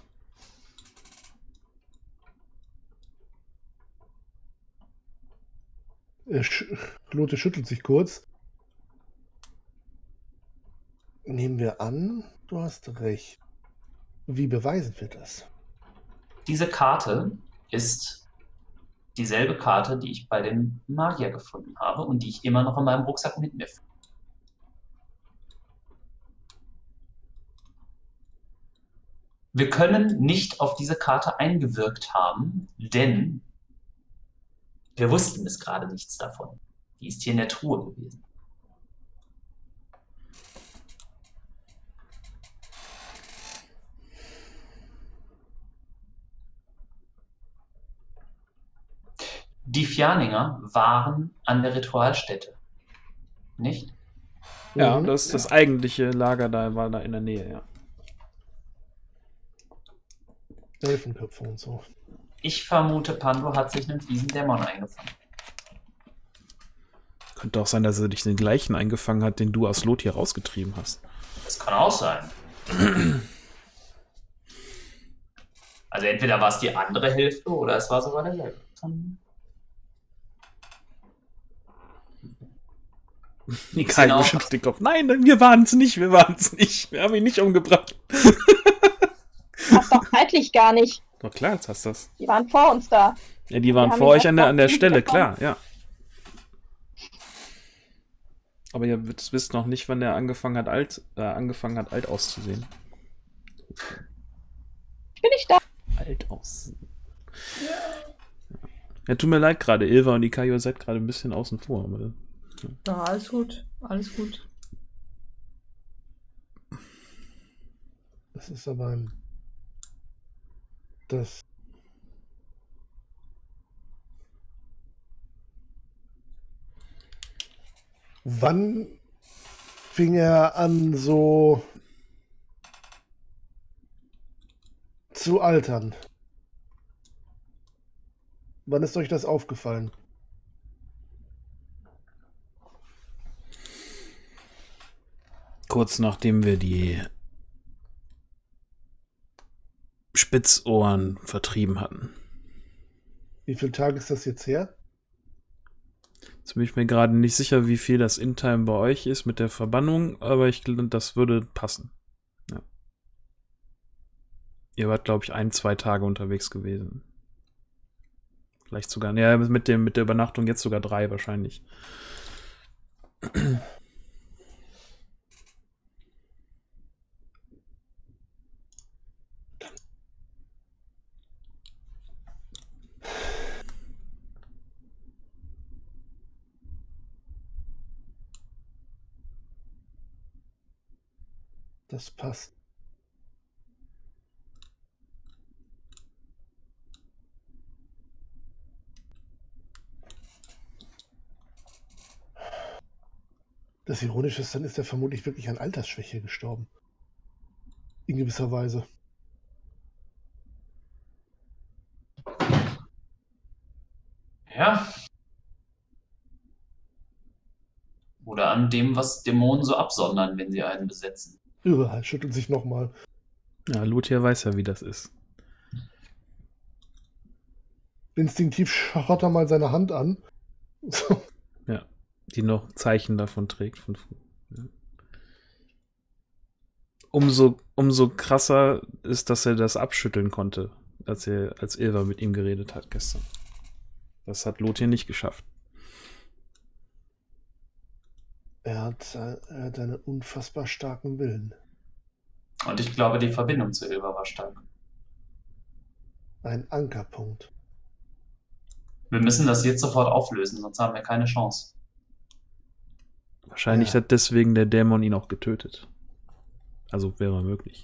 Lote schüttelt sich kurz. Nehmen wir an, du hast recht. Wie beweisen wir das? Diese Karte ist dieselbe Karte, die ich bei dem Magier gefunden habe und die ich immer noch in meinem Rucksack mit mir führe. Wir können nicht auf diese Karte eingewirkt haben, denn wir wussten bis gerade nichts davon. Die ist hier in der Truhe gewesen. Die Fjaninger waren an der Ritualstätte. Nicht? Ja, das eigentliche Lager da war da in der Nähe, ja. Elfenköpfe und so. Ich vermute, Pandor hat sich einen fiesen Dämon eingefangen. Könnte auch sein, dass er dich den gleichen eingefangen hat, den du aus Lot hier rausgetrieben hast. Das kann auch sein. Also entweder war es die andere Hälfte oder es war sogar derselbe. Die Kai schüttelt den Kopf. Nein, wir waren es nicht, wir haben ihn nicht umgebracht. Passt doch zeitlich gar nicht. Doch klar, jetzt hast du das. Die waren vor uns da. Ja, die waren vor euch an der Stelle, klar, ja. Aber ihr wisst noch nicht, wann er angefangen hat, alt auszusehen. Bin ich da? Alt aussehen. Ja, tut mir leid gerade, Ilva und die Kaio seid gerade ein bisschen außen vor. Aber, Ja, alles gut, alles gut. Das ist aber ein... Das... Wann fing er an, so zu altern? Wann ist euch das aufgefallen? kurz nachdem wir die Spitzohren vertrieben hatten. Wie viele Tage ist das jetzt her? Jetzt bin ich mir gerade nicht sicher, wie viel das In-Time bei euch ist mit der Verbannung, aber ich glaube, das würde passen. Ja. Ihr wart, glaube ich, 1-2 Tage unterwegs gewesen. Vielleicht sogar, ja, mit der Übernachtung jetzt sogar 3 wahrscheinlich. Das passt. Das Ironische ist, dann ist er vermutlich wirklich an Altersschwäche gestorben. In gewisser Weise. Ja. Oder an dem, was Dämonen so absondern, wenn sie einen besetzen. Überall schüttelt sich nochmal. Ja, Lothar weiß ja, wie das ist. Instinktiv schaut er mal seine Hand an. So. Ja, die noch Zeichen davon trägt. Ja. Umso krasser ist, dass er das abschütteln konnte, als Ilva mit ihm geredet hat gestern. Das hat Lothar nicht geschafft. Er hat einen unfassbar starken Willen. Und ich glaube, die Verbindung zu Ilva war stark. Ein Ankerpunkt. Wir müssen das jetzt sofort auflösen, sonst haben wir keine Chance. Wahrscheinlich Ja. hat deswegen der Dämon ihn auch getötet. Also wäre möglich.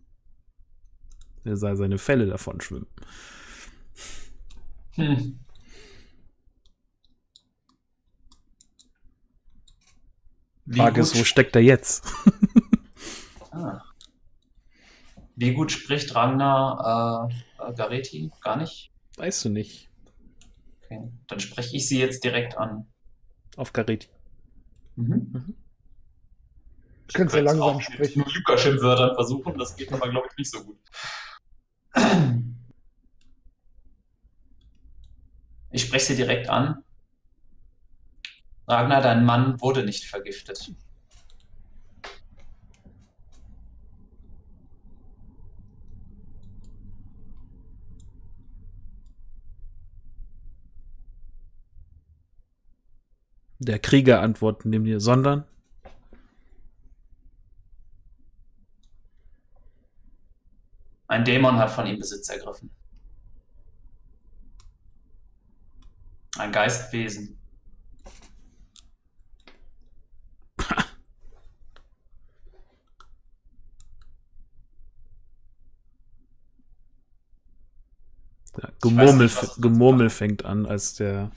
Er sah seine Fälle davon schwimmen. Hm. Frage ist, wo steckt er jetzt? Ah. Wie gut spricht Ragnar Gareti? Gar nicht? Weißt du nicht. Okay. Dann spreche ich sie jetzt direkt an. Auf Gareti. Mhm. Du kannst ja könnte es langsam auch sprechen. mit nur Luca-Schimpfwörtern versuchen, das geht aber, glaube ich, nicht so gut. Ich spreche sie direkt an. Ragnar, dein Mann wurde nicht vergiftet. Der Krieger antwortet neben dir, sondern Ein Dämon hat von ihm Besitz ergriffen. Ein Geistwesen. ja, weiß nicht, was das Gemurmel macht. fängt an, als der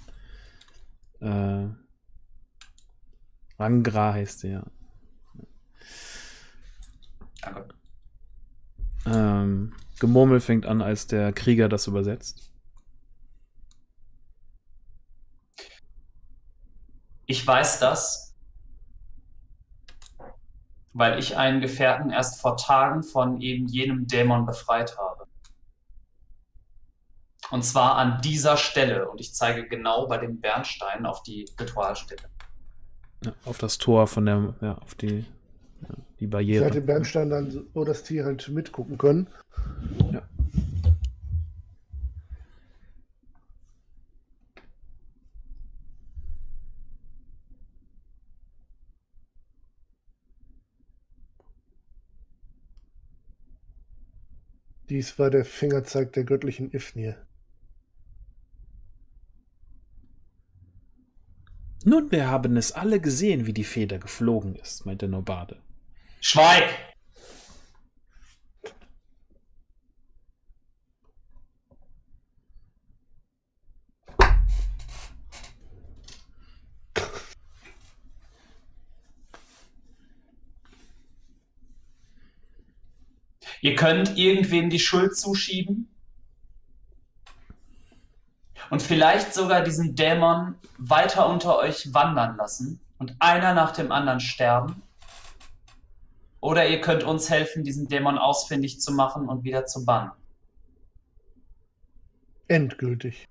Rangra heißt der. Danke. Gemurmel fängt an, als der Krieger das übersetzt. Ich weiß das, weil ich einen Gefährten erst vor Tagen von eben jenem Dämon befreit habe. Und zwar an dieser Stelle. Und ich zeige genau bei dem Bernstein auf die Ritualstelle. Ja, auf das Tor von der, ja, auf die Barriere. Seit dem Bernstein dann, wo das Tier halt mitgucken können. Ja. Dies war der Fingerzeig der göttlichen Ifnir. Nun, wir haben es alle gesehen, wie die Feder geflogen ist, meinte Nobade. Schweig! Ihr könnt irgendwem die Schuld zuschieben und vielleicht sogar diesen Dämon weiter unter euch wandern lassen und einer nach dem anderen sterben. Oder ihr könnt uns helfen, diesen Dämon ausfindig zu machen und wieder zu bannen. Endgültig.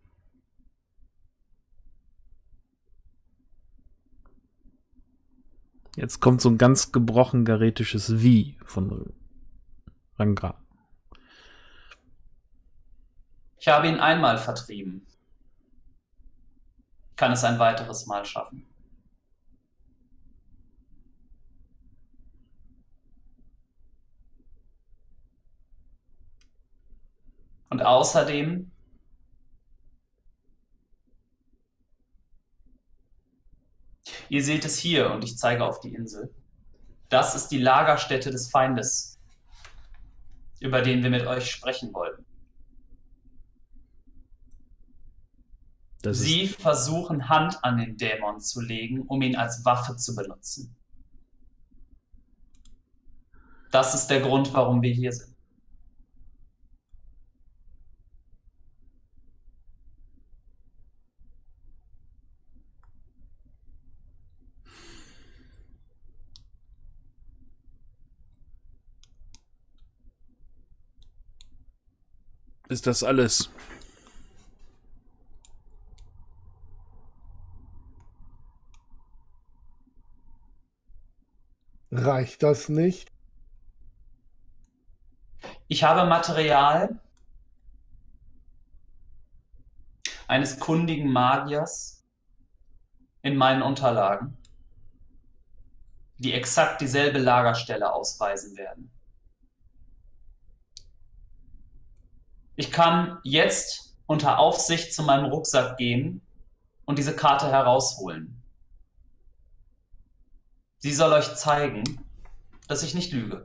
Jetzt kommt so ein ganz gebrochen garetisches Wie von Rangra. Ich habe ihn einmal vertrieben. Ich kann es ein weiteres Mal schaffen. Und außerdem ihr seht es hier und ich zeige auf die Insel. Das ist die Lagerstätte des Feindes, über den wir mit euch sprechen wollten. Sie versuchen Hand an den Dämon zu legen, um ihn als Waffe zu benutzen. Das ist der Grund, warum wir hier sind. Ist das alles? Reicht das nicht? Ich habe Material eines kundigen Magiers in meinen Unterlagen, die exakt dieselbe Lagerstelle ausweisen werden. Ich kann jetzt unter Aufsicht zu meinem Rucksack gehen und diese Karte herausholen. Sie soll euch zeigen, dass ich nicht lüge.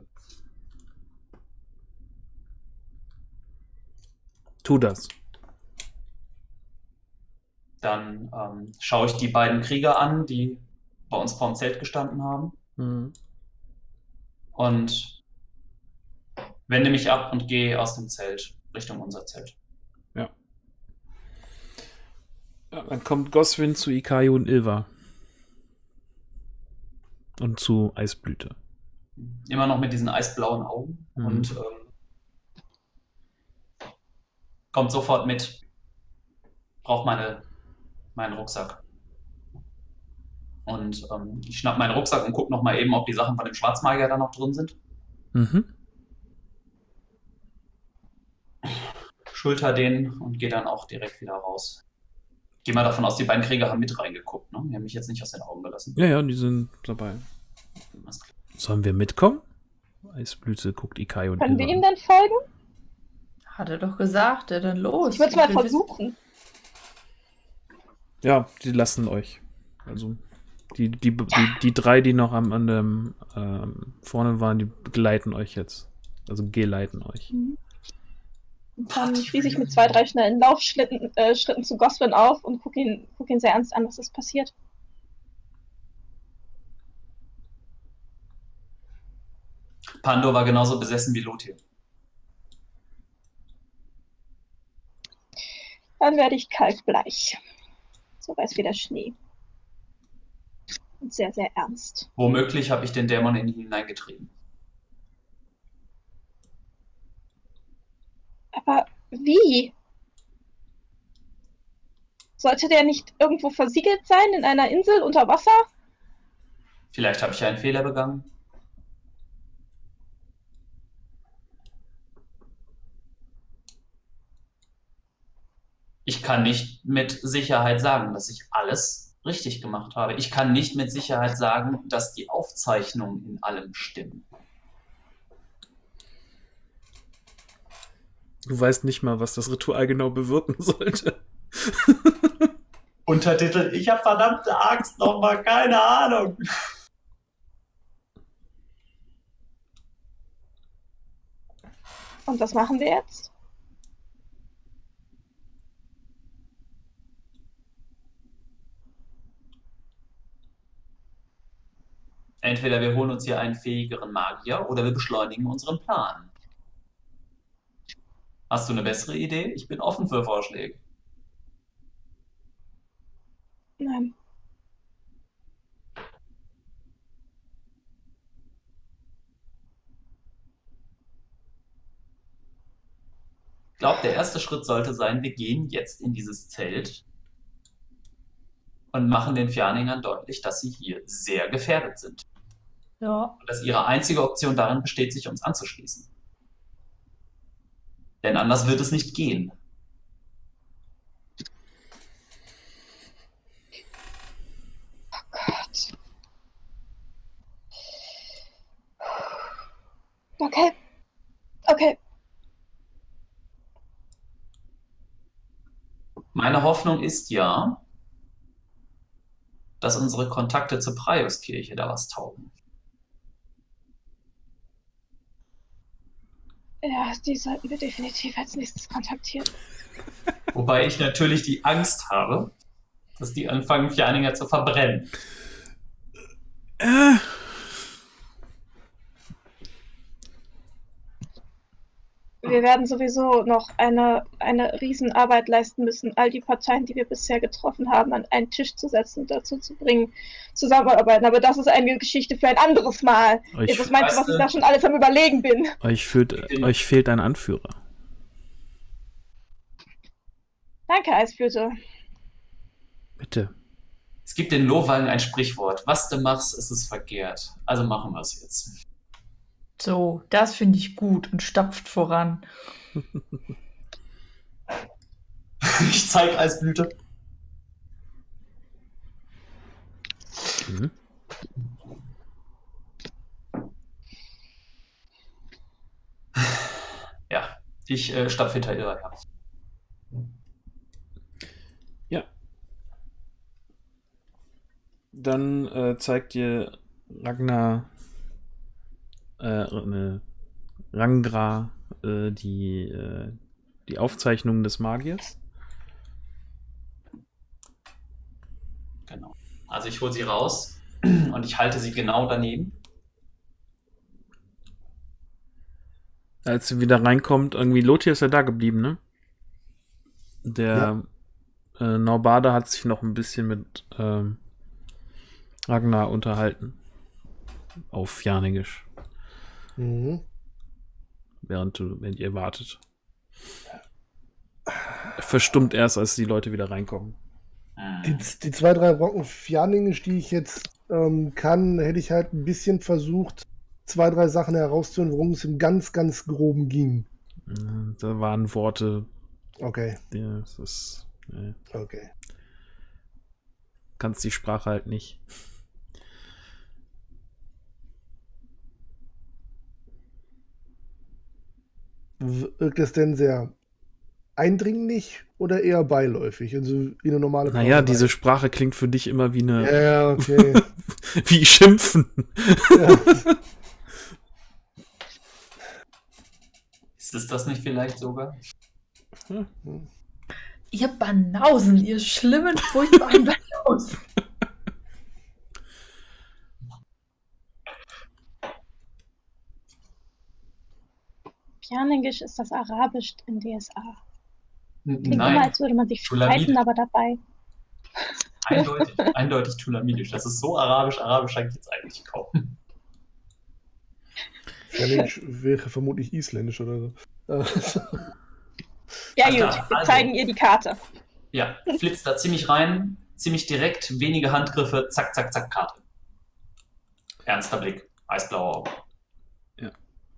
Tu das. Dann schaue ich die beiden Krieger an, die bei uns vorm Zelt gestanden haben. Mhm. Und wende mich ab und gehe aus dem Zelt Richtung unser Zelt. Ja. Dann kommt Goswin zu Ikayo und Ilva. Und zu Eisblüte. Immer noch mit diesen eisblauen Augen. Mhm. Und kommt sofort mit. Braucht meinen Rucksack. Und ich schnapp meinen Rucksack und gucke noch mal eben, ob die Sachen von dem Schwarzmagier da noch drin sind. Mhm. Schulter den und gehe dann auch direkt wieder raus. Gehe mal davon aus, die beiden Krieger haben mit reingeguckt, ne? Die haben mich jetzt nicht aus den Augen gelassen. Ja, die sind dabei. Alles klar. Sollen wir mitkommen? Eisblüte guckt Ikayo und Können wir ihm Ilva. dann folgen? Hat er doch gesagt, er dann los. Ich würde es mal will wissen- versuchen. Ja, die lassen euch. Also die drei, die noch an dem vorne waren, die begleiten euch jetzt. Also geleiten euch. Und dann schließe ich mit 2, 3 schnellen Laufschritten Schritten zu Goswin auf und guck ihn sehr ernst an, was ist passiert. Pando war genauso besessen wie Lothir. Dann werde ich kalkbleich. So weiß wie der Schnee. Und sehr, sehr ernst. Womöglich habe ich den Dämon in ihn hineingetrieben. Aber wie? Sollte der nicht irgendwo versiegelt sein, in einer Insel unter Wasser? Vielleicht habe ich einen Fehler begangen. Ich kann nicht mit Sicherheit sagen, dass ich alles richtig gemacht habe. Ich kann nicht mit Sicherheit sagen, dass die Aufzeichnungen in allem stimmen. Du weißt nicht mal, was das Ritual genau bewirken sollte. Untertitel: Ich habe verdammte Angst, nochmal, keine Ahnung. Und was machen wir jetzt? Entweder wir holen uns hier einen fähigeren Magier oder wir beschleunigen unseren Plan. Hast du eine bessere Idee? Ich bin offen für Vorschläge. Nein. Ich glaube, der erste Schritt sollte sein, wir gehen jetzt in dieses Zelt und machen den Fjarningern deutlich, dass sie hier sehr gefährdet sind. Ja. Und dass ihre einzige Option darin besteht, sich uns anzuschließen. Denn anders wird es nicht gehen. Gott. Okay. Okay. Meine Hoffnung ist ja, dass unsere Kontakte zur Praiuskirche da was taugen. Ja, die sollten wir definitiv als nächstes kontaktieren. Wobei ich natürlich die Angst habe, dass die anfangen, Fjarninger zu verbrennen. Wir werden sowieso noch eine Riesenarbeit leisten müssen, all die Parteien, die wir bisher getroffen haben, an einen Tisch zu setzen und dazu zu bringen, zusammenarbeiten. Aber das ist eine Geschichte für ein anderes Mal. Was meinst du, was ich da schon alles am Überlegen bin? Euch fehlt ein Anführer. Danke, Eisblüte. Bitte. Es gibt in Lohwang ein Sprichwort: Was du machst, ist es verkehrt. Also machen wir es jetzt. So, das finde ich gut und stapft voran. Ich zeige Eisblüte. Mhm. Ja, ich stapfe hinter ihr her. Dann zeigt dir Ragnar, Rangra, die Aufzeichnungen des Magiers. Genau. Also ich hole sie raus und ich halte sie genau daneben. Als sie wieder reinkommt, irgendwie, Lothir ist ja da geblieben, ne? Der Norbada hat sich noch ein bisschen mit Ragnar unterhalten. Auf Jarnigisch. Mhm. Während ihr wartet. Verstummt erst, als die Leute wieder reinkommen. Die 2, 3 Brocken Fjarningisch, die ich jetzt kann, hätte ich halt ein bisschen versucht, 2, 3 Sachen herauszuholen, worum es im ganz, ganz Groben ging. Da waren Worte. Okay. Ja, das ist. Okay. Kannst die Sprache halt nicht. Wirkt es denn sehr eindringlich oder eher beiläufig? Also wie eine normale Naja, Plauderei? diese Sprache klingt für dich immer wie eine. Ja, okay. wie Schimpfen. Ja. Ist es das nicht vielleicht sogar? Ihr Banausen, ihr schlimmen, furchtbaren Banausen. Fjarningisch ist das Arabisch in DSA. Klingt immer, Nein, als würde man sich Tulamid. streiten, aber dabei. Eindeutig Tulamidisch. Das ist so arabisch eigentlich jetzt eigentlich kaum. Fjarningisch wäre vermutlich isländisch oder so. Ja, Alles gut, klar, wir also. zeigen ihr die Karte. Ja, flitzt da ziemlich rein, ziemlich direkt, wenige Handgriffe, zack, zack, zack, Karte. Ernster Blick, eisblaue Augen. Ja.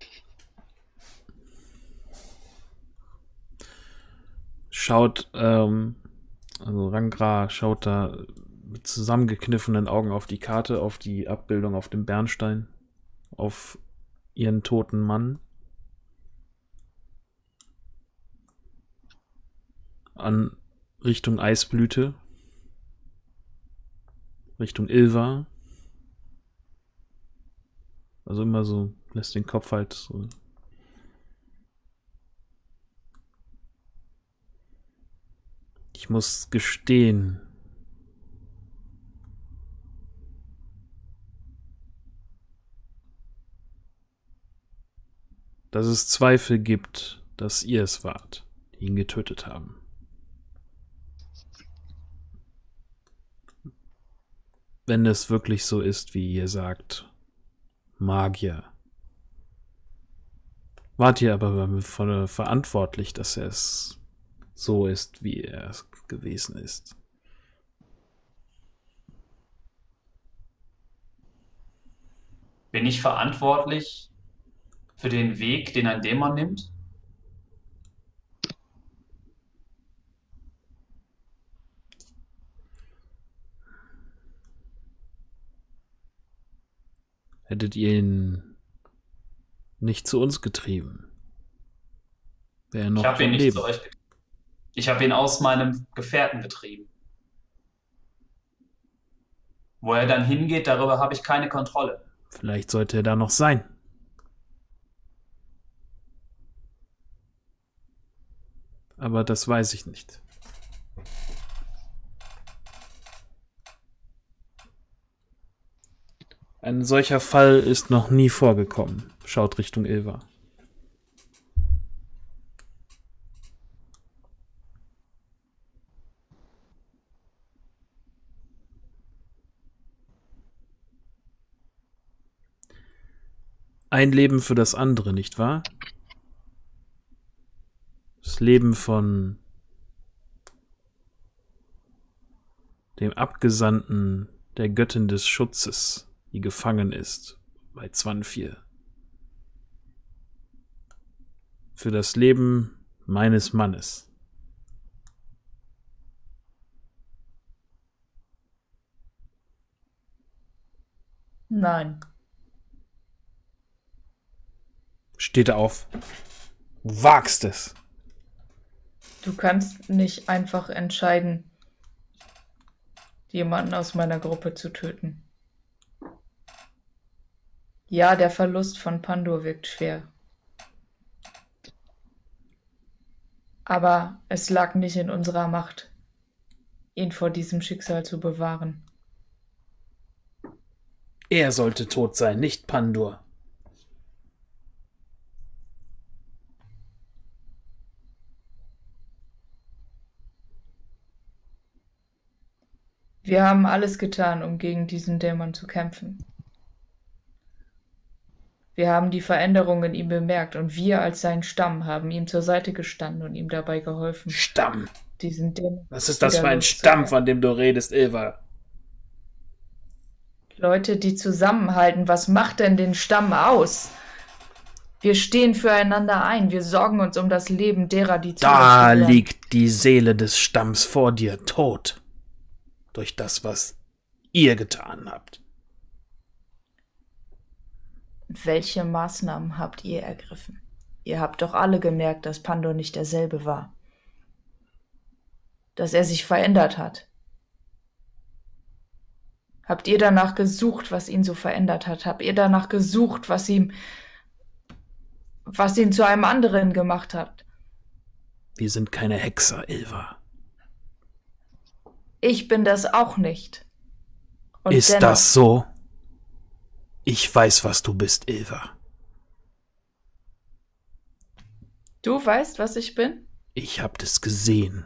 Schaut, also Rangra schaut da mit zusammengekniffenen Augen auf die Karte, auf die Abbildung auf dem Bernstein, auf ihren toten Mann. An Richtung Eisblüte. Richtung Ilva. Also immer so, lässt den Kopf halt so. Ich muss gestehen. Dass es Zweifel gibt, dass ihr es wart, die ihn getötet haben. Wenn es wirklich so ist, wie ihr sagt, Magier. Wart ihr aber verantwortlich, dass es so ist, wie er es gewesen ist? Bin ich verantwortlich für den Weg, den ein Dämon nimmt? Hättet ihr ihn nicht zu uns getrieben? Wäre er noch Ich habe ihn am nicht Leben. zu euch getrieben. Ich habe ihn aus meinem Gefährten getrieben. Wo er dann hingeht, darüber habe ich keine Kontrolle. Vielleicht sollte er da noch sein. Aber das weiß ich nicht. Ein solcher Fall ist noch nie vorgekommen. Schaut Richtung Ilva. Ein Leben für das andere, nicht wahr? Das Leben von dem Abgesandten der Göttin des Schutzes, die gefangen ist bei Zwanfir. Für das Leben meines Mannes. Nein. Steht auf. Du wagst es. Du kannst nicht einfach entscheiden, jemanden aus meiner Gruppe zu töten. Ja, der Verlust von Pandur wirkt schwer. Aber es lag nicht in unserer Macht, ihn vor diesem Schicksal zu bewahren. Er sollte tot sein, nicht Pandur. Wir haben alles getan, um gegen diesen Dämon zu kämpfen. Wir haben die Veränderung in ihm bemerkt und wir als sein Stamm haben ihm zur Seite gestanden und ihm dabei geholfen. Stamm. Diesen Dämon. Was ist das für ein Stamm, von dem du redest, Ilva? Leute, die zusammenhalten, was macht denn den Stamm aus? Wir stehen füreinander ein, wir sorgen uns um das Leben derer, die zu uns Da gehören. liegt die Seele des Stamms vor dir, tot. Durch das, was ihr getan habt. Welche Maßnahmen habt ihr ergriffen? Ihr habt doch alle gemerkt, dass Pandur nicht derselbe war. Dass er sich verändert hat. Habt ihr danach gesucht, was ihn so verändert hat? Habt ihr danach gesucht, was ihn zu einem anderen gemacht hat? Wir sind keine Hexer, Ilva. Ich bin das auch nicht. Und Ist dennoch, das so? Ich weiß, was du bist, Ilva. du weißt, was ich bin? Ich hab das gesehen.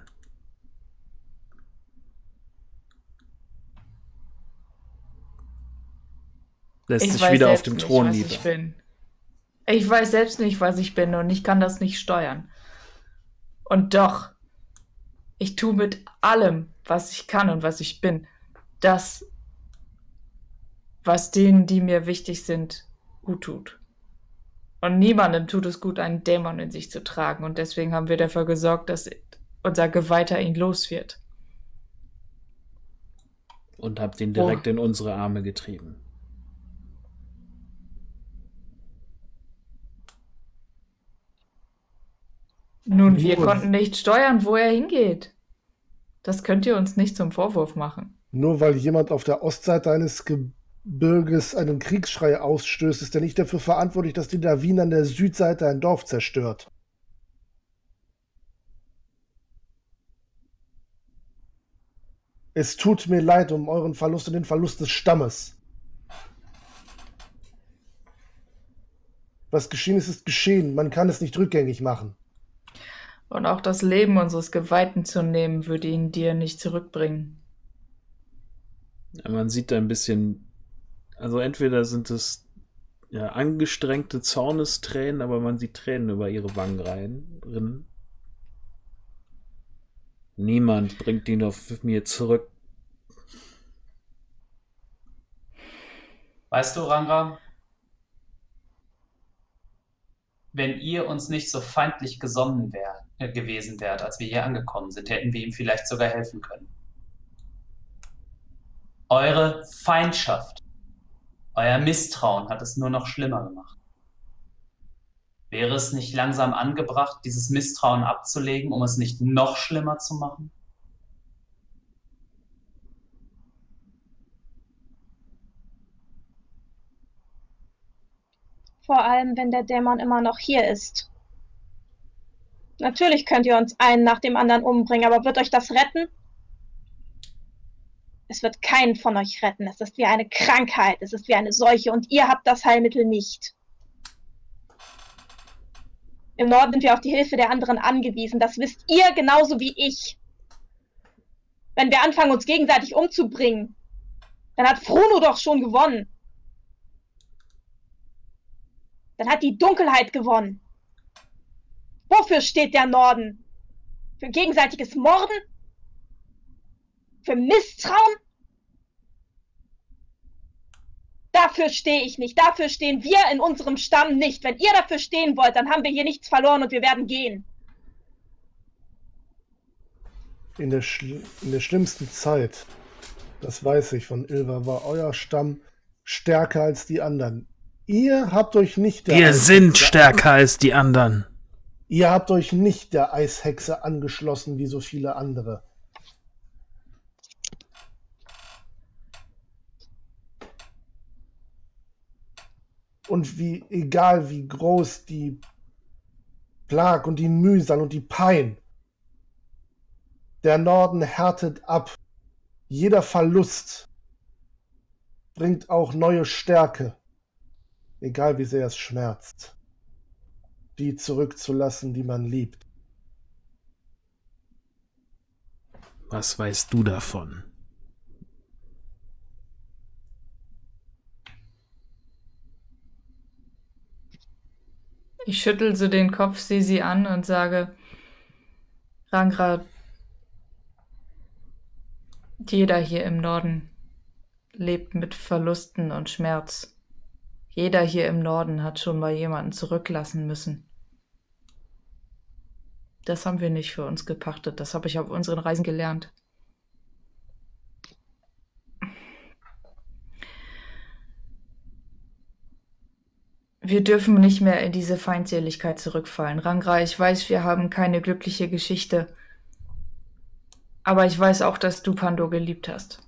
Lässt Ich sich weiß wieder auf selbst dem nicht, Thron was nieder. ich bin. Ich weiß selbst nicht, was ich bin und ich kann das nicht steuern. Und doch, ich tue mit allem, was ich kann und was ich bin, das, was denen, die mir wichtig sind, gut tut. Und niemandem tut es gut, einen Dämon in sich zu tragen. Und deswegen haben wir dafür gesorgt, dass unser Geweihter ihn los wird. Und habt ihn direkt in unsere Arme getrieben. Nun, wir Nur- konnten nicht steuern, wo er hingeht. Das könnt ihr uns nicht zum Vorwurf machen. Nur weil jemand auf der Ostseite eines Gebirges einen Kriegsschrei ausstößt, ist er nicht dafür verantwortlich, dass die Lawine an der Südseite ein Dorf zerstört. Es tut mir leid um euren Verlust und den Verlust des Stammes. Was geschehen ist, ist geschehen. Man kann es nicht rückgängig machen. Und auch das Leben unseres Geweihten zu nehmen, würde ihn dir nicht zurückbringen. Ja, man sieht da ein bisschen, also entweder sind es ja, angestrengte Zornestränen, aber man sieht Tränen über ihre Wangen rinnen. Niemand bringt ihn auf mir zurück. Weißt du, Rangra, wenn ihr uns nicht so feindlich gesonnen gewesen wärt, als wir hier angekommen sind, hätten wir ihm vielleicht sogar helfen können. Eure Feindschaft, euer Misstrauen hat es nur noch schlimmer gemacht. Wäre es nicht langsam angebracht, dieses Misstrauen abzulegen, um es nicht noch schlimmer zu machen? Vor allem, wenn der Dämon immer noch hier ist. Natürlich könnt ihr uns einen nach dem anderen umbringen, aber wird euch das retten? Es wird keinen von euch retten. Es ist wie eine Krankheit, es ist wie eine Seuche und ihr habt das Heilmittel nicht. Im Norden sind wir auf die Hilfe der anderen angewiesen. Das wisst ihr genauso wie ich. Wenn wir anfangen, uns gegenseitig umzubringen, dann hat Frono doch schon gewonnen. Dann hat die Dunkelheit gewonnen. Wofür steht der Norden? Für gegenseitiges Morden? Für Misstrauen? Dafür stehe ich nicht. Dafür stehen wir in unserem Stamm nicht. Wenn ihr dafür stehen wollt, dann haben wir hier nichts verloren und wir werden gehen. In der schlimmsten Zeit, das weiß ich von Ilva, war euer Stamm stärker als die anderen. Ihr habt euch nicht der Wir sind stärker als die anderen. Ihr habt euch nicht der Eishexe angeschlossen wie so viele andere. und egal wie groß die Plag und die Mühsal und die Pein, der Norden härtet ab. Jeder Verlust bringt auch neue Stärke, egal wie sehr es schmerzt, die zurückzulassen, die man liebt. Was weißt du davon? Ich schüttel so den Kopf, sehe sie an und sage, Rangra, jeder hier im Norden lebt mit Verlusten und Schmerz. Jeder hier im Norden hat schon mal jemanden zurücklassen müssen. Das haben wir nicht für uns gepachtet, das habe ich auf unseren Reisen gelernt. Wir dürfen nicht mehr in diese Feindseligkeit zurückfallen. Rangra, ich weiß, wir haben keine glückliche Geschichte. Aber ich weiß auch, dass du Pandor geliebt hast.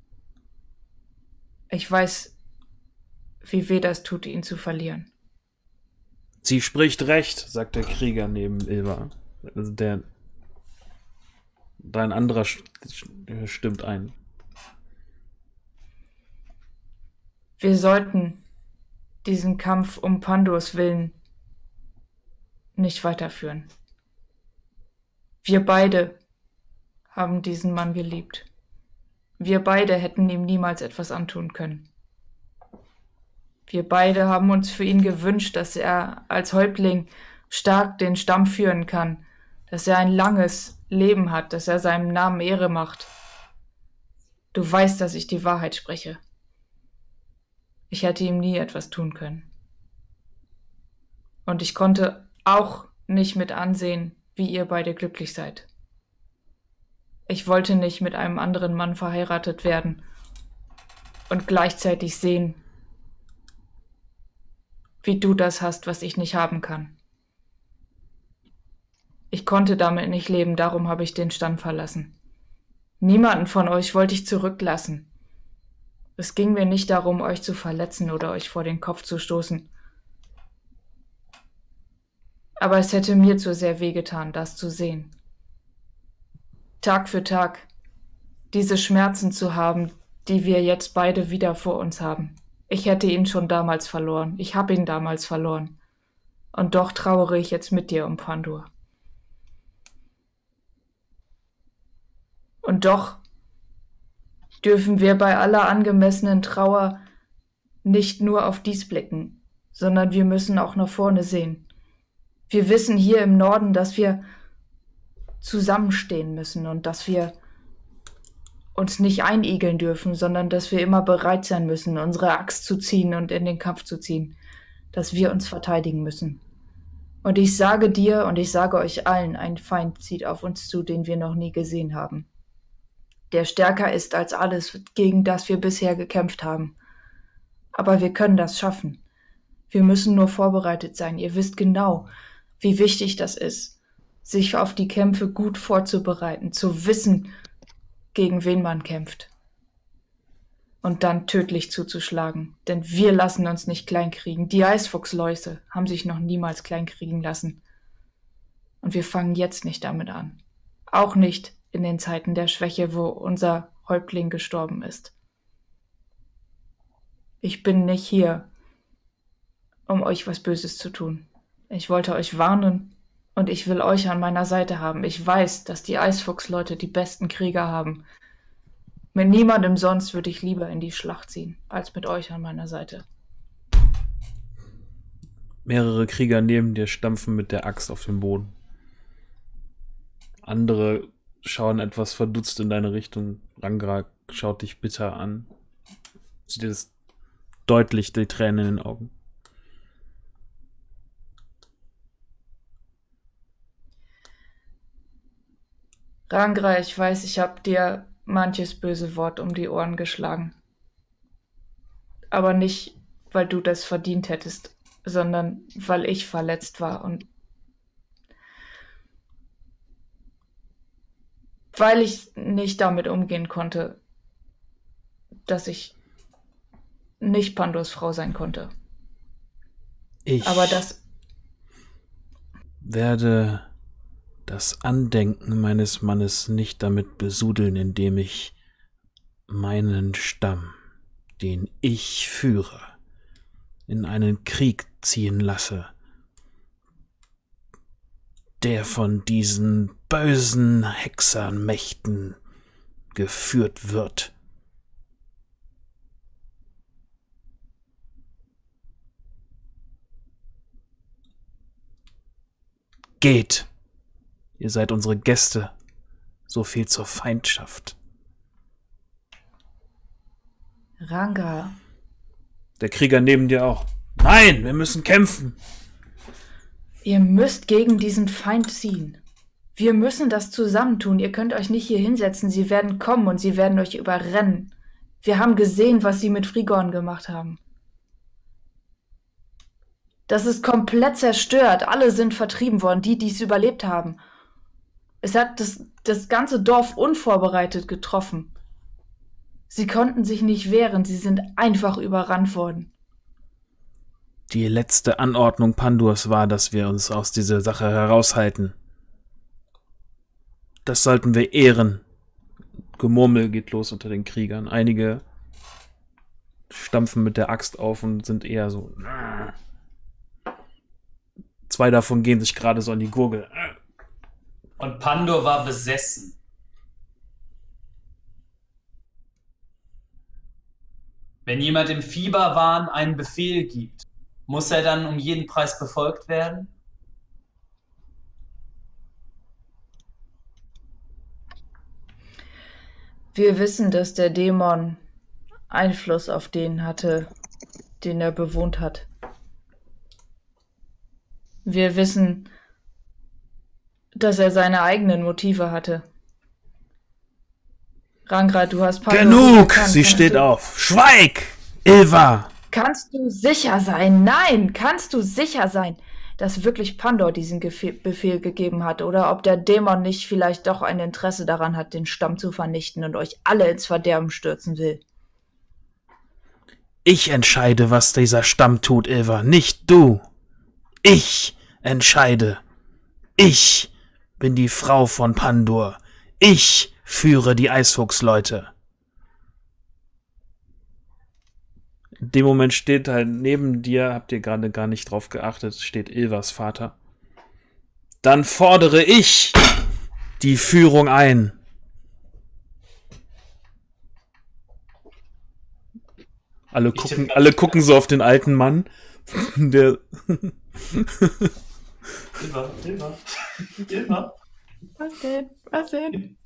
Ich weiß, wie weh das tut, ihn zu verlieren. Sie spricht recht, sagt der Krieger neben Ilva. Also dein anderer stimmt ein. Wir sollten diesen Kampf um Pandors Willen nicht weiterführen. Wir beide haben diesen Mann geliebt. Wir beide hätten ihm niemals etwas antun können. Wir beide haben uns für ihn gewünscht, dass er als Häuptling stark den Stamm führen kann, dass er ein langes Leben hat, dass er seinem Namen Ehre macht. Du weißt, dass ich die Wahrheit spreche. Ich hätte ihm nie etwas tun können. Und ich konnte auch nicht mit ansehen, wie ihr beide glücklich seid. Ich wollte nicht mit einem anderen Mann verheiratet werden und gleichzeitig sehen, wie du das hast, was ich nicht haben kann. Ich konnte damit nicht leben, darum habe ich den Stand verlassen. Niemanden von euch wollte ich zurücklassen. Es ging mir nicht darum, euch zu verletzen oder euch vor den Kopf zu stoßen. Aber es hätte mir zu sehr wehgetan, das zu sehen. Tag für Tag diese Schmerzen zu haben, die wir jetzt beide wieder vor uns haben. Ich hätte ihn schon damals verloren. Ich habe ihn damals verloren. Und doch trauere ich jetzt mit dir um Pandor. Und doch dürfen wir bei aller angemessenen Trauer nicht nur auf dies blicken, sondern wir müssen auch nach vorne sehen. Wir wissen hier im Norden, dass wir zusammenstehen müssen und dass wir uns nicht einigeln dürfen, sondern dass wir immer bereit sein müssen, unsere Axt zu ziehen und in den Kampf zu ziehen, dass wir uns verteidigen müssen. Und ich sage dir und ich sage euch allen, ein Feind zieht auf uns zu, den wir noch nie gesehen haben, der stärker ist als alles, gegen das wir bisher gekämpft haben. Aber wir können das schaffen. Wir müssen nur vorbereitet sein. Ihr wisst genau, wie wichtig das ist, sich auf die Kämpfe gut vorzubereiten, zu wissen, gegen wen man kämpft. Und dann tödlich zuzuschlagen. Denn wir lassen uns nicht kleinkriegen. Die Eisfuchsleute haben sich noch niemals kleinkriegen lassen. Und wir fangen jetzt nicht damit an. Auch nicht in den Zeiten der Schwäche, wo unser Häuptling gestorben ist. Ich bin nicht hier, um euch was Böses zu tun. Ich wollte euch warnen und ich will euch an meiner Seite haben. Ich weiß, dass die Eisfuchsleute die besten Krieger haben. Mit niemandem sonst würde ich lieber in die Schlacht ziehen, als mit euch an meiner Seite. Mehrere Krieger neben dir stampfen mit der Axt auf den Boden. Andere schauen etwas verdutzt in deine Richtung. Rangra schaut dich bitter an. Sieht dir das deutlich die Tränen in den Augen. Rangra, ich weiß, ich habe dir manches böse Wort um die Ohren geschlagen. Aber nicht, weil du das verdient hättest, sondern weil ich verletzt war und weil ich nicht damit umgehen konnte, dass ich nicht Pandors Frau sein konnte. Aber das... werde das Andenken meines Mannes nicht damit besudeln, indem ich meinen Stamm, den ich führe, in einen Krieg ziehen lasse, der von diesen bösen Hexermächten geführt wird. Geht! Ihr seid unsere Gäste. So viel zur Feindschaft. Ranga, Der Krieger neben dir auch. Nein, wir müssen kämpfen. ihr müsst gegen diesen Feind ziehen. Wir müssen das zusammentun. Ihr könnt euch nicht hier hinsetzen. Sie werden kommen und sie werden euch überrennen. Wir haben gesehen, was sie mit Frigorn gemacht haben. Das ist komplett zerstört. Alle sind vertrieben worden, die es überlebt haben. Es hat das ganze Dorf unvorbereitet getroffen. Sie konnten sich nicht wehren. Sie sind einfach überrannt worden. Die letzte Anordnung Pandurs war, dass wir uns aus dieser Sache heraushalten. Das sollten wir ehren. Gemurmel geht los unter den Kriegern. Einige stampfen mit der Axt auf und sind eher so... Zwei davon gehen sich gerade so an die Gurgel. Und Pandur war besessen. Wenn jemand im Fieberwahn einen Befehl gibt, muss er dann um jeden Preis befolgt werden? Wir wissen, dass der Dämon Einfluss auf den hatte, den er bewohnt hat. Wir wissen, dass er seine eigenen Motive hatte. Rangra, du hast Pandur Genug! erkannt. Sie steht auf. Schweig! Ilva! Kannst du sicher sein? Nein, kannst du sicher sein, dass wirklich Pandur diesen Befehl gegeben hat? Oder ob der Dämon nicht vielleicht doch ein Interesse daran hat, den Stamm zu vernichten und euch alle ins Verderben stürzen will? Ich entscheide, was dieser Stamm tut, Ilva, nicht du. Ich entscheide. Ich bin die Frau von Pandur. Ich führe die Eisfuchsleute. In dem Moment steht halt neben dir, habt ihr gerade gar nicht drauf geachtet, steht Ilvas Vater. Dann fordere ich die Führung ein. Alle gucken so auf den alten Mann, der... Ilva. Was denn? Was denn?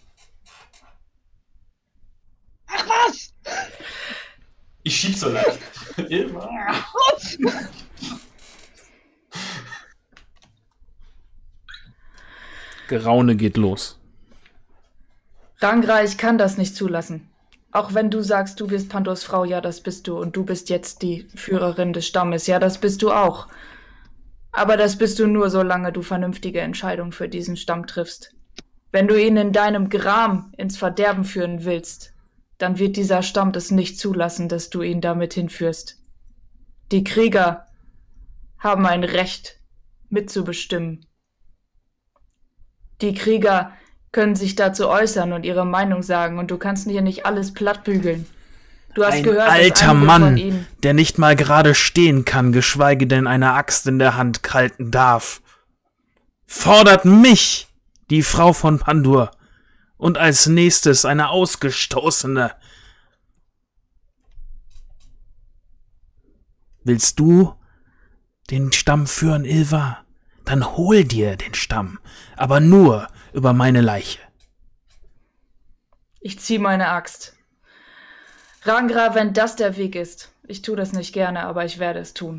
Ach was! Ich schieb so leicht. Ilva. Geraune geht los. Rangra, ich kann das nicht zulassen. Auch wenn du sagst, du bist Pandurs Frau, ja, das bist du. Und du bist jetzt die Führerin des Stammes, ja, das bist du auch. Aber das bist du nur, solange du vernünftige Entscheidungen für diesen Stamm triffst. Wenn du ihn in deinem Gram ins Verderben führen willst, dann wird dieser Stamm das nicht zulassen, dass du ihn damit hinführst. Die Krieger haben ein Recht, mitzubestimmen. Die Krieger können sich dazu äußern und ihre Meinung sagen, und du kannst hier nicht alles plattbügeln. Du hast Ein gehört, dass alter einige von Mann, ihnen... der nicht mal gerade stehen kann, geschweige denn eine Axt in der Hand halten darf, fordert mich, die Frau von Pandur, und als nächstes eine Ausgestoßene. Willst du den Stamm führen, Ilva? Dann hol dir den Stamm, aber nur über meine Leiche. Ich zieh meine Axt. Rangra, wenn das der Weg ist. Ich tue das nicht gerne, aber ich werde es tun.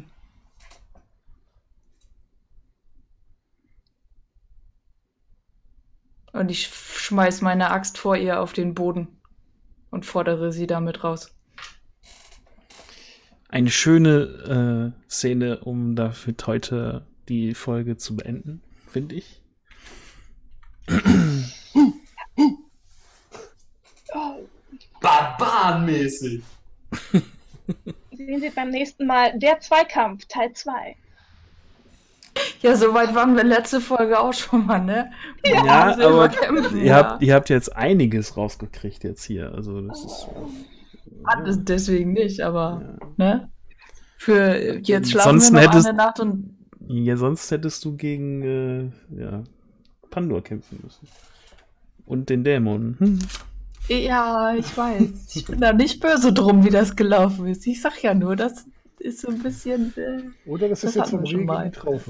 Und ich schmeiß meine Axt vor ihr auf den Boden und fordere sie damit raus. Eine schöne Szene, um dafür heute die Folge zu beenden, finde ich. Barbarenmäßig. Sehen Sie beim nächsten Mal der Zweikampf, Teil 2. Ja, soweit waren wir letzte Folge auch schon mal, ne? Ja, Silber aber kämpfen, ihr habt jetzt einiges rausgekriegt jetzt hier. Also das ist. Das deswegen nicht, aber, Ja. ne? Für jetzt schlafen Sonst wir noch hättest- eine Nacht und Ja, sonst hättest du gegen Pandor kämpfen müssen. Und den Dämon. ja, ich weiß. Ich bin da nicht böse drum, wie das gelaufen ist. Ich sag ja nur, das ist so ein bisschen. Oder das ist Das jetzt hatten vom wir schon Regen mal. in die Traufe.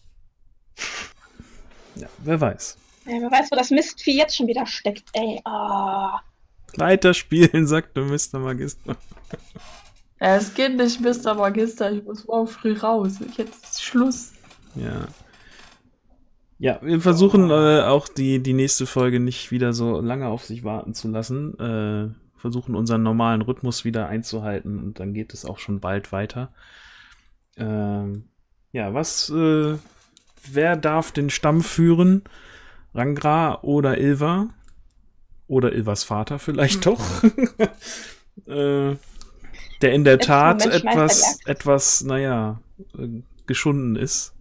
Ja, wer weiß. Ja, wer weiß, wo das Mistvieh jetzt schon wieder steckt, ey. Ah. Weiterspielen, sagte Mr. Magister. Es geht nicht, Mr. Magister. Ich muss morgen früh raus. Jetzt ist Schluss. Ja. Ja, wir versuchen auch die nächste Folge nicht wieder so lange auf sich warten zu lassen. Versuchen unseren normalen Rhythmus wieder einzuhalten und dann geht es auch schon bald weiter. Wer darf den Stamm führen? Rangra oder Ilva? Oder Ilvas Vater vielleicht doch? Der in der Letzten Tat Moment schmeißt er die etwas, geschunden ist.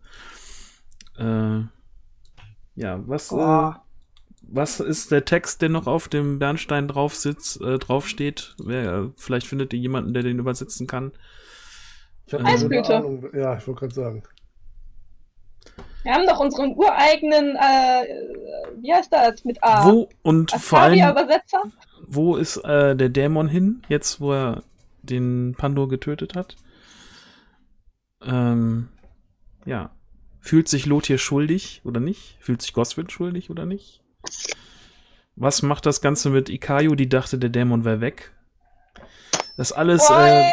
Was ist der Text, der noch auf dem Bernstein draufsteht? Vielleicht findet ihr jemanden, der den übersetzen kann. Ich habe Eisblüte. keine Ahnung. Ja, ich wollte gerade sagen. Wir haben doch unseren ureigenen, wie heißt das, mit A? Wo und vor allem, Askaria-Übersetzer? wo ist der Dämon hin, jetzt wo er den Pandor getötet hat? Fühlt sich Lothir schuldig oder nicht? Fühlt sich Goswin schuldig oder nicht? Was macht das Ganze mit Ikayo, die dachte, der Dämon wäre weg? Das alles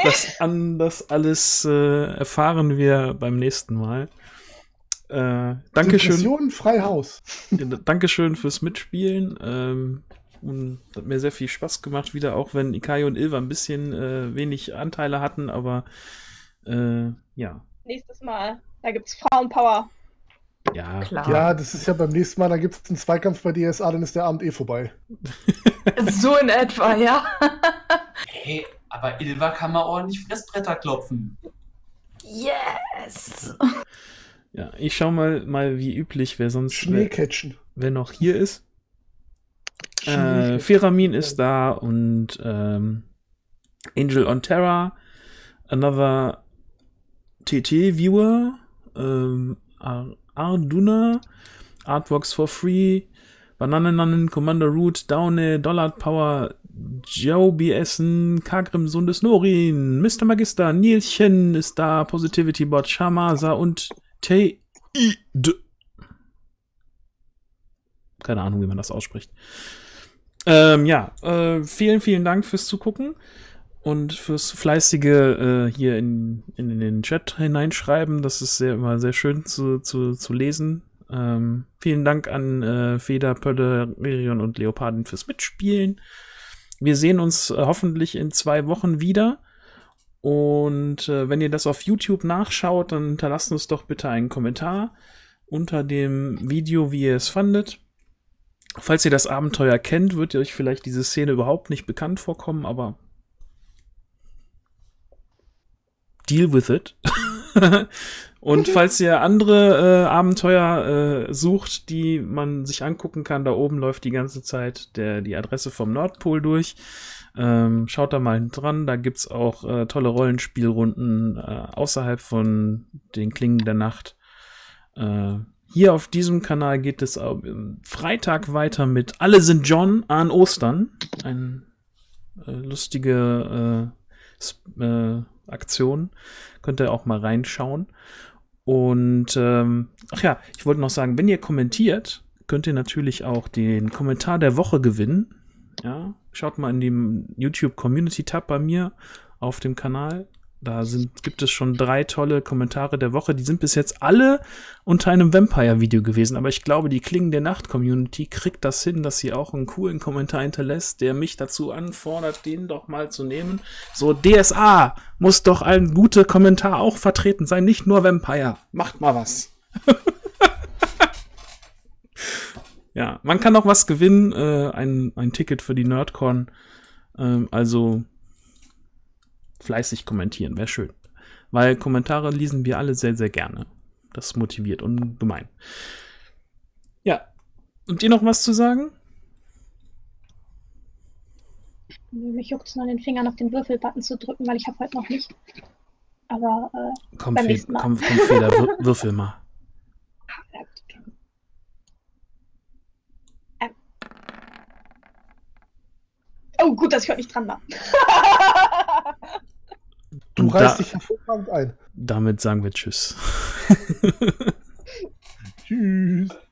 erfahren wir beim nächsten Mal. Dankeschön. Depressionen frei Haus. Dankeschön fürs Mitspielen. Und hat mir sehr viel Spaß gemacht wieder, auch wenn Ikayo und Ilva ein bisschen wenig Anteile hatten, aber ja. Nächstes Mal. Da gibt's Frauenpower. Ja, Klar. Ja, das ist ja beim nächsten Mal, da gibt es einen Zweikampf bei DSA, dann ist der Abend eh vorbei. So in etwa, ja. Hey, aber Ilva kann mal ordentlich Fressbretter klopfen. Yes! ja, ich schau mal wie üblich, wer Schneecatchen. noch hier ist. Feramin ist da und Angel on Terra, another TT-Viewer, Arduna, Artworks for Free, Bananenannen, Commander Root, Daune, Dollard Power, Joe Essen, Kagrim, Sohn des Norin, Mr. Magister, Nielchen ist da, Positivity Bot, Shamasa und Teid. Keine Ahnung, wie man das ausspricht. Vielen, vielen Dank fürs Zugucken und fürs fleißige hier in den Chat hineinschreiben. Das ist immer sehr schön zu lesen. Vielen Dank an Feder, Pölle, Mirion und Leopardin fürs Mitspielen. Wir sehen uns hoffentlich in 2 Wochen wieder. Und wenn ihr das auf YouTube nachschaut, dann hinterlasst uns doch bitte einen Kommentar unter dem Video, wie ihr es fandet. Falls ihr das Abenteuer kennt, wird euch vielleicht diese Szene überhaupt nicht bekannt vorkommen, aber deal with it. Und falls ihr andere Abenteuer sucht, die man sich angucken kann, da oben läuft die ganze Zeit die Adresse vom Nordpol durch. Schaut da mal dran, da gibt's auch tolle Rollenspielrunden außerhalb von den Klingen der Nacht. Hier auf diesem Kanal geht es Freitag weiter mit Alle sind John an Ostern. Eine lustige Aktion. Könnt ihr auch mal reinschauen. Und ich wollte noch sagen, wenn ihr kommentiert, könnt ihr natürlich auch den Kommentar der Woche gewinnen. Ja, schaut mal in dem YouTube Community Tab bei mir auf dem Kanal. Da gibt es schon 3 tolle Kommentare der Woche. Die sind bis jetzt alle unter einem Vampire-Video gewesen. Aber ich glaube, die Klingen der Nacht-Community kriegt das hin, dass sie auch einen coolen Kommentar hinterlässt, der mich dazu anfordert, den doch mal zu nehmen. So, DSA muss doch ein guter Kommentar auch vertreten sein, nicht nur Vampire. Macht mal was. Ja, man kann auch was gewinnen. Ein Ticket für die Nerdcon. Also fleißig kommentieren. Wäre schön. Weil Kommentare lesen wir alle sehr, sehr gerne. Das motiviert ungemein. Ja. Und ihr noch was zu sagen? Mich juckt es nur, den Finger auf den Würfelbutton zu drücken, weil ich habe heute noch nicht. Aber Komm, beim nächsten Mal. komm Feder, würfel mal. Oh, gut, dass ich heute nicht dran war. Du Und reißt dich hervorragend ein. Damit sagen wir Tschüss. Tschüss.